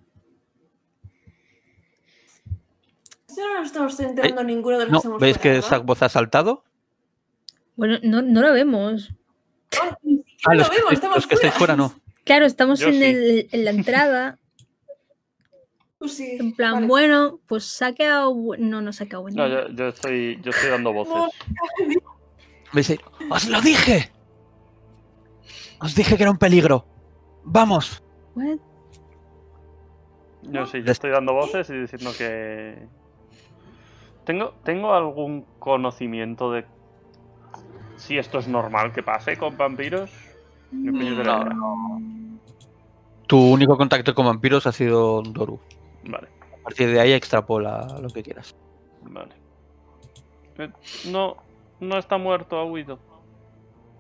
Eso no nos estamos enterando ninguno de los No, que estamos ¿veis fuera, que ¿verdad? Sackboz ha saltado? Bueno, no, no lo vemos. Oh, ni siquiera Ah, lo los que, vemos, estáis, estamos los que estáis fuera no. Claro, estamos Yo en, sí. el- en la entrada. Tú sí. En plan, Vale. bueno, pues se ha quedado. bu- No, no se ha quedado bueno. No, yo, yo estoy, yo estoy dando voces. ¿Veis ahí? ¡Os lo dije! Os dije que era un peligro. ¡Vamos! What? Yo sí, yo estoy dando voces y diciendo que... ¿Tengo, ¿Tengo algún conocimiento de si esto es normal que pase con vampiros? Ni puñetera idea. Tu único contacto con vampiros ha sido Doru. Vale, A partir de ahí extrapola lo que quieras. vale. Eh, No, no está muerto, ha huido.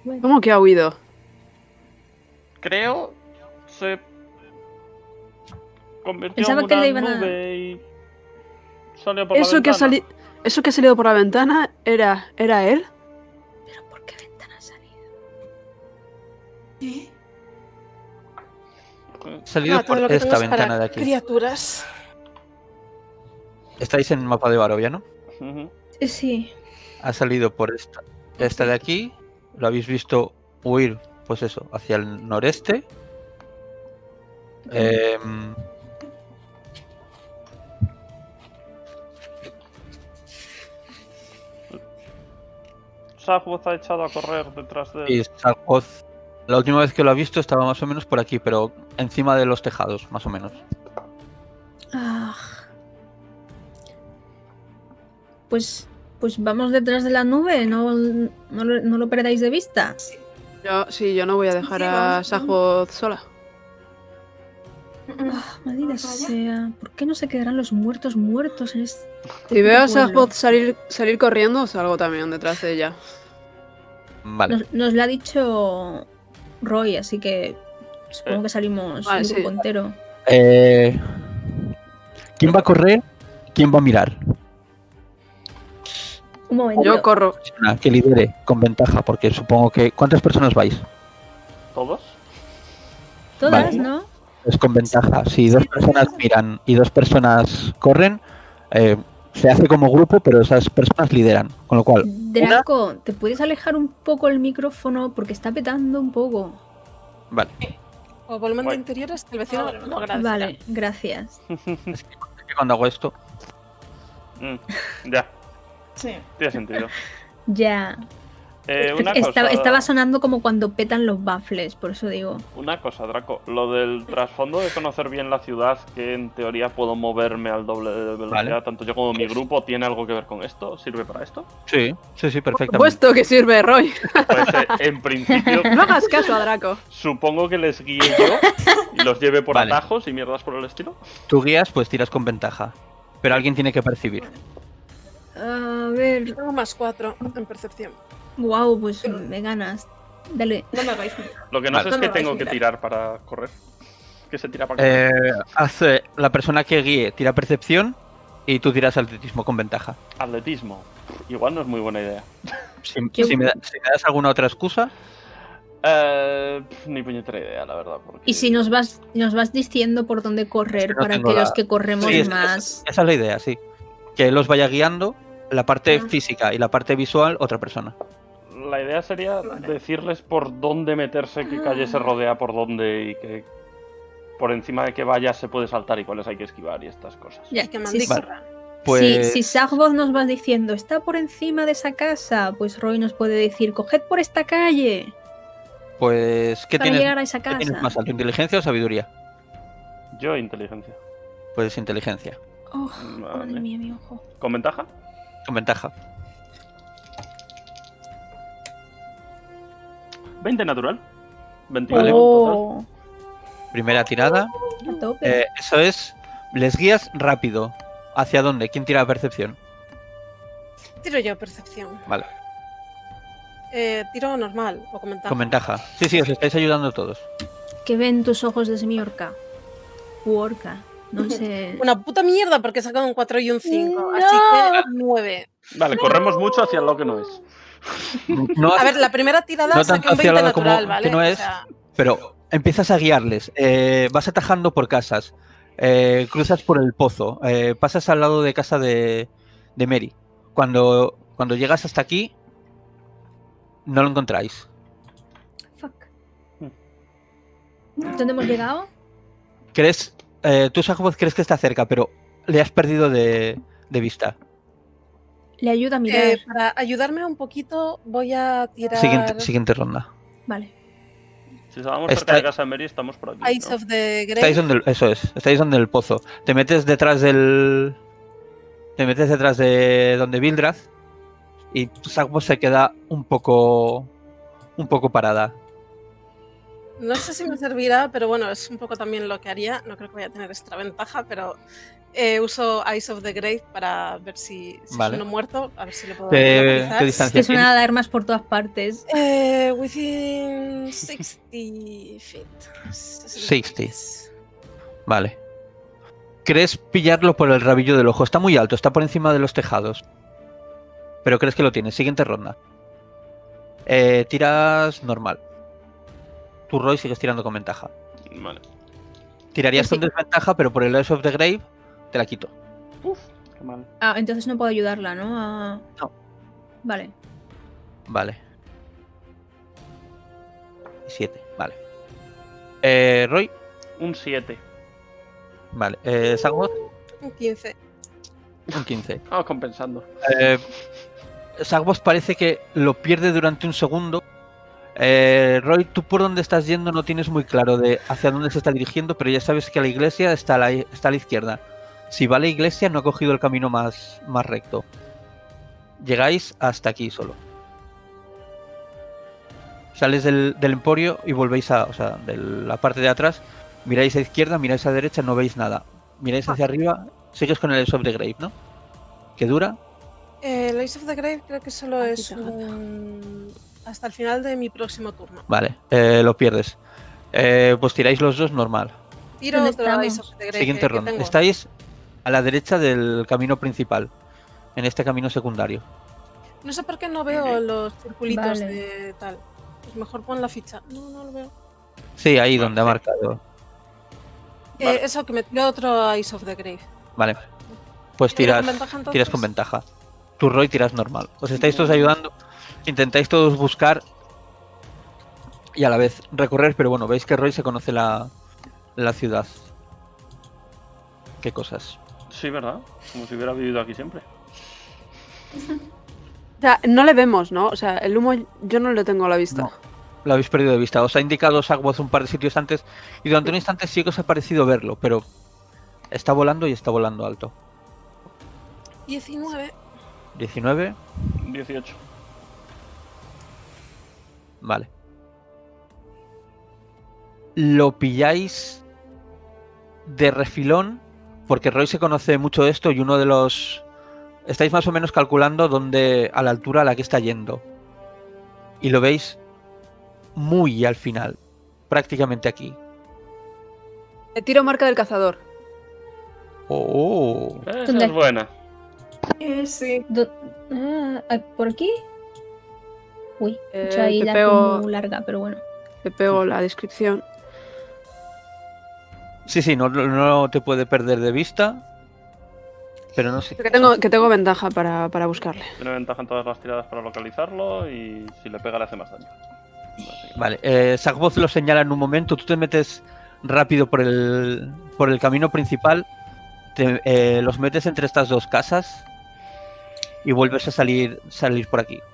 Bueno. ¿Cómo que ha huido? Creo se convirtió Pensaba en que una le iban a- nube y salió por la Eso que, ha ventana. sali- Eso que ha salido por la ventana era, ¿era él? ¿Pero por qué ventana ha salido? ¿Qué? Ha salido Ah, todo por lo que tengo esta es para ventana de aquí. criaturas. Estáis en el mapa de Barovia, ¿no? Ujú. Eh, Sí. Ha salido por esta, esta de aquí. Lo habéis visto huir, pues eso, hacia el noreste. Em, Shahwoth ha echado a correr detrás de él. y Sarkoz, la última vez que lo ha visto estaba más o menos por aquí, pero encima de los tejados, más o menos. Ah. Pues, pues vamos detrás de la nube, no, no, lo- no lo perdáis de vista. Yo, sí, yo no voy a dejar Sí, a vamos, Sajboth sola. Ah, maldita Vamos para allá. sea. ¿Por qué no se quedarán los muertos muertos en este Si veo a pueblo? Sajboth salir, salir corriendo, salgo también detrás de ella. Vale. Nos, nos lo ha dicho Roy, así que supongo que salimos Vale, un sí. grupo entero. Eh, ¿Quién va a correr? ¿Quién va a mirar? Un momento. Yo corro. Una que lidere con ventaja, porque supongo que... ¿Cuántas personas vais? ¿Todos? Todas, Vale. ¿no? Es con ventaja. Si dos personas miran y dos personas corren, eh, se hace como grupo, pero esas personas lideran. Con lo cual, Draco, ¿te puedes alejar un poco el micrófono? Porque está petando un poco. vale. O volumen de Guay. interiores que el vecino no agradecerá. Vale, gracias. Es que cuando hago esto, Mm, ya, Sí. tiene sentido. Ya. Eh, una, Estaba, cosa, estaba sonando como cuando petan los baffles, por eso digo. una cosa, Draco. Lo del trasfondo de conocer bien la ciudad, que en teoría puedo moverme al doble de velocidad, Vale. tanto yo como mi grupo, ¿tiene algo que ver con esto? ¿Sirve para esto? sí, sí, sí, Por perfectamente. supuesto que sirve, Roy. Pues eh, en principio No hagas caso a Draco. supongo que les guíe yo y los lleve por Vale. atajos y mierdas por el estilo. Tú guías, pues tiras con ventaja. Pero alguien tiene que percibir. A ver. Tengo más cuatro en percepción. Wow, pues me ganas. Dale. No me hagáis mirar. Lo que no Vale. sé es No que me vais tengo a que mirar. tirar para correr. ¿Qué se tira para correr? Eh, hace la persona que guíe tira percepción y tú tiras atletismo con ventaja. Atletismo. Igual no es muy buena idea. Si, Yo- si me, da- si me das alguna otra excusa, Eh, pf, ni puñetera idea, la verdad. Porque... Y si nos vas, nos vas diciendo por dónde correr No para tengo que la- los que corremos Sí, es- más. esa es la idea, sí. Que él los vaya guiando, la parte Ah. física y la parte visual, otra persona. La idea sería Vale. decirles por dónde meterse, qué calle se rodea por dónde y que por encima de qué vallas se puede saltar y cuáles hay que esquivar y estas cosas. Ya, Y que si, mandícorra. Pues si, si Sargoth nos va diciendo está por encima de esa casa, pues Roy nos puede decir coged por esta calle Pues, ¿qué para tienes, llegar a esa ¿qué casa. tienes más alto? ¿Inteligencia o sabiduría? Yo, inteligencia. Pues inteligencia, Oh, Vale. madre mía, mi ojo. ¿Con ventaja? con ventaja. veinte natural. veintiuno total. Oh, Primera tirada. a tope. Eh, eso es, les guías rápido. ¿Hacia dónde? ¿Quién tira la percepción? Tiro yo percepción. Vale, Eh, tiro normal o con ventaja. con ventaja. Sí, sí, os estáis ayudando todos. ¿Qué ven tus ojos de semi-orca? U orca, no sé. Una puta mierda porque he sacado un cuatro y un cinco. No. Así que nueve. Vale, corremos mucho hacia lo que no es. No, A ver, la primera tirada No saqué tanto un hacia veinte lado como natural, que ¿vale? no O es. sea, pero empiezas a guiarles. eh, vas atajando por casas. eh, cruzas por el pozo. eh, pasas al lado de casa de, de Mary. Cuando, cuando llegas hasta aquí, no lo encontráis. Fuck. ¿Dónde hemos llegado? Crees, eh, tú, Sajboth, crees que está cerca, pero le has perdido de, de vista. Le ayuda a mirar. eh, para ayudarme un poquito voy a tirar Siguiente, siguiente ronda. Vale. Si estábamos Está- cerca de casa de Mary, estamos por aquí. Eyes ¿no? of the Grey. Estáis donde el- eso es, estáis donde el pozo. Te metes detrás del. Te metes detrás de donde Vildrath. Y Sajboth se queda un poco. Un poco parada. No sé si me servirá, pero bueno, es un poco también lo que haría. No creo que vaya a tener extra ventaja, pero eh, uso Eyes of the Grave para ver si, si Vale. es uno muerto, a ver si le puedo ¿Qué- localizar. qué Es distancia que suena tienes? a alarmas por todas partes. Eh, within sixty feet. sesenta. Vale. ¿Crees pillarlo por el rabillo del ojo? Está muy alto, está por encima de los tejados. Pero crees que lo tienes. Siguiente ronda. Eh, tiras normal. Tu Roy sigues tirando con ventaja. Vale. Tirarías Sí, con sí. desventaja, pero por el Eyes of the Grave te la quito. Uf, qué mal. Ah, entonces no puedo ayudarla, ¿no? A- No. Vale. Vale. siete, vale. Eh, Roy, Un siete. vale. Eh, Sagmoth, Un quince. un quince. Ah, compensando. Eh, Sagmoth parece que lo pierde durante un segundo. Eh, Roy, tú por dónde estás yendo no tienes muy claro de hacia dónde se está dirigiendo, pero ya sabes que la iglesia está a la, está a la izquierda. Si va a la iglesia no ha cogido el camino más, más recto. Llegáis hasta aquí solo. Sales del, del emporio y volvéis a, o sea, de la parte de atrás, miráis a izquierda, miráis a derecha, no veis nada. Miráis hacia arriba, sigues con el Eyes of the Grave, ¿no? ¿Qué dura? Eh, el Eyes of the Grave creo que solo Aquí es está, gata. un... hasta el final de mi próximo turno. Vale, eh, lo pierdes. Eh, pues tiráis los dos normal. Tiro ¿Dónde otro estamos? Eyes of the Grave Siguiente que- que ronda. tengo. Estáis a la derecha del camino principal, en este camino secundario. No sé por qué no veo los circulitos Vale. de tal. Pues mejor pon la ficha. No, no lo veo. Sí, ahí Vale, donde ha sí. marcado. Eh, Vale. eso, que me tiro otro Eyes of the Grave. Vale. Pues ¿Tiro tiras, con ventaja, entonces? tiras con ventaja. Tu Roy tiras normal. Os estáis todos ayudando. Intentáis todos buscar y a la vez recorrer, pero bueno, veis que Roy se conoce la, la ciudad. ¿Qué cosas? Sí, ¿verdad? Como si hubiera vivido aquí siempre. O sea, no le vemos, ¿no? O sea, el humo yo no lo tengo a la vista. No. Lo habéis perdido de vista. Os ha indicado Sagwoth un par de sitios antes y durante un instante sí que os ha parecido verlo, pero está volando y está volando alto. diecinueve. diecinueve, dieciocho. vale. Lo pilláis de refilón porque Roy se conoce mucho de esto y uno de los... Estáis más o menos calculando dónde, a la altura a la que está yendo. Y lo veis muy al final, prácticamente aquí. Le tiro marca del cazador. Oh, Esa ¿Dónde? es buena. Eh, sí. Do- ah, ah, ¿Por aquí? Uy, he Eh, hecho ahí te la pego- muy larga, pero bueno. Le pego la descripción. sí, sí, no, no te puede perder de vista. Pero no sé. Que tengo, que tengo ventaja para, para buscarle. Tiene ventaja en todas las tiradas para localizarlo y si le pega le hace más daño. Básicamente. Vale, eh, Sagwoth lo señala en un momento, tú te metes rápido por el, por el camino principal, te, eh, los metes entre estas dos casas y vuelves a salir, salir por aquí.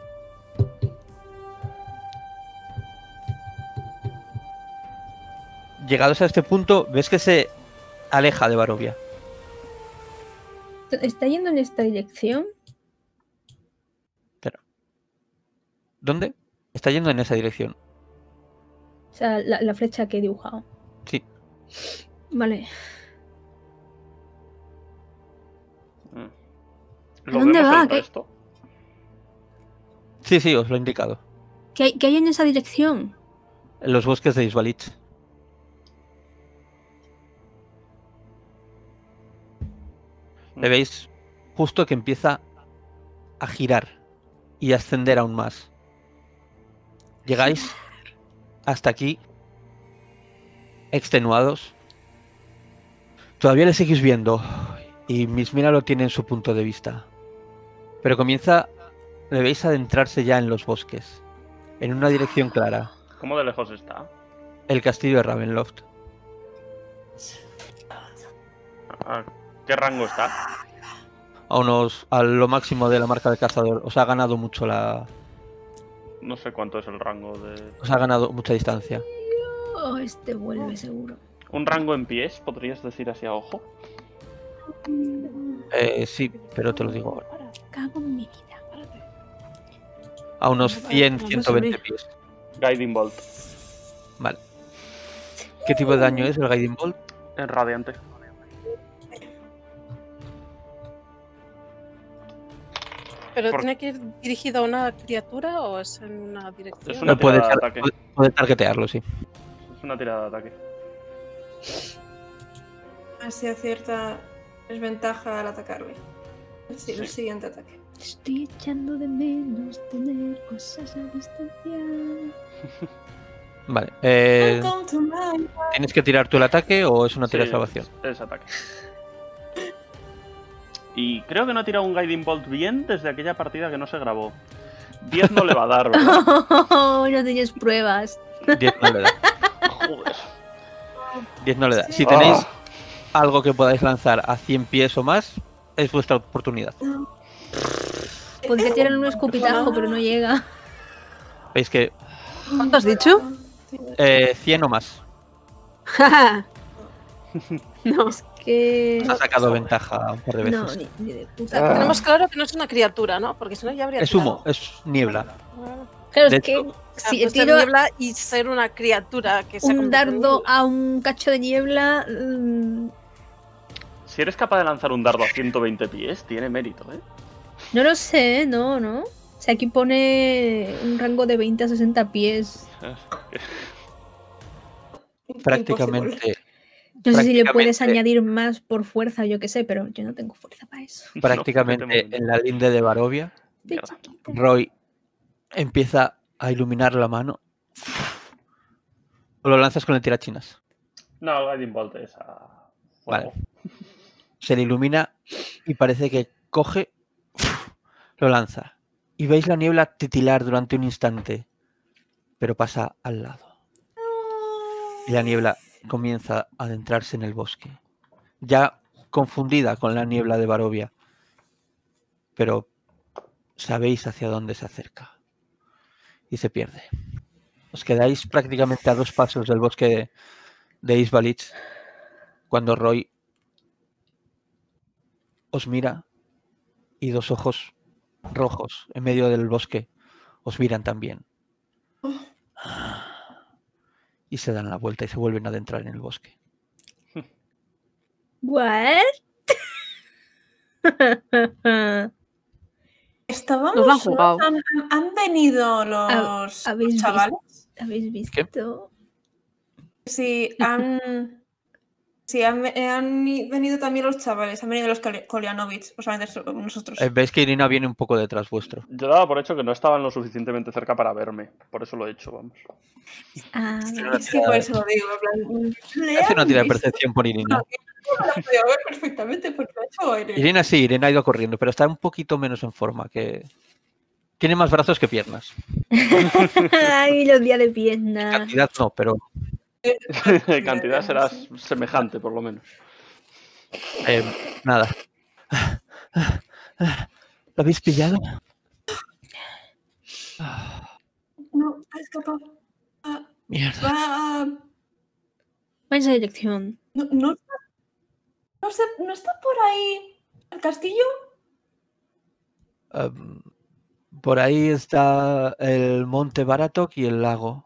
Llegados a este punto, ves que se aleja de Barovia. ¿Está yendo en esta dirección? ¿Dónde? Está yendo en esa dirección. O sea, la, la flecha que he dibujado. Sí. Vale. Mm. ¿A ¿Lo dónde vemos va? el ¿Qué? resto? Sí, sí, os lo he indicado. ¿Qué hay, qué hay en esa dirección? En los bosques de Isvalich. Le veis justo que empieza a girar y a ascender aún más. Llegáis hasta aquí, extenuados. Todavía le seguís viendo y Miss Mira lo tiene en su punto de vista. Pero comienza, le veis adentrarse ya en los bosques, en una dirección clara. ¿Cómo de lejos está? El castillo de Ravenloft. ¿A qué rango está? A unos, a lo máximo de la marca del cazador. Os ha ganado mucho la... No sé cuánto es el rango de... Os ha ganado mucha distancia. Oh, este vuelve seguro. ¿Un rango en pies? ¿Podrías decir así a ojo? Eh, sí, pero te lo digo ahora. Cago en mi vida. A unos cien, Vamos a ciento veinte subir. pies. Guiding Bolt. Vale. ¿Qué tipo de daño es el Guiding Bolt? En radiante. ¿Pero Por- tiene que ir dirigido a una criatura o es en una dirección? Es una No puede, tirada de tar- ataque. puede- puede targetearlo, sí. Es una tirada de ataque. Así acierta desventaja al atacarle. Sí, el Sí. siguiente ataque. Estoy echando de menos tener cosas a distancia. Vale. eh, Welcome to my- ¿Tienes que tirar tú el ataque o es una tira de Sí, salvación? Es, es ataque. Y creo que no ha tirado un Guiding Bolt bien desde aquella partida que no se grabó. diez no le va a dar, ¿verdad? No tienes pruebas. diez no le da. Joder. diez no le da. Si Ah. tenéis algo que podáis lanzar a cien pies o más, es vuestra oportunidad. Podría tirar un escupitajo, pero no llega. Veis que ¿Cuánto has dicho? eh, cien o más. No. Es que. Ha sacado ventaja un par de No, veces. ni, ni de puta. Tenemos claro que no es una criatura, ¿no? Porque si no ya habría Es tirado. humo, es niebla. Claro. Claro, de es que hecho, O sea, si puede ser tiro niebla y ser una criatura que se ha un convertido en dardo niebla. a un cacho de niebla. mm, Si eres capaz de lanzar un dardo a ciento veinte pies, tiene mérito, ¿eh? No lo sé, no, no. O sea, aquí pone un rango de veinte a sesenta pies. Prácticamente, No sé si le puedes Prácticamente- añadir más por fuerza, yo qué sé, pero yo no tengo fuerza para eso. prácticamente No, vete en la linde de Barovia, Estoy Mierda. chiquita. Roy empieza a iluminar la mano. O lo lanzas con el tirachinas. No, el Guiding Bolt es a fuego. Vale. Se le ilumina y parece que coge, lo lanza. Y veis la niebla titilar durante un instante, pero pasa al lado. Y la niebla comienza a adentrarse en el bosque, ya confundida con la niebla de Barovia. Pero sabéis hacia dónde se acerca. Y se pierde. Os quedáis prácticamente a dos pasos del bosque de, de Isvalich cuando Roy os mira y dos ojos rojos en medio del bosque os miran también. Y se dan la vuelta y se vuelven a adentrar en el bosque. ¿What? Estábamos. Nos lo han jugado. ¿Han, han venido los ¿Habéis visto? chavales? ¿Habéis visto? Sí, han. Sí, han, han venido también los chavales. Han venido los Koli- Kolianovich. O sea, nosotros. Eh, Veis que Irina viene un poco detrás vuestro. Yo daba por hecho que no estaban lo suficientemente cerca para verme. Por eso lo he hecho, vamos. Ah, una Es que por eso lo digo. En plan, ¿le Hace una han tira de visto? percepción por Irina. No la podía ver perfectamente porque lo ha hecho Irene. Irina sí, Irina ha ido corriendo, pero está un poquito menos en forma. Que tiene más brazos que piernas. Ay, los días de pierna. Cantidad no, pero En cantidad serás semejante, por lo menos. eh, nada. ¿Lo habéis pillado? No, ha escapado. Ah, Mierda. va a- Va en esa dirección. No, no, está- no, sé, ¿no está por ahí el castillo? Um, por ahí está el monte Baratok y el lago.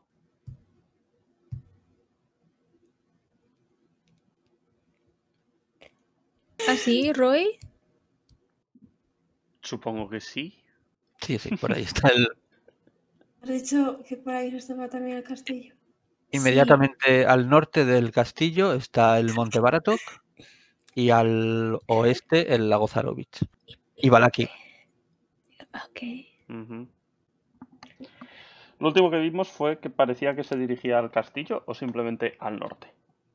¿Ah, sí, Roy? Supongo que sí. Sí, sí, por ahí está el. Has dicho que por ahí estaba también el castillo. Inmediatamente al norte del castillo está el monte Baratok y al oeste el lago Zarovich. Y Balaki. Ok. Ujú. Lo último que vimos fue que parecía que se dirigía al castillo o simplemente al norte.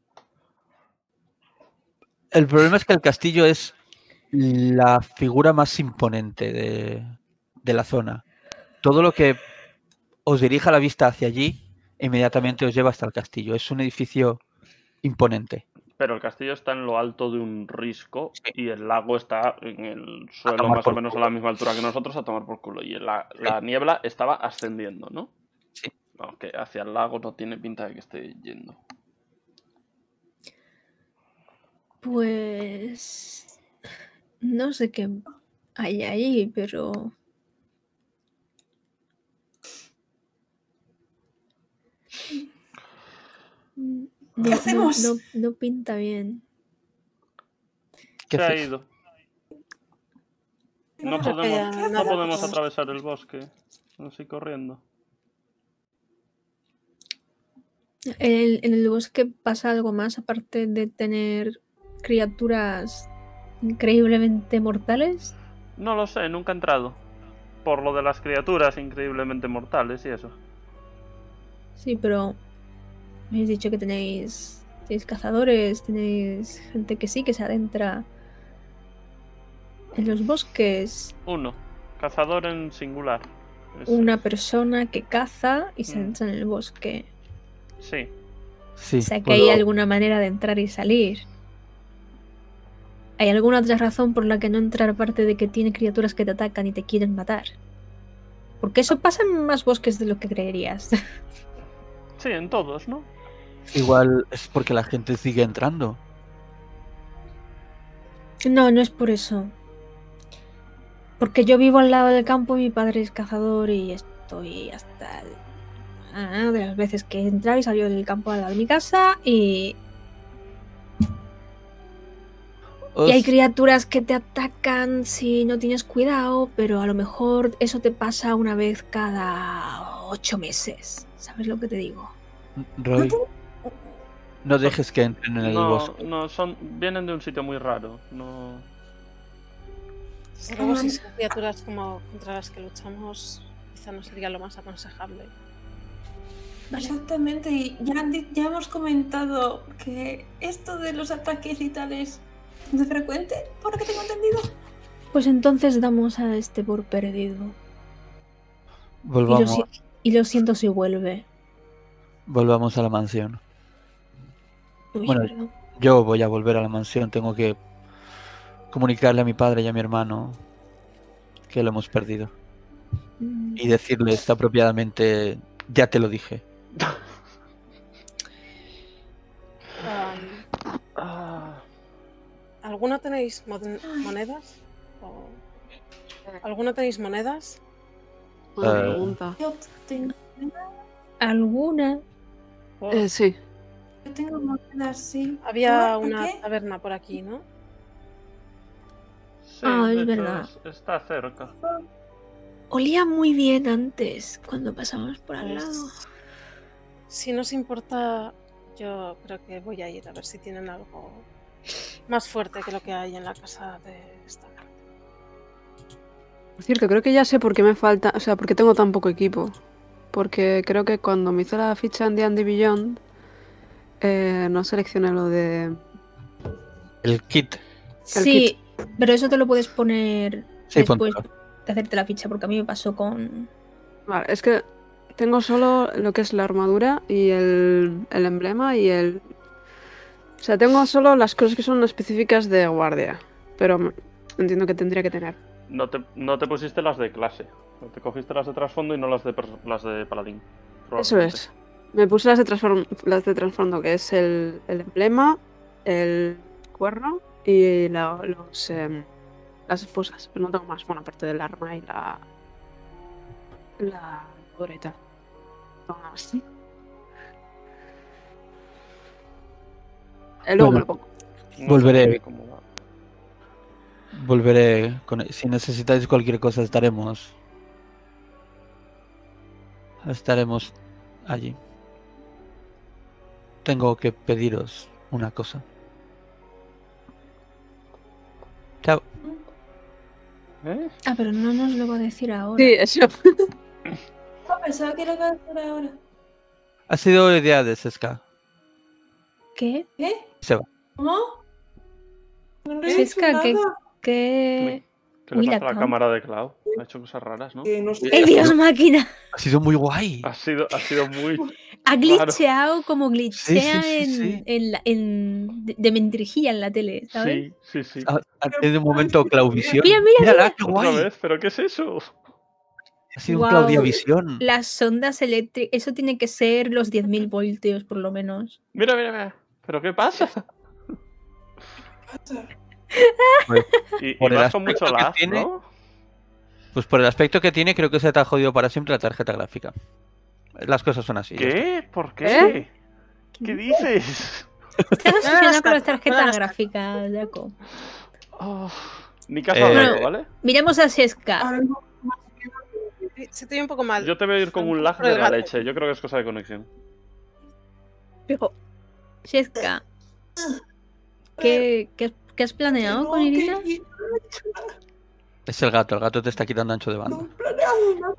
El problema es que el castillo es la figura más imponente de, de la zona. Todo lo que os dirija la vista hacia allí, inmediatamente os lleva hasta el castillo. Es un edificio imponente. Pero el castillo está en lo alto de un risco y el lago está en el suelo tomar más o por menos a culo. la misma altura que nosotros a tomar por culo. Y la, la niebla estaba ascendiendo, ¿no? Sí. Aunque hacia el lago no tiene pinta de que esté yendo. Pues. No sé qué hay ahí, pero. No, ¿Qué no, hacemos? no, no pinta bien. ¿Qué Se ha hacéis? ido. No No creo que podemos, haya no nada podemos que- atravesar el bosque. Así corriendo. ¿En el, en el bosque pasa algo más aparte de tener criaturas increíblemente mortales? No lo sé, nunca he entrado. Por lo de las criaturas increíblemente mortales y eso. Sí, pero me habéis dicho que tenéis, tenéis cazadores, tenéis gente que sí, que se adentra en los bosques. Uno. Cazador en singular. Es- Una persona que caza y se Mm. adentra en el bosque. Sí. Sí, O sea que puedo- hay alguna manera de entrar y salir. ¿Hay alguna otra razón por la que no entrar aparte de que tiene criaturas que te atacan y te quieren matar? Porque eso pasa en más bosques de lo que creerías. Sí, en todos, ¿no? Igual es porque la gente sigue entrando. No, no es por eso. Porque yo vivo al lado del campo y mi padre es cazador y estoy hasta el... ah, de las veces que he entrado y salió del campo al lado de mi casa y... Os- y hay criaturas que te atacan si no tienes cuidado, pero a lo mejor eso te pasa una vez cada ocho meses. ¿Sabes lo que te digo? Roy, no dejes que entren en el No, bosque. no, son, vienen de un sitio muy raro. No. Desde luego, si son criaturas como contra las que luchamos, quizá no sería lo más aconsejable. Exactamente, y ya, han di- ya hemos comentado que esto de los ataques y tal es muy frecuente, por lo que tengo entendido. Pues entonces damos a este por perdido. Y lo, Volvamos, si- y lo siento si vuelve. volvamos a la mansión. Uy, Bueno, perdón. Yo voy a volver a la mansión. Tengo que comunicarle a mi padre y a mi hermano que lo hemos perdido. Mm, Y decirles apropiadamente, ya te lo dije. Um, Ah, ¿Alguna tenéis mon- monedas? ¿O... ¿Alguna tenéis monedas? Buena Eh, pregunta. Yo tengo, ¿Alguna? oh, Eh, sí. yo tengo monedas, sí. Había ¿Por una qué? taberna por aquí, ¿no? sí, Ah, de es hecho, verdad. es- está cerca. Olía muy bien antes, cuando pasábamos por al Pues, lado. si no os importa, yo creo que voy a ir a ver si tienen algo más fuerte que lo que hay en la casa de esta gente. Por cierto, creo que ya sé por qué me falta, o sea, por qué tengo tan poco equipo. Porque creo que cuando me hice la ficha en D and D Beyond, eh, no seleccioné lo de... El kit. Sí, pero eso te lo puedes poner Sí, después póntelo. de hacerte la ficha, porque a mí me pasó con... Vale, es que tengo solo lo que es la armadura y el, el emblema y el... O sea, tengo solo las cosas que son específicas de guardia. Pero m- entiendo que tendría que tener. No te, no te pusiste las de clase. Te cogiste las de trasfondo y no las de, perso- las de paladín. Eso probablemente. es. Me puse las de, transform- las de trasfondo, que es el, el emblema, el cuerno y la- los, em, las esposas. Pero no tengo más, bueno, aparte del arma y la... La armadura y tal. No tengo nada más. Eh, luego Bueno. me lo pongo. No Volveré. sé cómo va. Volveré. Con... Si necesitáis cualquier cosa, estaremos. Estaremos allí. Tengo que pediros una cosa. Chao. ¿Eh? Ah, pero no nos lo va a decir ahora. Sí, eso. Ah, pensaba que era para hacer ahora. Ha sido idea de Seska. ¿Qué? ¿Qué? Se va. ¿Cómo? No le he Si dicho es que- que- nada. ¿Qué? ¿Qué le Uy, la pasa a la cam- cámara de Cloud? Ha hecho cosas raras, ¿no? Que no sé. ¡Eh, Dios máquina! Ha sido muy guay. Ha sido, ha sido muy... Ha Claro. glitcheado como glitchea sí, sí, sí. en, en, la- en- de, de mentirigía en la tele, ¿sabes? Sí, sí, sí. Ha, ha tenido un momento Claudivisión. Mira, mira, Mírala, mira. qué ¿Otra guay. vez? ¿Pero qué es eso? Ha sido Guau. un Claudiavisión. Las ondas eléctricas, eso tiene que ser los diez mil voltios por lo menos. Mira, mira, mira. ¿Pero qué pasa? Pues, Y, y por el vas con mucho aspecto que lag, tiene- ¿no? pues por el aspecto que tiene, creo que se te ha jodido para siempre la tarjeta gráfica. Las cosas son así. ya está. ¿Qué? ¿Por qué? ¿Eh? ¿Qué dices? Estás obsesionado con las No tarjetas las- gráficas, Jaco. Oh, ni caso Eh, al gato, ¿vale? Miremos a Seska. Ahora mismo, Sí, se te oye un poco mal. Yo te voy a ir con un lag Por el de la gato. leche. Yo creo que es cosa de conexión. Fijo. Seska, ¿qué, qué, qué has planeado no, con que- Irina? que no he dicho nada, Es el gato, el gato te está quitando ancho de no banda. he planeado nada.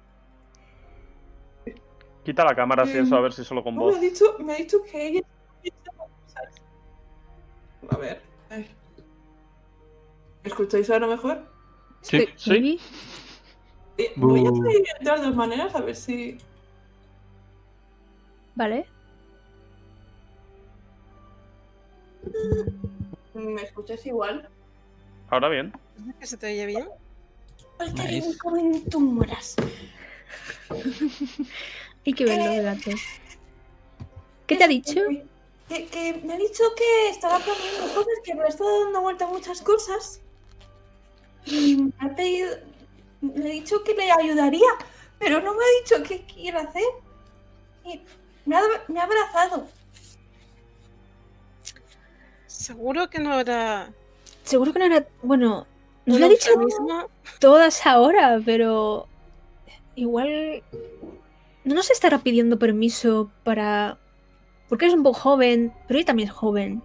Quita la cámara si Em, eso, a ver si solo con No, me voz. ha dicho, me ha dicho que ella... A ver. ay. ¿Me escucháis ahora mejor? Sí. Sí. Maybe. Sí, voy a Bu. salir de las dos maneras a ver si... Vale. ¿Me escucháis igual? Ahora bien. ¿Es que se te oye bien? Ay, que Nice. me comen tú mueras. Hay que verlo de gato. ¿Qué te ha dicho? Que, que me ha dicho que estaba planeando cosas, que me ha estado dando vuelta a muchas cosas. Y me ha pedido... Le he dicho que le ayudaría, pero no me ha dicho qué quiere hacer. Y me ha, me ha abrazado. Seguro que no era Seguro que no era. Bueno, no un lo ha dicho eufemismo. todas ahora, pero. Igual. No nos estará pidiendo permiso para. Porque eres un poco joven, pero ella también es joven.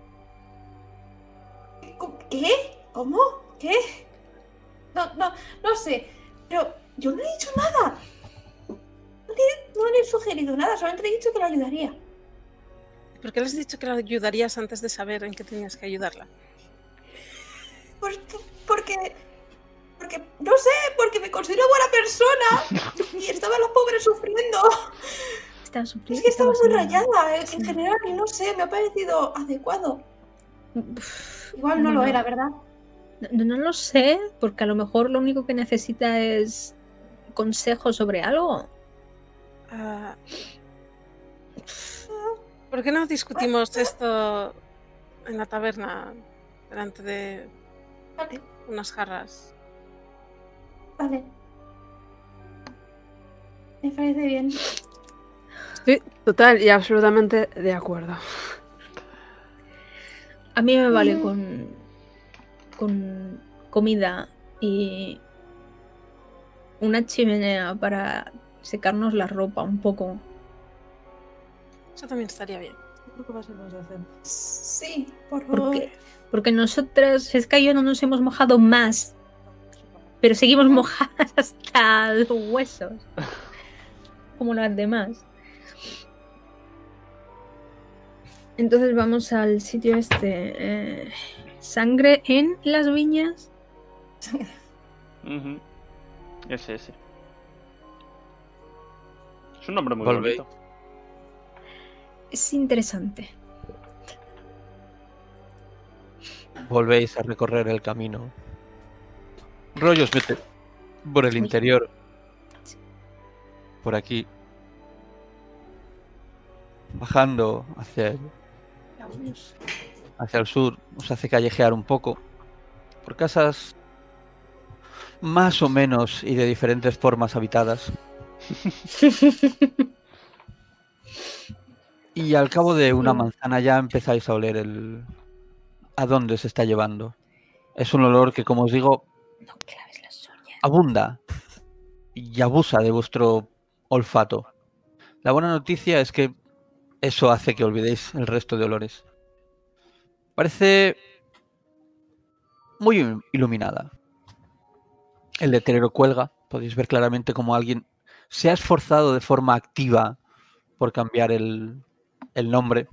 ¿Qué? ¿Cómo? ¿Qué? No, no, no sé. Pero yo no he dicho nada. No le, no le he sugerido nada, solamente le he dicho que la ayudaría. ¿Por qué le has dicho que la ayudarías antes de saber en qué tenías que ayudarla? Porque, porque, porque, no sé, porque me considero buena persona y estaba la pobre sufriendo. Estaba sufriendo. Es que estaba muy sangrando. rayada en Sí. general y no sé, me ha parecido adecuado. Uf, Igual no lo bueno, era, ¿verdad? No, no lo sé, porque a lo mejor lo único que necesita es consejo sobre algo. Ah, ¿por qué no discutimos esto en la taberna delante de Vale, unas jarras? vale. Me parece bien. Estoy total y absolutamente de acuerdo. A mí me vale Ujú. con, con comida y una chimenea para secarnos la ropa un poco. Eso también estaría bien. Creo que va a ser más de hacer. Sí, por ¿Por favor. qué? Porque nosotras, es que yo no nos hemos mojado más, pero seguimos mojadas hasta los huesos, como las demás. Entonces vamos al sitio este. eh, sangre en las viñas. Ujú. Ese, ese. Es un nombre muy Volvéis. bonito. Es interesante. Volvéis a recorrer el camino. Rollos mete por el interior. Por aquí. Bajando hacia el, hacia el sur. Os hace callejear un poco. Por casas más o menos y de diferentes formas habitadas. Y al cabo de una manzana ya empezáis a oler el a dónde se está llevando. Es un olor que, como os digo, No claves las uñas. abunda y abusa de vuestro olfato. La buena noticia es que eso hace que olvidéis el resto de olores. Parece muy iluminada. El letrero cuelga. Podéis ver claramente cómo alguien se ha esforzado de forma activa por cambiar el, el nombre.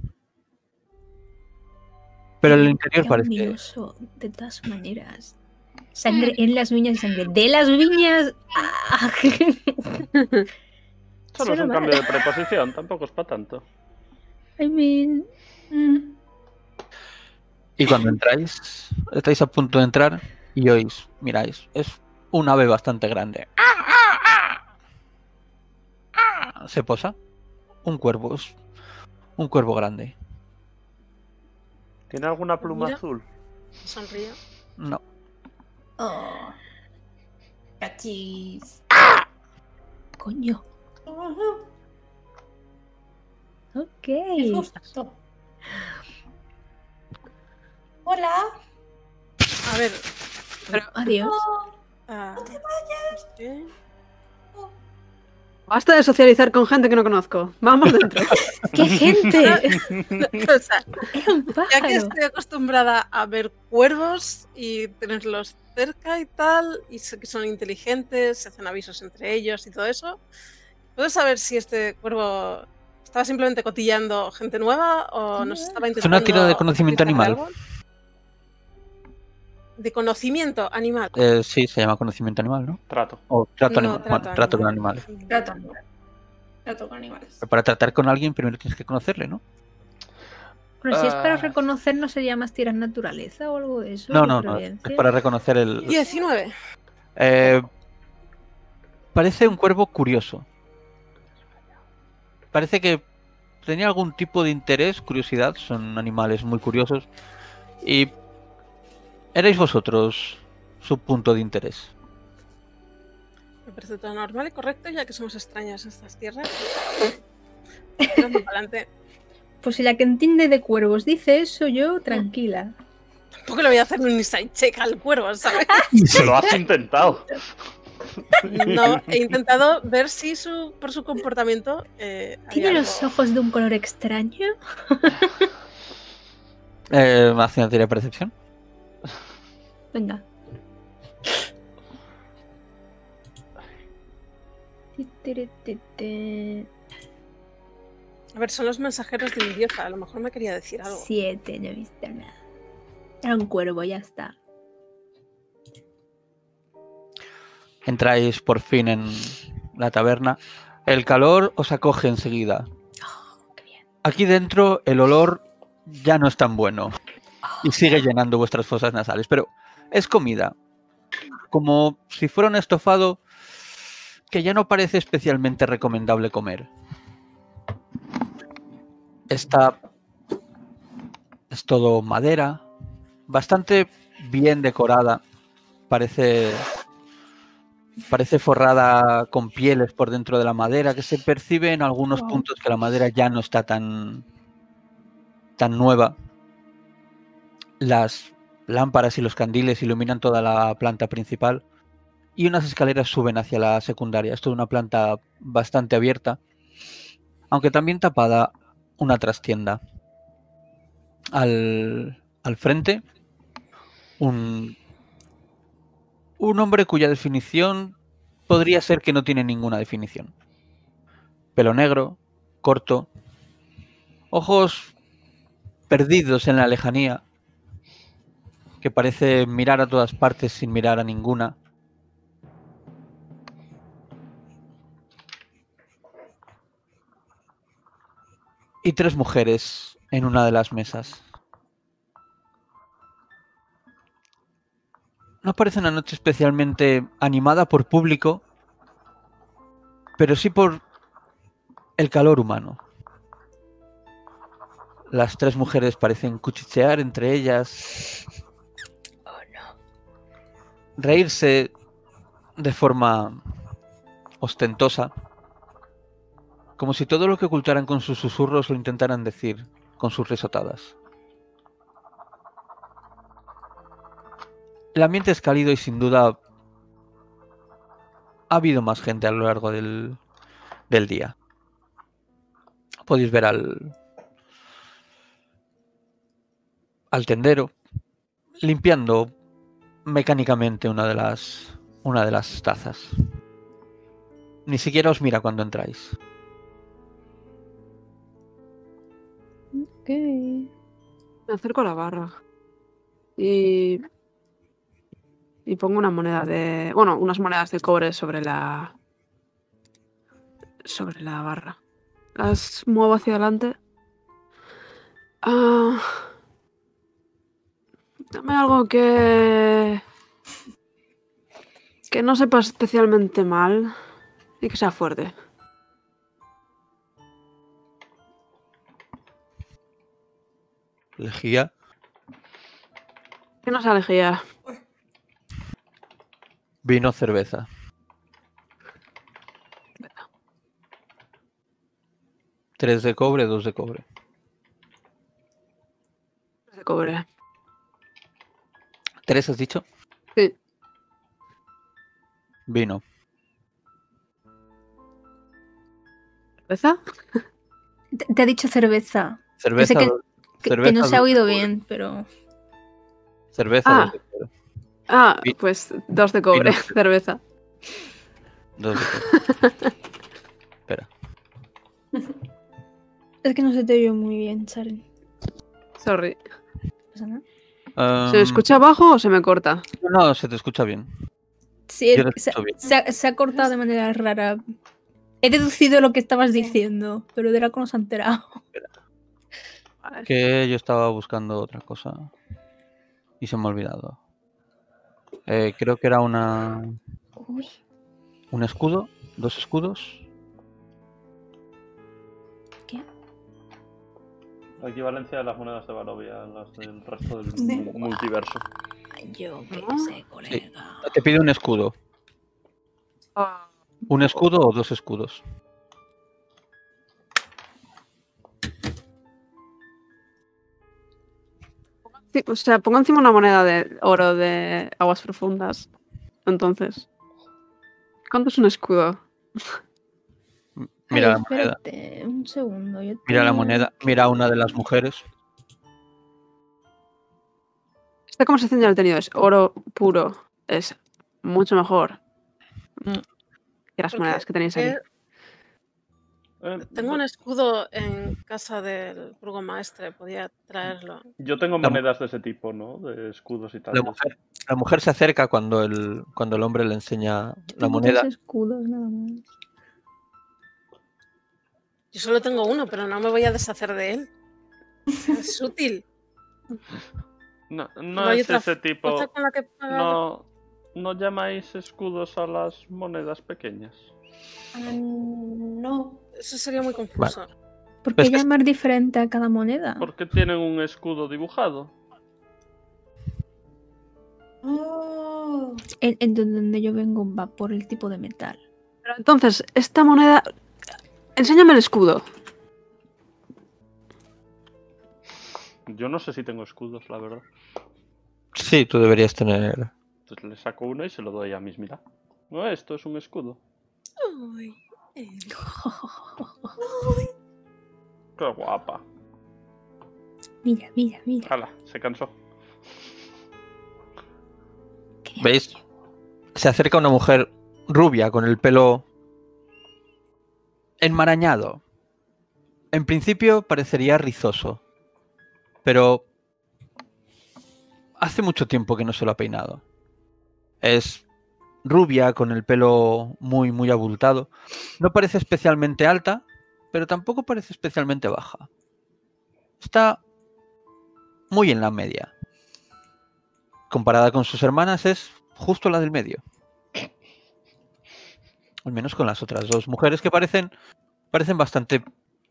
Pero el interior Qué parece... ominoso, de todas maneras. Sangre en las viñas y sangre de las viñas. ¡Ah! Solo es Suena un mal. cambio de preposición, tampoco es para tanto. I mean, Mm. Y cuando entráis, estáis a punto de entrar y oís, miráis, es un ave bastante grande. Se posa. Un cuervo, es un cuervo grande. ¿Tiene alguna pluma Mira. azul? Sonrío. No, Oh. Cachis. coño. Ujú. Ok. Qué susto. Hola. A ver. Adiós. Oh, ah, no te vayas. ¿qué? Oh. Basta de socializar con gente que no conozco. Vamos dentro. ¡Qué gente! O sea, Era un ya que pájaro. estoy acostumbrada a ver cuervos y tenerlos cerca y tal, y sé que son inteligentes, se hacen avisos entre ellos y todo eso, ¿puedo saber si este cuervo estaba simplemente cotillando gente nueva o nos estaba Es una intentando tira de conocimiento avisar de animal. algo? De conocimiento animal. Eh, sí, se llama conocimiento animal, ¿no? Trato. O trato No, animal. trato Bueno, trato con animal. animales. Trato, trato con animales. Pero para tratar con alguien primero tienes que conocerle, ¿no? Bueno, si es para Ah. reconocer, ¿no sería más tirar naturaleza o algo de eso? No, ¿O no, no. Es supervivencia? para reconocer el... diecinueve. Eh, parece un cuervo curioso. Parece que tenía algún tipo de interés, curiosidad. Son animales muy curiosos. Y erais vosotros su punto de interés. Me parece todo normal y correcto, ya que somos extraños en estas tierras. Tirando para adelante. Pues si la que entiende de cuervos dice eso, yo tranquila. Tampoco le voy a hacer un inside check al cuervo, ¿sabes? Se lo has intentado. No, he intentado ver si su, por su comportamiento eh, ¿Tiene había los algo- ojos de un color extraño? Eh, hace una tira de percepción. Venga. A ver, son los mensajeros de mi diosa, a lo mejor me quería decir algo. Siete, no he visto nada. Era un cuervo, ya está. Entráis por fin en la taberna. El calor os acoge enseguida. Oh, qué bien. Aquí dentro el olor ya no es tan bueno y sigue llenando vuestras fosas nasales, pero es comida. Como si fuera un estofado que ya no parece especialmente recomendable comer. Está... es todo madera, bastante bien decorada. Parece... Parece forrada con pieles por dentro de la madera, que se percibe en algunos Wow. puntos que la madera ya no está tan, tan nueva. Las lámparas y los candiles iluminan toda la planta principal y unas escaleras suben hacia la secundaria. Es toda una planta bastante abierta, aunque también tapada una trastienda. Al, al frente, un... Un hombre cuya definición podría ser que no tiene ninguna definición. Pelo negro, corto, ojos perdidos en la lejanía, que parece mirar a todas partes sin mirar a ninguna. Y tres mujeres en una de las mesas. No parece una noche especialmente animada por público, pero sí por el calor humano. Las tres mujeres parecen cuchichear entre ellas, Oh, no. reírse de forma ostentosa, como si todo lo que ocultaran con sus susurros lo intentaran decir con sus risotadas. El ambiente es cálido y sin duda ha habido más gente a lo largo del, del día. Podéis ver al, al tendero limpiando mecánicamente una de las, una de las tazas. Ni siquiera os mira cuando entráis. Ok. Me acerco a la barra. Y. Y pongo una moneda de. Bueno, unas monedas de cobre sobre la. Sobre la barra. Las muevo hacia adelante. Ah. Dame algo que. Que no sepa especialmente mal. Y que sea fuerte. Lejía. Que no sea lejía. Vino, cerveza. Tres de cobre, dos de cobre. De cobre. ¿Tres has dicho? Sí. Vino. ¿Cerveza? Te, te ha dicho cerveza. Cerveza, que- dos- Que, cerveza, que no se ha dos de oído cobre. bien, pero... Cerveza, Ah. dos de cobre. Ah, Vi- pues dos de cobre. Vino. Cerveza. Dos de cobre. Espera. Es que no se te oye muy bien, Charen. Sorry. No pasa nada. ¿Se me Um, escucha bajo o se me corta? No, se te escucha bien. Sí, Yo lo se, escucho bien. se ha, se ha cortado de manera rara. He deducido lo que estabas diciendo, pero Draco no se ha enterado. Vale. Que yo estaba buscando otra cosa y se me ha olvidado. Eh, creo que era una Uy, un escudo, dos escudos. ¿qué? La equivalencia de las monedas de Barovia en las del resto del Sí. mu- multiverso. Yo qué Ah, sé, colega. Te pide un escudo. Ah, ¿Un escudo o dos escudos? sí, o sea, pongo encima una moneda de oro de aguas profundas. Entonces. ¿Cuánto es un escudo? Mira Ay, la moneda. espérate, un segundo. Yo Mira la tenía moneda. que- Mira a una de las mujeres. Esta conversación ya la he tenido. Es oro puro. Es mucho mejor mm, que las Porque monedas que tenéis aquí. eh, Eh, tengo un escudo en casa del burgomaestre, podía traerlo. Yo tengo La- monedas de ese tipo, ¿no? De escudos y tal. La mujer, la mujer se acerca cuando el, cuando el hombre le enseña Yo la tengo moneda. tres escudos nada más. Yo solo tengo uno, pero no me voy a deshacer de él. Es útil. No, no No hay es otra ese tipo. cosa con la que pagar. No, no llamáis escudos a las monedas pequeñas. Ah, no. Eso sería muy confuso. ¿Por Pues qué que- llamar diferente a cada moneda? Porque tienen un escudo dibujado. Oh. En, en donde yo vengo va por el tipo de metal. Pero entonces, esta moneda. Enséñame el escudo. Yo no sé si tengo escudos, la verdad. Sí, tú deberías tener. Entonces le saco uno y se lo doy a mis mira. No, esto es un escudo. Uy, eh, Qué guapa. Mira, mira, mira. Jala, se cansó. Qué ¿Veis? Se acerca una mujer rubia con el pelo enmarañado. En principio parecería rizoso, pero hace mucho tiempo que no se lo ha peinado. Es rubia con el pelo muy muy abultado. No parece especialmente alta, pero tampoco parece especialmente baja. Está muy en la media. Comparada con sus hermanas es justo la del medio. Al menos con las otras dos mujeres que parecen parecen bastante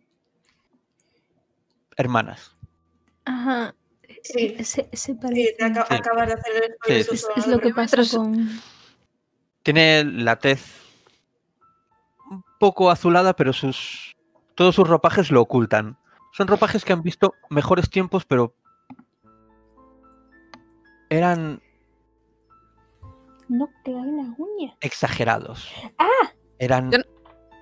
hermanas. Ajá. Sí. Se, se Sí, parece. te aca- Sí. acabas de hacer el Sí, Es, sí, suso es lo que al pasa Mientras- con... Tiene la tez un poco azulada, pero sus todos sus ropajes lo ocultan. Son ropajes que han visto mejores tiempos, pero eran No clave la uña. exagerados. ¡Ah! Eran. Yo no-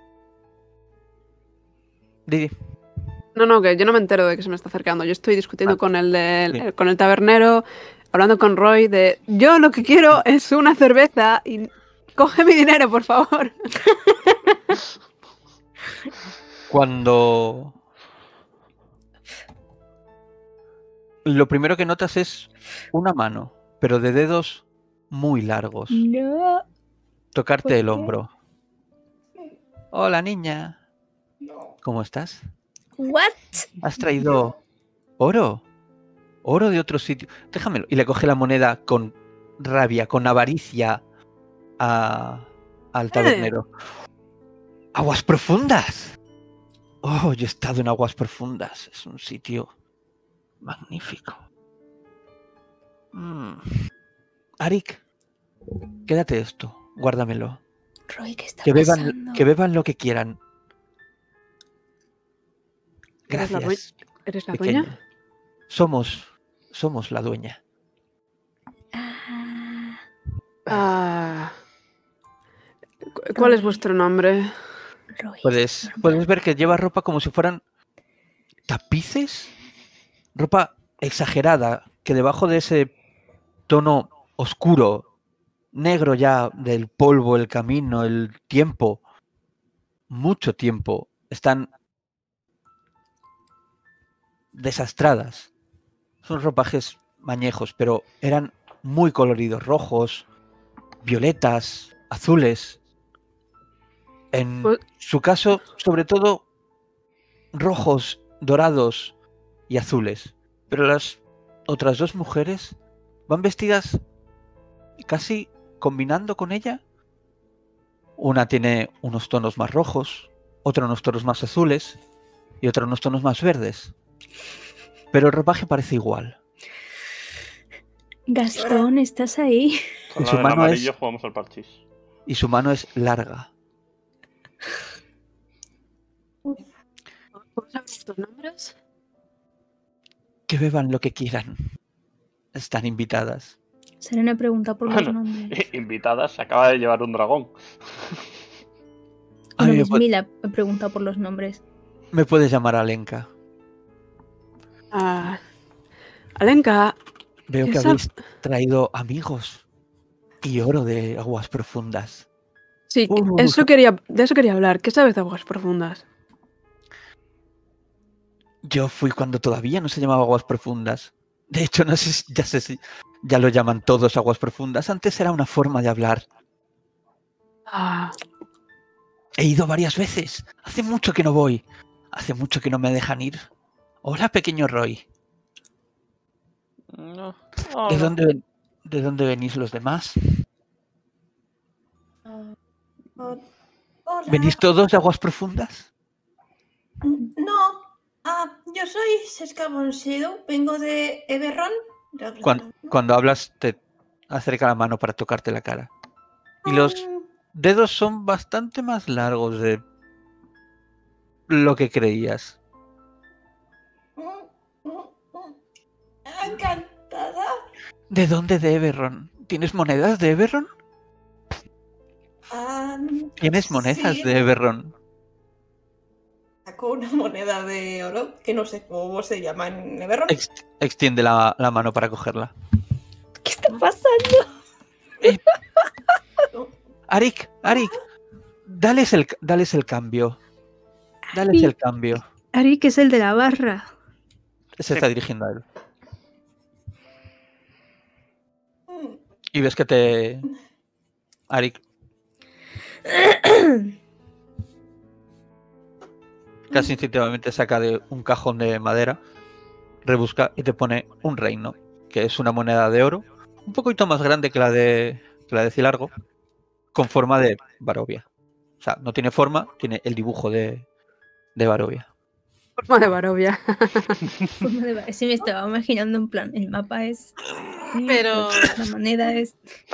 Didi. No, no, que yo no me entero de que se me está acercando. Yo estoy discutiendo Ah, con el, del- sí. eh, con el tabernero, hablando con Roy de yo lo que quiero es una cerveza y coge mi dinero, por favor. Cuando lo primero que notas es una mano, pero de dedos muy largos, No. tocarte ¿por el qué? hombro. Hola, niña. No. ¿Cómo estás? What? ¿Has traído oro? Oro de otro sitio. Déjamelo. Y le coge la moneda con rabia, con avaricia a- al tabernero. ¡Aguas profundas! Oh, yo he estado en aguas profundas. Es un sitio magnífico. Mm. Arik, quédate esto. Guárdamelo. Roy, ¿qué está Que beban, pasando? que beban lo que quieran. ¿Eres la Gracias. due- ¿Eres la pequeña. dueña? Somos, somos la dueña. Ah, Ah, cu- ¿Cuál es vuestro nombre? Roy, Puedes, normal. puedes ver que lleva ropa como si fueran tapices. Ropa exagerada, que debajo de ese tono oscuro, negro ya del polvo, el camino, el tiempo, mucho tiempo, están desastradas. Son ropajes mañejos, pero eran muy coloridos, rojos, violetas, azules. En Pues- su caso, sobre todo, rojos, dorados y azules. Pero las otras dos mujeres van vestidas casi combinando con ella. Una tiene unos tonos más rojos, otra unos tonos más azules y otra unos tonos más verdes. Pero el ropaje parece igual. Gastón, ¿estás ahí? Con Y la su del mano amarillo es- jugamos al parchís. Y su mano es larga. ¿Puedo saber vuestros nombres? Que beban lo que quieran. Están invitadas. Serena pregunta por Bueno, los nombres. Invitadas, se acaba de llevar un dragón. A Bueno, mí me, Miss pu- Mila me pregunta por los nombres. me puedes llamar Alenka. Ah, Alenka, Veo que Esa- habéis traído amigos y oro de aguas profundas. sí, Uh. eso quería, de eso quería hablar. ¿Qué sabes de aguas profundas? Yo fui cuando todavía no se llamaba aguas profundas. De hecho, no sé si, ya sé si ya lo llaman todos aguas profundas. Antes era una forma de hablar. Ah, He ido varias veces. Hace mucho que no voy. Hace mucho que no me dejan ir. Hola, pequeño Roy. No. ¿De Hola. dónde, ven- ¿De dónde venís los demás? Ah, hol- hola. ¿Venís todos de aguas profundas? No. Ah, yo soy Sescabon Shadow. Vengo de Eberron. Cuando, cuando hablas te acerca la mano para tocarte la cara. Y los Ah, dedos son bastante más largos de lo que creías. mm, mm, mm. Encantada. ¿De dónde de Eberron? ¿Tienes monedas de Eberron? Ah, ¿Tienes monedas sí, de Eberron? sacó una moneda de oro que no sé cómo se llama en Eberron. Ex- extiende la, la mano para cogerla. ¿Qué está pasando? Eh, Arik, Arik, dales el, dales el cambio. Dales Arik. el cambio. Ari, que es el de la barra. Se está dirigiendo a él. Mm, Y ves que te... Arik casi instintivamente saca de un cajón de madera, rebusca y te pone un reino, que es una moneda de oro, un poquito más grande que la de, que la de Cilargo, con forma de Barovia. O sea, no tiene forma, tiene el dibujo de, de Barovia. forma de Barovia. Forma de ba- Sí, me estaba imaginando en plan, el mapa es... Pero- La moneda es...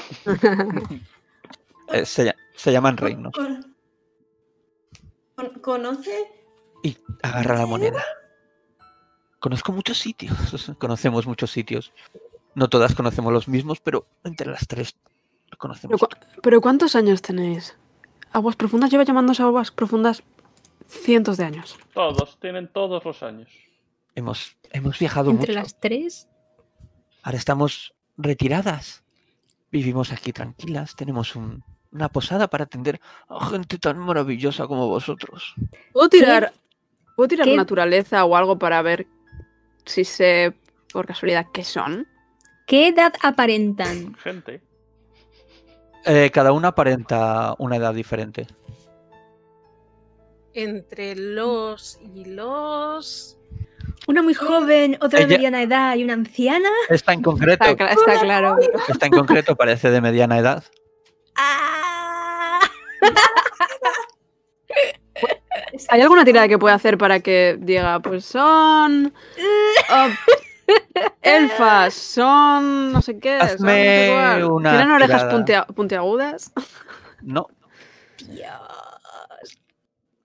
Eh, se, lla- se llaman reinos. con- con- ¿Conoce? Y agarra la moneda. Conozco muchos sitios, conocemos muchos sitios. No todas conocemos los mismos, pero entre las tres conocemos. Pero, cu- ¿pero cuántos años tenéis? Aguas profundas lleva llamándose aguas profundas cientos de años. Todos, tienen todos los años. Hemos, hemos viajado Entre mucho. las tres. Ahora estamos retiradas. Vivimos aquí tranquilas. Tenemos un- una posada para atender a gente tan maravillosa como vosotros. ¿Puedo tirar, ¿puedo tirar ¿Qué? naturaleza o algo para ver si sé por casualidad qué son? ¿Qué edad aparentan? Gente. Eh, cada una aparenta una edad diferente. Entre los y los... Una muy joven, otra de Ella- mediana edad y una anciana. Esta en concreto, Está, cla- está claro. pero- esta en concreto parece de mediana edad. ¡Ah! ¿Hay alguna tirada que pueda hacer para que diga, pues son... oh, elfas, son... no sé qué, son no sé Hazme cuál. una ¿Tienen orejas tirada. puntea- puntiagudas? No, Dios.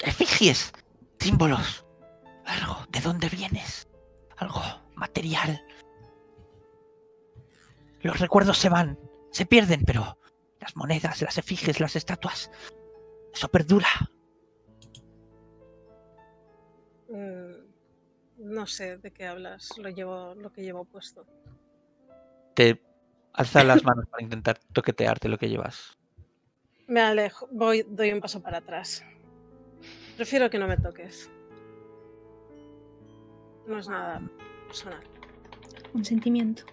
Efigies, símbolos. Algo, ¿de dónde vienes? Algo material. Los recuerdos se van, se pierden, pero las monedas, las efigies, las estatuas, eso perdura. Mm, no sé de qué hablas. Lo llevo, lo que llevo puesto. Te alza las manos para intentar toquetearte lo que llevas. Me alejo, voy, doy un paso para atrás. Prefiero que no me toques. No es nada personal. Un sentimiento.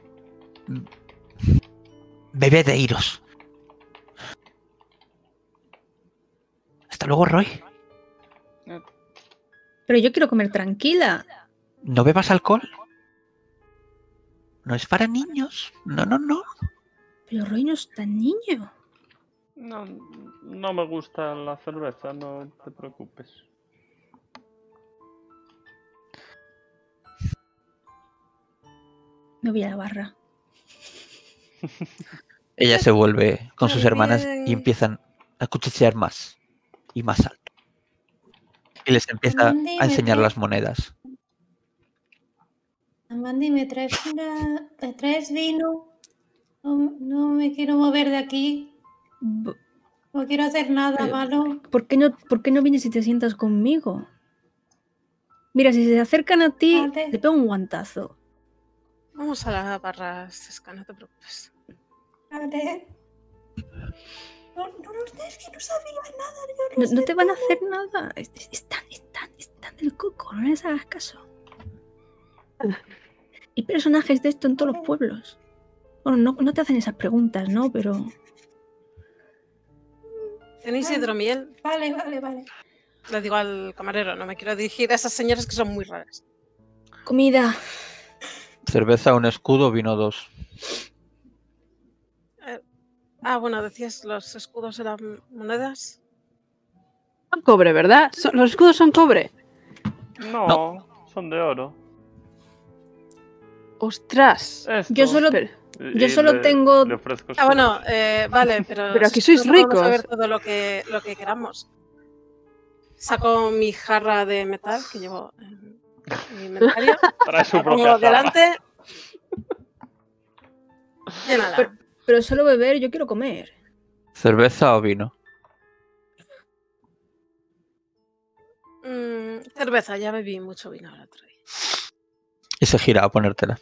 Bebé de iros. Hasta luego, Roy. Pero yo quiero comer tranquila. ¿No bebas alcohol? No es para niños. No, no, no. Pero Roy no es tan niño. No, no me gusta la cerveza, no te preocupes. Me voy a la barra. Ella se vuelve con sus Muy hermanas y bien. empiezan a cuchichear más y más alto. Y les empieza Mandy, a enseñar ¿me las monedas. Mandy, ¿me traes, una... ¿me traes vino? No, no me quiero mover de aquí. B- No quiero hacer nada Pero- malo. ¿Por qué no, por qué no vienes y te sientas conmigo? Mira, si se acercan a ti, Vale. te pego un guantazo. Vamos a la barra, Sesca, no te preocupes. Vale. No, no, no, es que no sabía nada. Yo No, no, no sé te van a todo. hacer nada. Es- es- Están, están, están del coco. No les hagas caso. Hay personajes de esto en todos los pueblos. Bueno, no, no te hacen esas preguntas, ¿no? Pero ¿Tenéis hidromiel? Vale, vale, vale. Le digo al camarero, no me quiero dirigir a esas señoras que son muy raras. comida. Cerveza, un escudo, vino dos. Eh, ah, bueno, decías, los escudos eran monedas. Son cobre, ¿verdad? Son- los escudos son cobre. No, son de oro. Ostras. Esto. Yo solo, Pero, Y- yo y solo le- tengo- le ofrezco Ah, bueno, escudos. eh, vale, pero... Pero aquí si sois no podemos ricos. saber todo lo que, lo que queramos. Saco mi jarra de metal que llevo en mi inventario. Trae su La propia pongo jarra. delante. Llénala. Pero- pero solo beber, yo quiero comer. ¿Cerveza o vino? Mm, cerveza, ya bebí mucho vino el otro día. Y se gira a ponértela.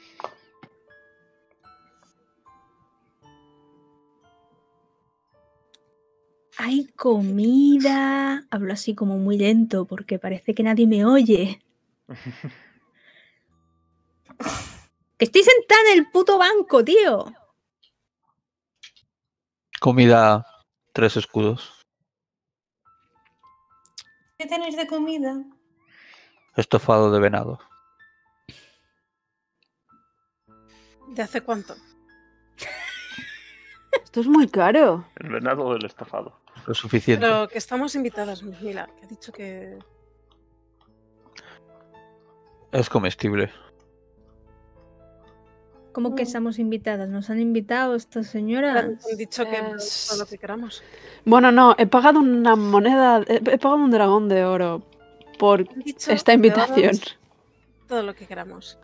Hay comida. Hablo así como muy lento porque parece que nadie me oye. Que estoy sentada en el puto banco, tío. Comida, tres escudos. ¿Qué tenéis de comida? Estofado de venado. ¿De hace cuánto? esto es muy caro. El venado del estofado. Lo suficiente. Pero que estamos invitadas, Mila, que ha dicho que... Es comestible. ¿Cómo que Mm. estamos invitadas? ¿Nos han invitado estas señoras? Han dicho que Es- todo lo que queramos. Bueno, no, he pagado una moneda, he, he pagado un dragón de oro por Han dicho esta que invitación. damos todo lo que queramos.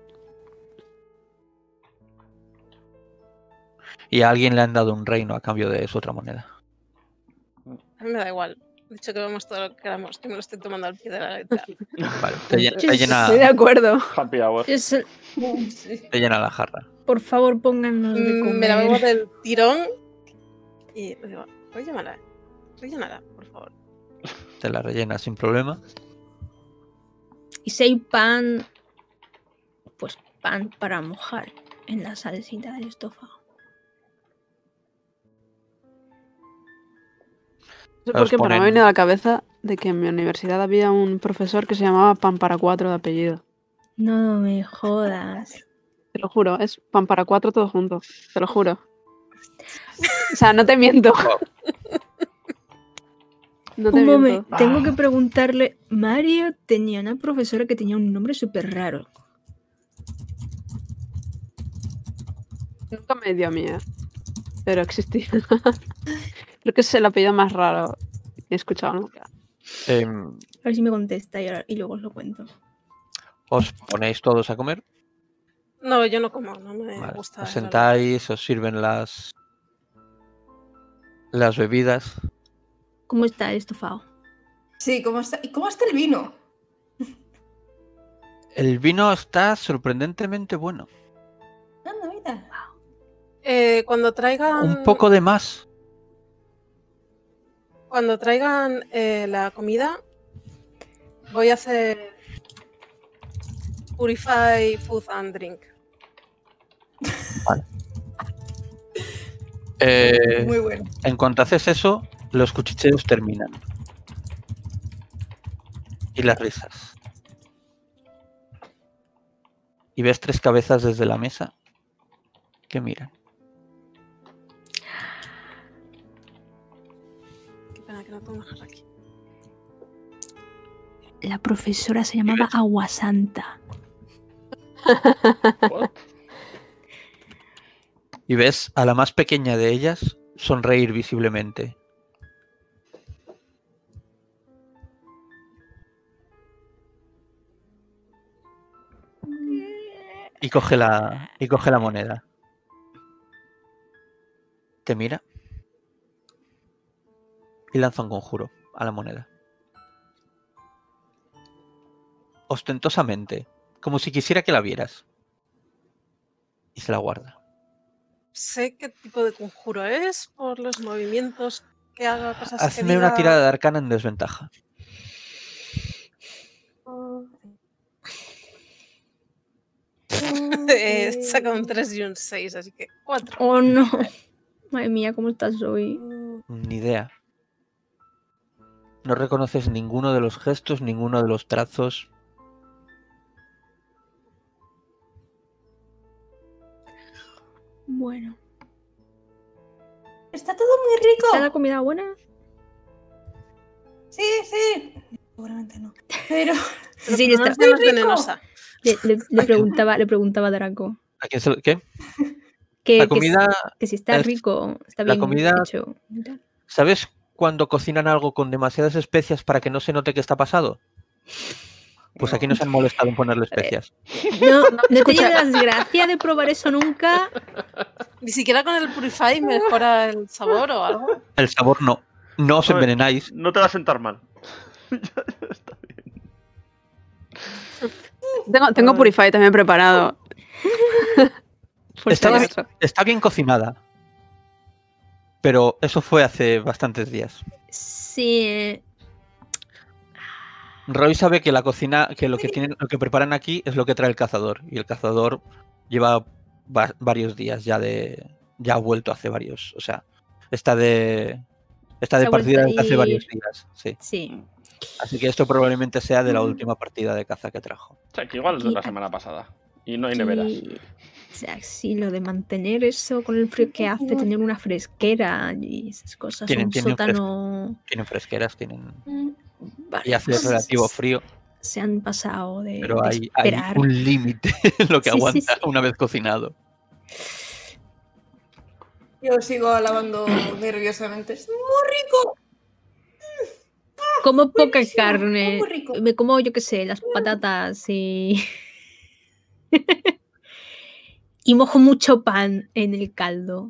Y a alguien le han dado un reino a cambio de su otra moneda. A mí me da igual. He dicho que vemos todo lo que queramos, que me lo estoy tomando al pie de la letra. Vale, te, lle- te llena, Estoy de acuerdo. Happy hour. Es- te llena la jarra. por favor, pónganos de comer. Mm, Me la bebo del tirón y le digo, rellénala, rellénala, por favor. Te la rellena sin problema. Y si hay pan, pues pan para mojar en la salsita del estofado. No sé Os por qué, pero me ponen- ha venido a la cabeza de que en mi universidad había un profesor que se llamaba Pan para Cuatro de apellido. No me jodas. Te lo juro, es Pan para Cuatro todo junto. Te lo juro. O sea, no te miento. No te Un miento. momento, tengo que preguntarle. Mario tenía una profesora que tenía un nombre súper raro. Nunca me dio a mí, ¿eh? Pero existía. Creo que es el apellido más raro que he escuchado nunca. Eh, A ver si me contesta y, ahora- y luego os lo cuento. ¿Os ponéis todos a comer? No, yo no como, no me Vale. gusta. Os el sentáis, os sirven las, las bebidas. ¿Cómo está el estofado? Sí, ¿cómo está? ¿Y cómo está el vino? El vino está sorprendentemente bueno. Anda, mira. olor. Eh, cuando traigan. Un poco de más. Cuando traigan eh, la comida, voy a hacer Purify Food and Drink. Eh, Muy bueno. en cuanto haces eso, los cuchicheos terminan. Y las risas. Y ves tres cabezas desde la mesa que miran. Qué pena que no tengo una jarra aquí. La profesora se llamaba Aguasanta. What? Y ves a la más pequeña de ellas sonreír visiblemente. Y coge la, y coge la moneda. Te mira. Y lanza un conjuro a la moneda. Ostentosamente, como si quisiera que la vieras. Y se la guarda. Sé qué tipo de conjuro es por los movimientos que haga, cosas que Hazme diga. una tirada de arcana en desventaja. Eh, He sacado un tres y un seis, así que cuatro. Oh no. Madre mía, ¿cómo estás hoy? Ni idea. No reconoces ninguno de los gestos, ninguno de los trazos. Bueno. Está todo muy rico. ¿Está la comida buena? Sí, sí. Seguramente no. Pero Pero Sí, por lo está- menos ya no es Muy rico. venenosa. Le, le- le preguntaba, le preguntaba a Draco. ¿A quién se lo- ¿Qué? Que, La que comida, si- que, si está es- rico, está la bien comida- hecho. ¿sabes cuando cocinan algo con demasiadas especias para que no se note que está pasado? Pues aquí no se han molestado en ponerle especias. No, no he tenido Escucha. la desgracia de probar eso nunca. Ni siquiera con el Purify mejora el sabor o algo. El sabor no. No os A ver, envenenáis. No te va a sentar mal. Tengo, tengo Ay. Purify también preparado. Por si Está bien, acaso. está bien cocinada. Pero eso fue hace bastantes días. Sí. eh, Roy sabe que la cocina, que lo que tienen, lo que preparan aquí es lo que trae el cazador. Y el cazador lleva va- varios días ya de. Ya ha vuelto hace varios. O sea, está de. Está Se de ha partida vuelto desde hace y- varios días. Sí. Sí. Así que esto probablemente sea de la última partida de caza que trajo. O sea, que igual es de la Aquí- semana pasada. Y no hay neveras. Y, o sea, sí, lo de mantener eso con el frío que hace, tener una fresquera y esas cosas. Tienen- un tienen sótano. Tienen fresqueras, tienen. Vale, Y hace pues, relativo frío, Se han pasado de, pero de hay, hay esperar. un límite en lo que Sí, sí, aguanta sí. una vez cocinado. yo sigo alabando nerviosamente. Es muy rico. Como poca buenísimo, carne. muy rico. Me como, yo qué sé, las patatas y. y mojo mucho pan en el caldo.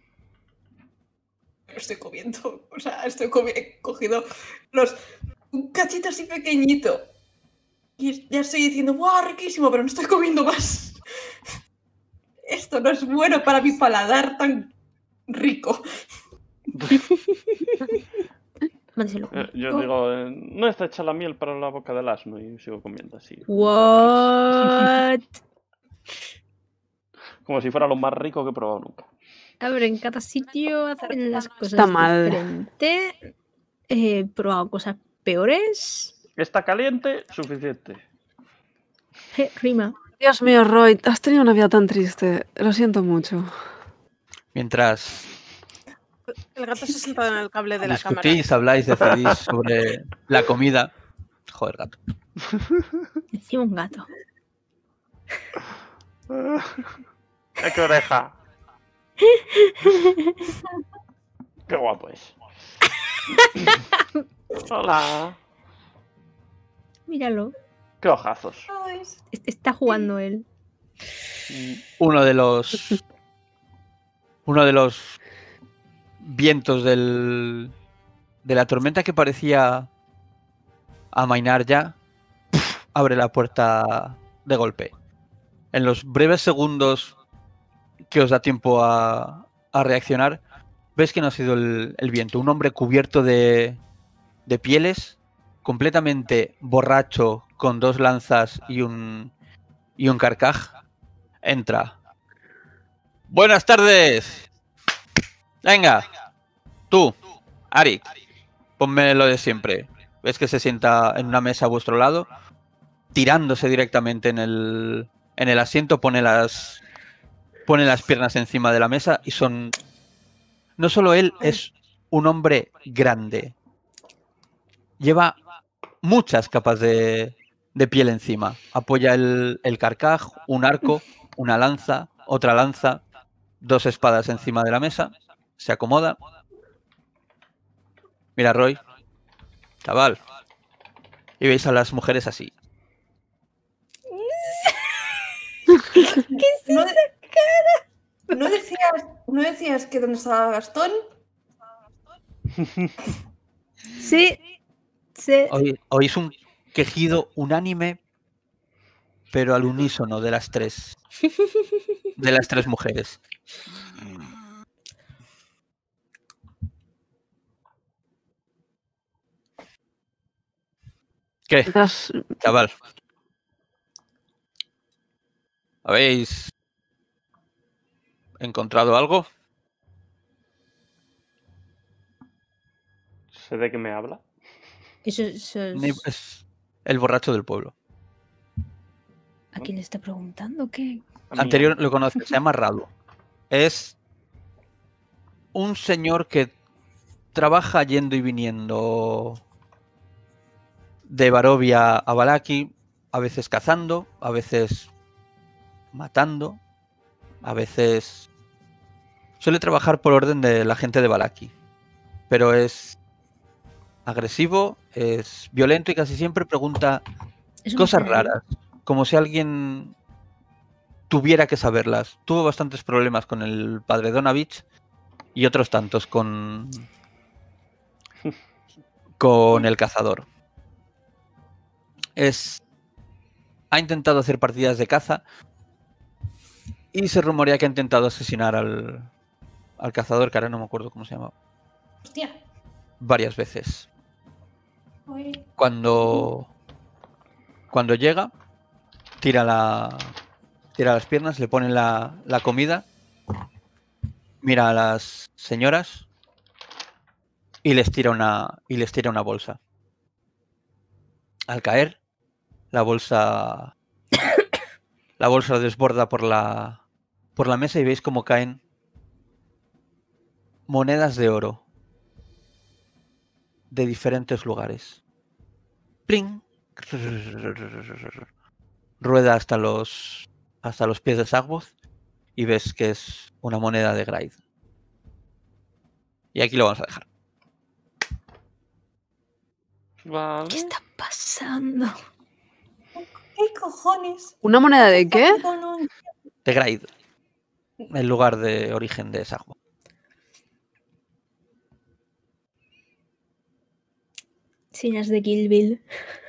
Estoy comiendo. O sea, estoy comi- he cogido los un cachito así pequeñito. Y es- ya estoy diciendo, ¡guau, riquísimo! Pero no estoy comiendo más. Esto no es bueno para mi paladar tan rico. Mándeselo. Eh, yo digo, eh, no está hecha la miel para la boca del asno y sigo comiendo así. What? Como si fuera lo más rico que he probado nunca. A ver, en cada sitio hacen las cosas Está mal. diferente. He probado cosas peores. Está caliente, suficiente. Je, rima. Dios mío, Roy, has tenido una vida tan triste. Lo siento mucho. Mientras El gato se ha sentado en el cable de la cámara. discutís, habláis, decidís sobre la comida. Joder, gato. Encima un gato. ¡Ay, qué oreja! ¡Qué guapo es! Hola. Míralo. ¡Qué ojazos! Ay, Est- Está jugando él. Uno de los. Uno de los vientos del, de la tormenta que parecía amainar ya, ¡puf! Abre la puerta de golpe. En los breves segundos que os da tiempo a, a reaccionar, ves que no ha sido el, el viento. Un hombre cubierto de, de pieles, completamente borracho, con dos lanzas y un, y un carcaj, entra. ¡Buenas tardes! Venga, tú, Arik, ponme lo de siempre. Ves que se sienta en una mesa a vuestro lado, tirándose directamente en el, en el asiento, pone las, pone las piernas encima de la mesa y son... No solo él, es un hombre grande. Lleva muchas capas de, de piel encima. Apoya el, el carcaj, un arco, una lanza, otra lanza, dos espadas encima de la mesa. Se acomoda. Mira, Roy. Chaval. Y veis a las mujeres así. ¿No, de- ¿no decías, ¿No decías que dónde estaba Gastón? Sí. Sí. Oí- Oís un quejido unánime, pero al unísono de las tres. De las tres mujeres. ¿Qué, Mientras- chaval? ¿Habéis encontrado algo? ¿Sé de qué me habla? Eso, eso es- Ni- Es el borracho del pueblo. ¿A quién le está preguntando? ¿Qué? A mí. Anterior lo conoces, se llama Radu. Es un señor que trabaja yendo y viniendo de Barovia a Valaki, a veces cazando, a veces matando, a veces... Suele trabajar por orden de la gente de Valaki, pero es agresivo, es violento y casi siempre pregunta Es un cosas mercenario. raras, como si alguien tuviera que saberlas. Tuvo bastantes problemas con el padre Donavich y otros tantos con con el cazador. Es ha intentado hacer partidas de caza y se rumorea que ha intentado asesinar al al cazador, que ahora no me acuerdo cómo se llama, Hostia. varias veces. Oye, Cuando cuando llega, tira la tira las piernas, le ponen la, la comida, mira a las señoras y les tira una y les tira una bolsa. Al caer, la bolsa la bolsa desborda por la por la mesa y veis cómo caen monedas de oro de diferentes lugares. ¡Pling! Rueda hasta los hasta los pies de Sagboth y ves que es una moneda de Graid. Y aquí lo vamos a dejar. Vale. ¿Qué está pasando? ¿qué cojones? ¿Una moneda de qué? Con un- De Graid. El lugar de origen de Sagboth. Sinas de Kill Bill.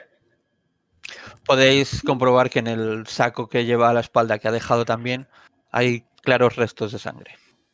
Podéis comprobar que en el saco que lleva a la espalda, que ha dejado también, hay claros restos de sangre.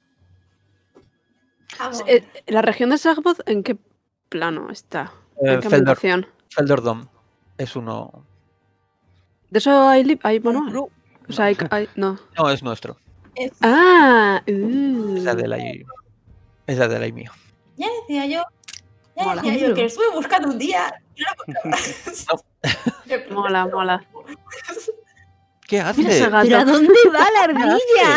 Vamos. Eh, ¿La región de Sagboth en qué plano está? Eh, ¿En qué Feldor, ambientación? Feldordom es uno... ¿De eso hay, li- hay manual? O sea, hay, hay- no. No, es nuestro. Es- Ah, Es uh. la de la y... Es la de la y mío. Ya decía yo. Ya Mola. decía yo que estuve buscando un día. y no lo encontraba. Mola, mola. ¿Qué Mira hace? ese gato. ¿Pero a dónde va la ardilla?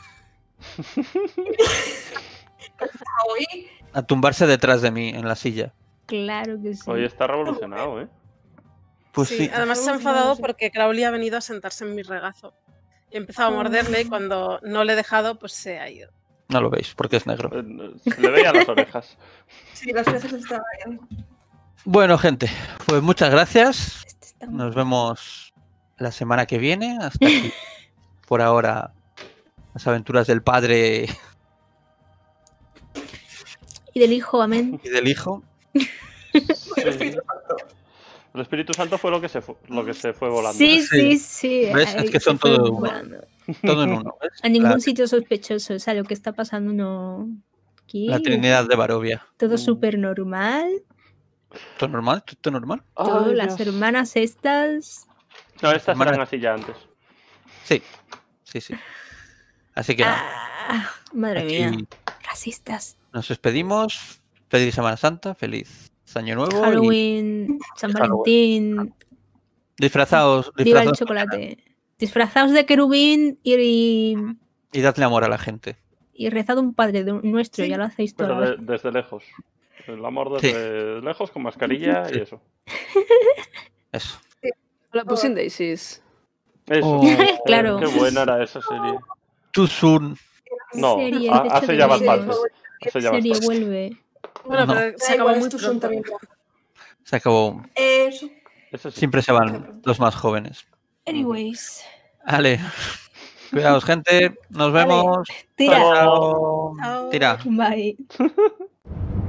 Hoy, A tumbarse detrás de mí en la silla. Claro que sí. Hoy está revolucionado, ¿eh? Pues sí, sí. además se ha No, no enfadado sé. porque Crowley ha venido a sentarse en mi regazo. Y he empezado a morderle y cuando no le he dejado, pues se ha ido. No lo veis porque es negro. Eh, Se le veía las orejas. sí, las veces estaba bien. Bueno, gente, pues muchas gracias. Este Está- Nos vemos la semana que viene. Hasta aquí, por ahora, las aventuras del padre Y del hijo, amén. y del hijo. Sí. El Espíritu Santo fue lo que se fue, lo que se fue volando. Sí, Sí. sí, sí. ¿Ves? Es Ay, que se son fue todo- volando. Todo en uno. ¿ves? A ningún La, sitio sospechoso. O sea, lo que está pasando no. Aquí. la Trinidad de Barovia. Todo Mm. súper normal. ¿Todo normal? ¿Todo normal? Todo, Ay, las Dios. hermanas estas. No, estas Hermana- eran así ya antes. Sí. Sí, sí. Así que nada. Ah, madre Aquí mía. Racistas. nos despedimos. Feliz Semana Santa. Feliz Año Nuevo. Y Halloween, San Halloween. Valentín. disfrazaos, Viva el disfrazaos chocolate. Disfrazaos de querubín y, y dadle amor a la gente. y rezad un padre de- nuestro. Sí, Ya lo hacéis Pero toda la de- vez. desde lejos. El amor desde lejos, con mascarilla y eso. Eso. La Pussy Daisies. Eso. Oh. Claro. Qué buena era esa serie. Too soon. No, Serie, ha- el techo hace de ya menos. bastante. Hace ya Serie bastante. vuelve. Bueno, No. pero se Da acabó igual, muy estos son pronto. también. Se acabó. Eso. Ese sí. Siempre se van los más jóvenes. Anyways. Vale. Cuidaos, gente. Nos Vale. vemos. Tira. Chao. Chao. Chao. Tira. Bye.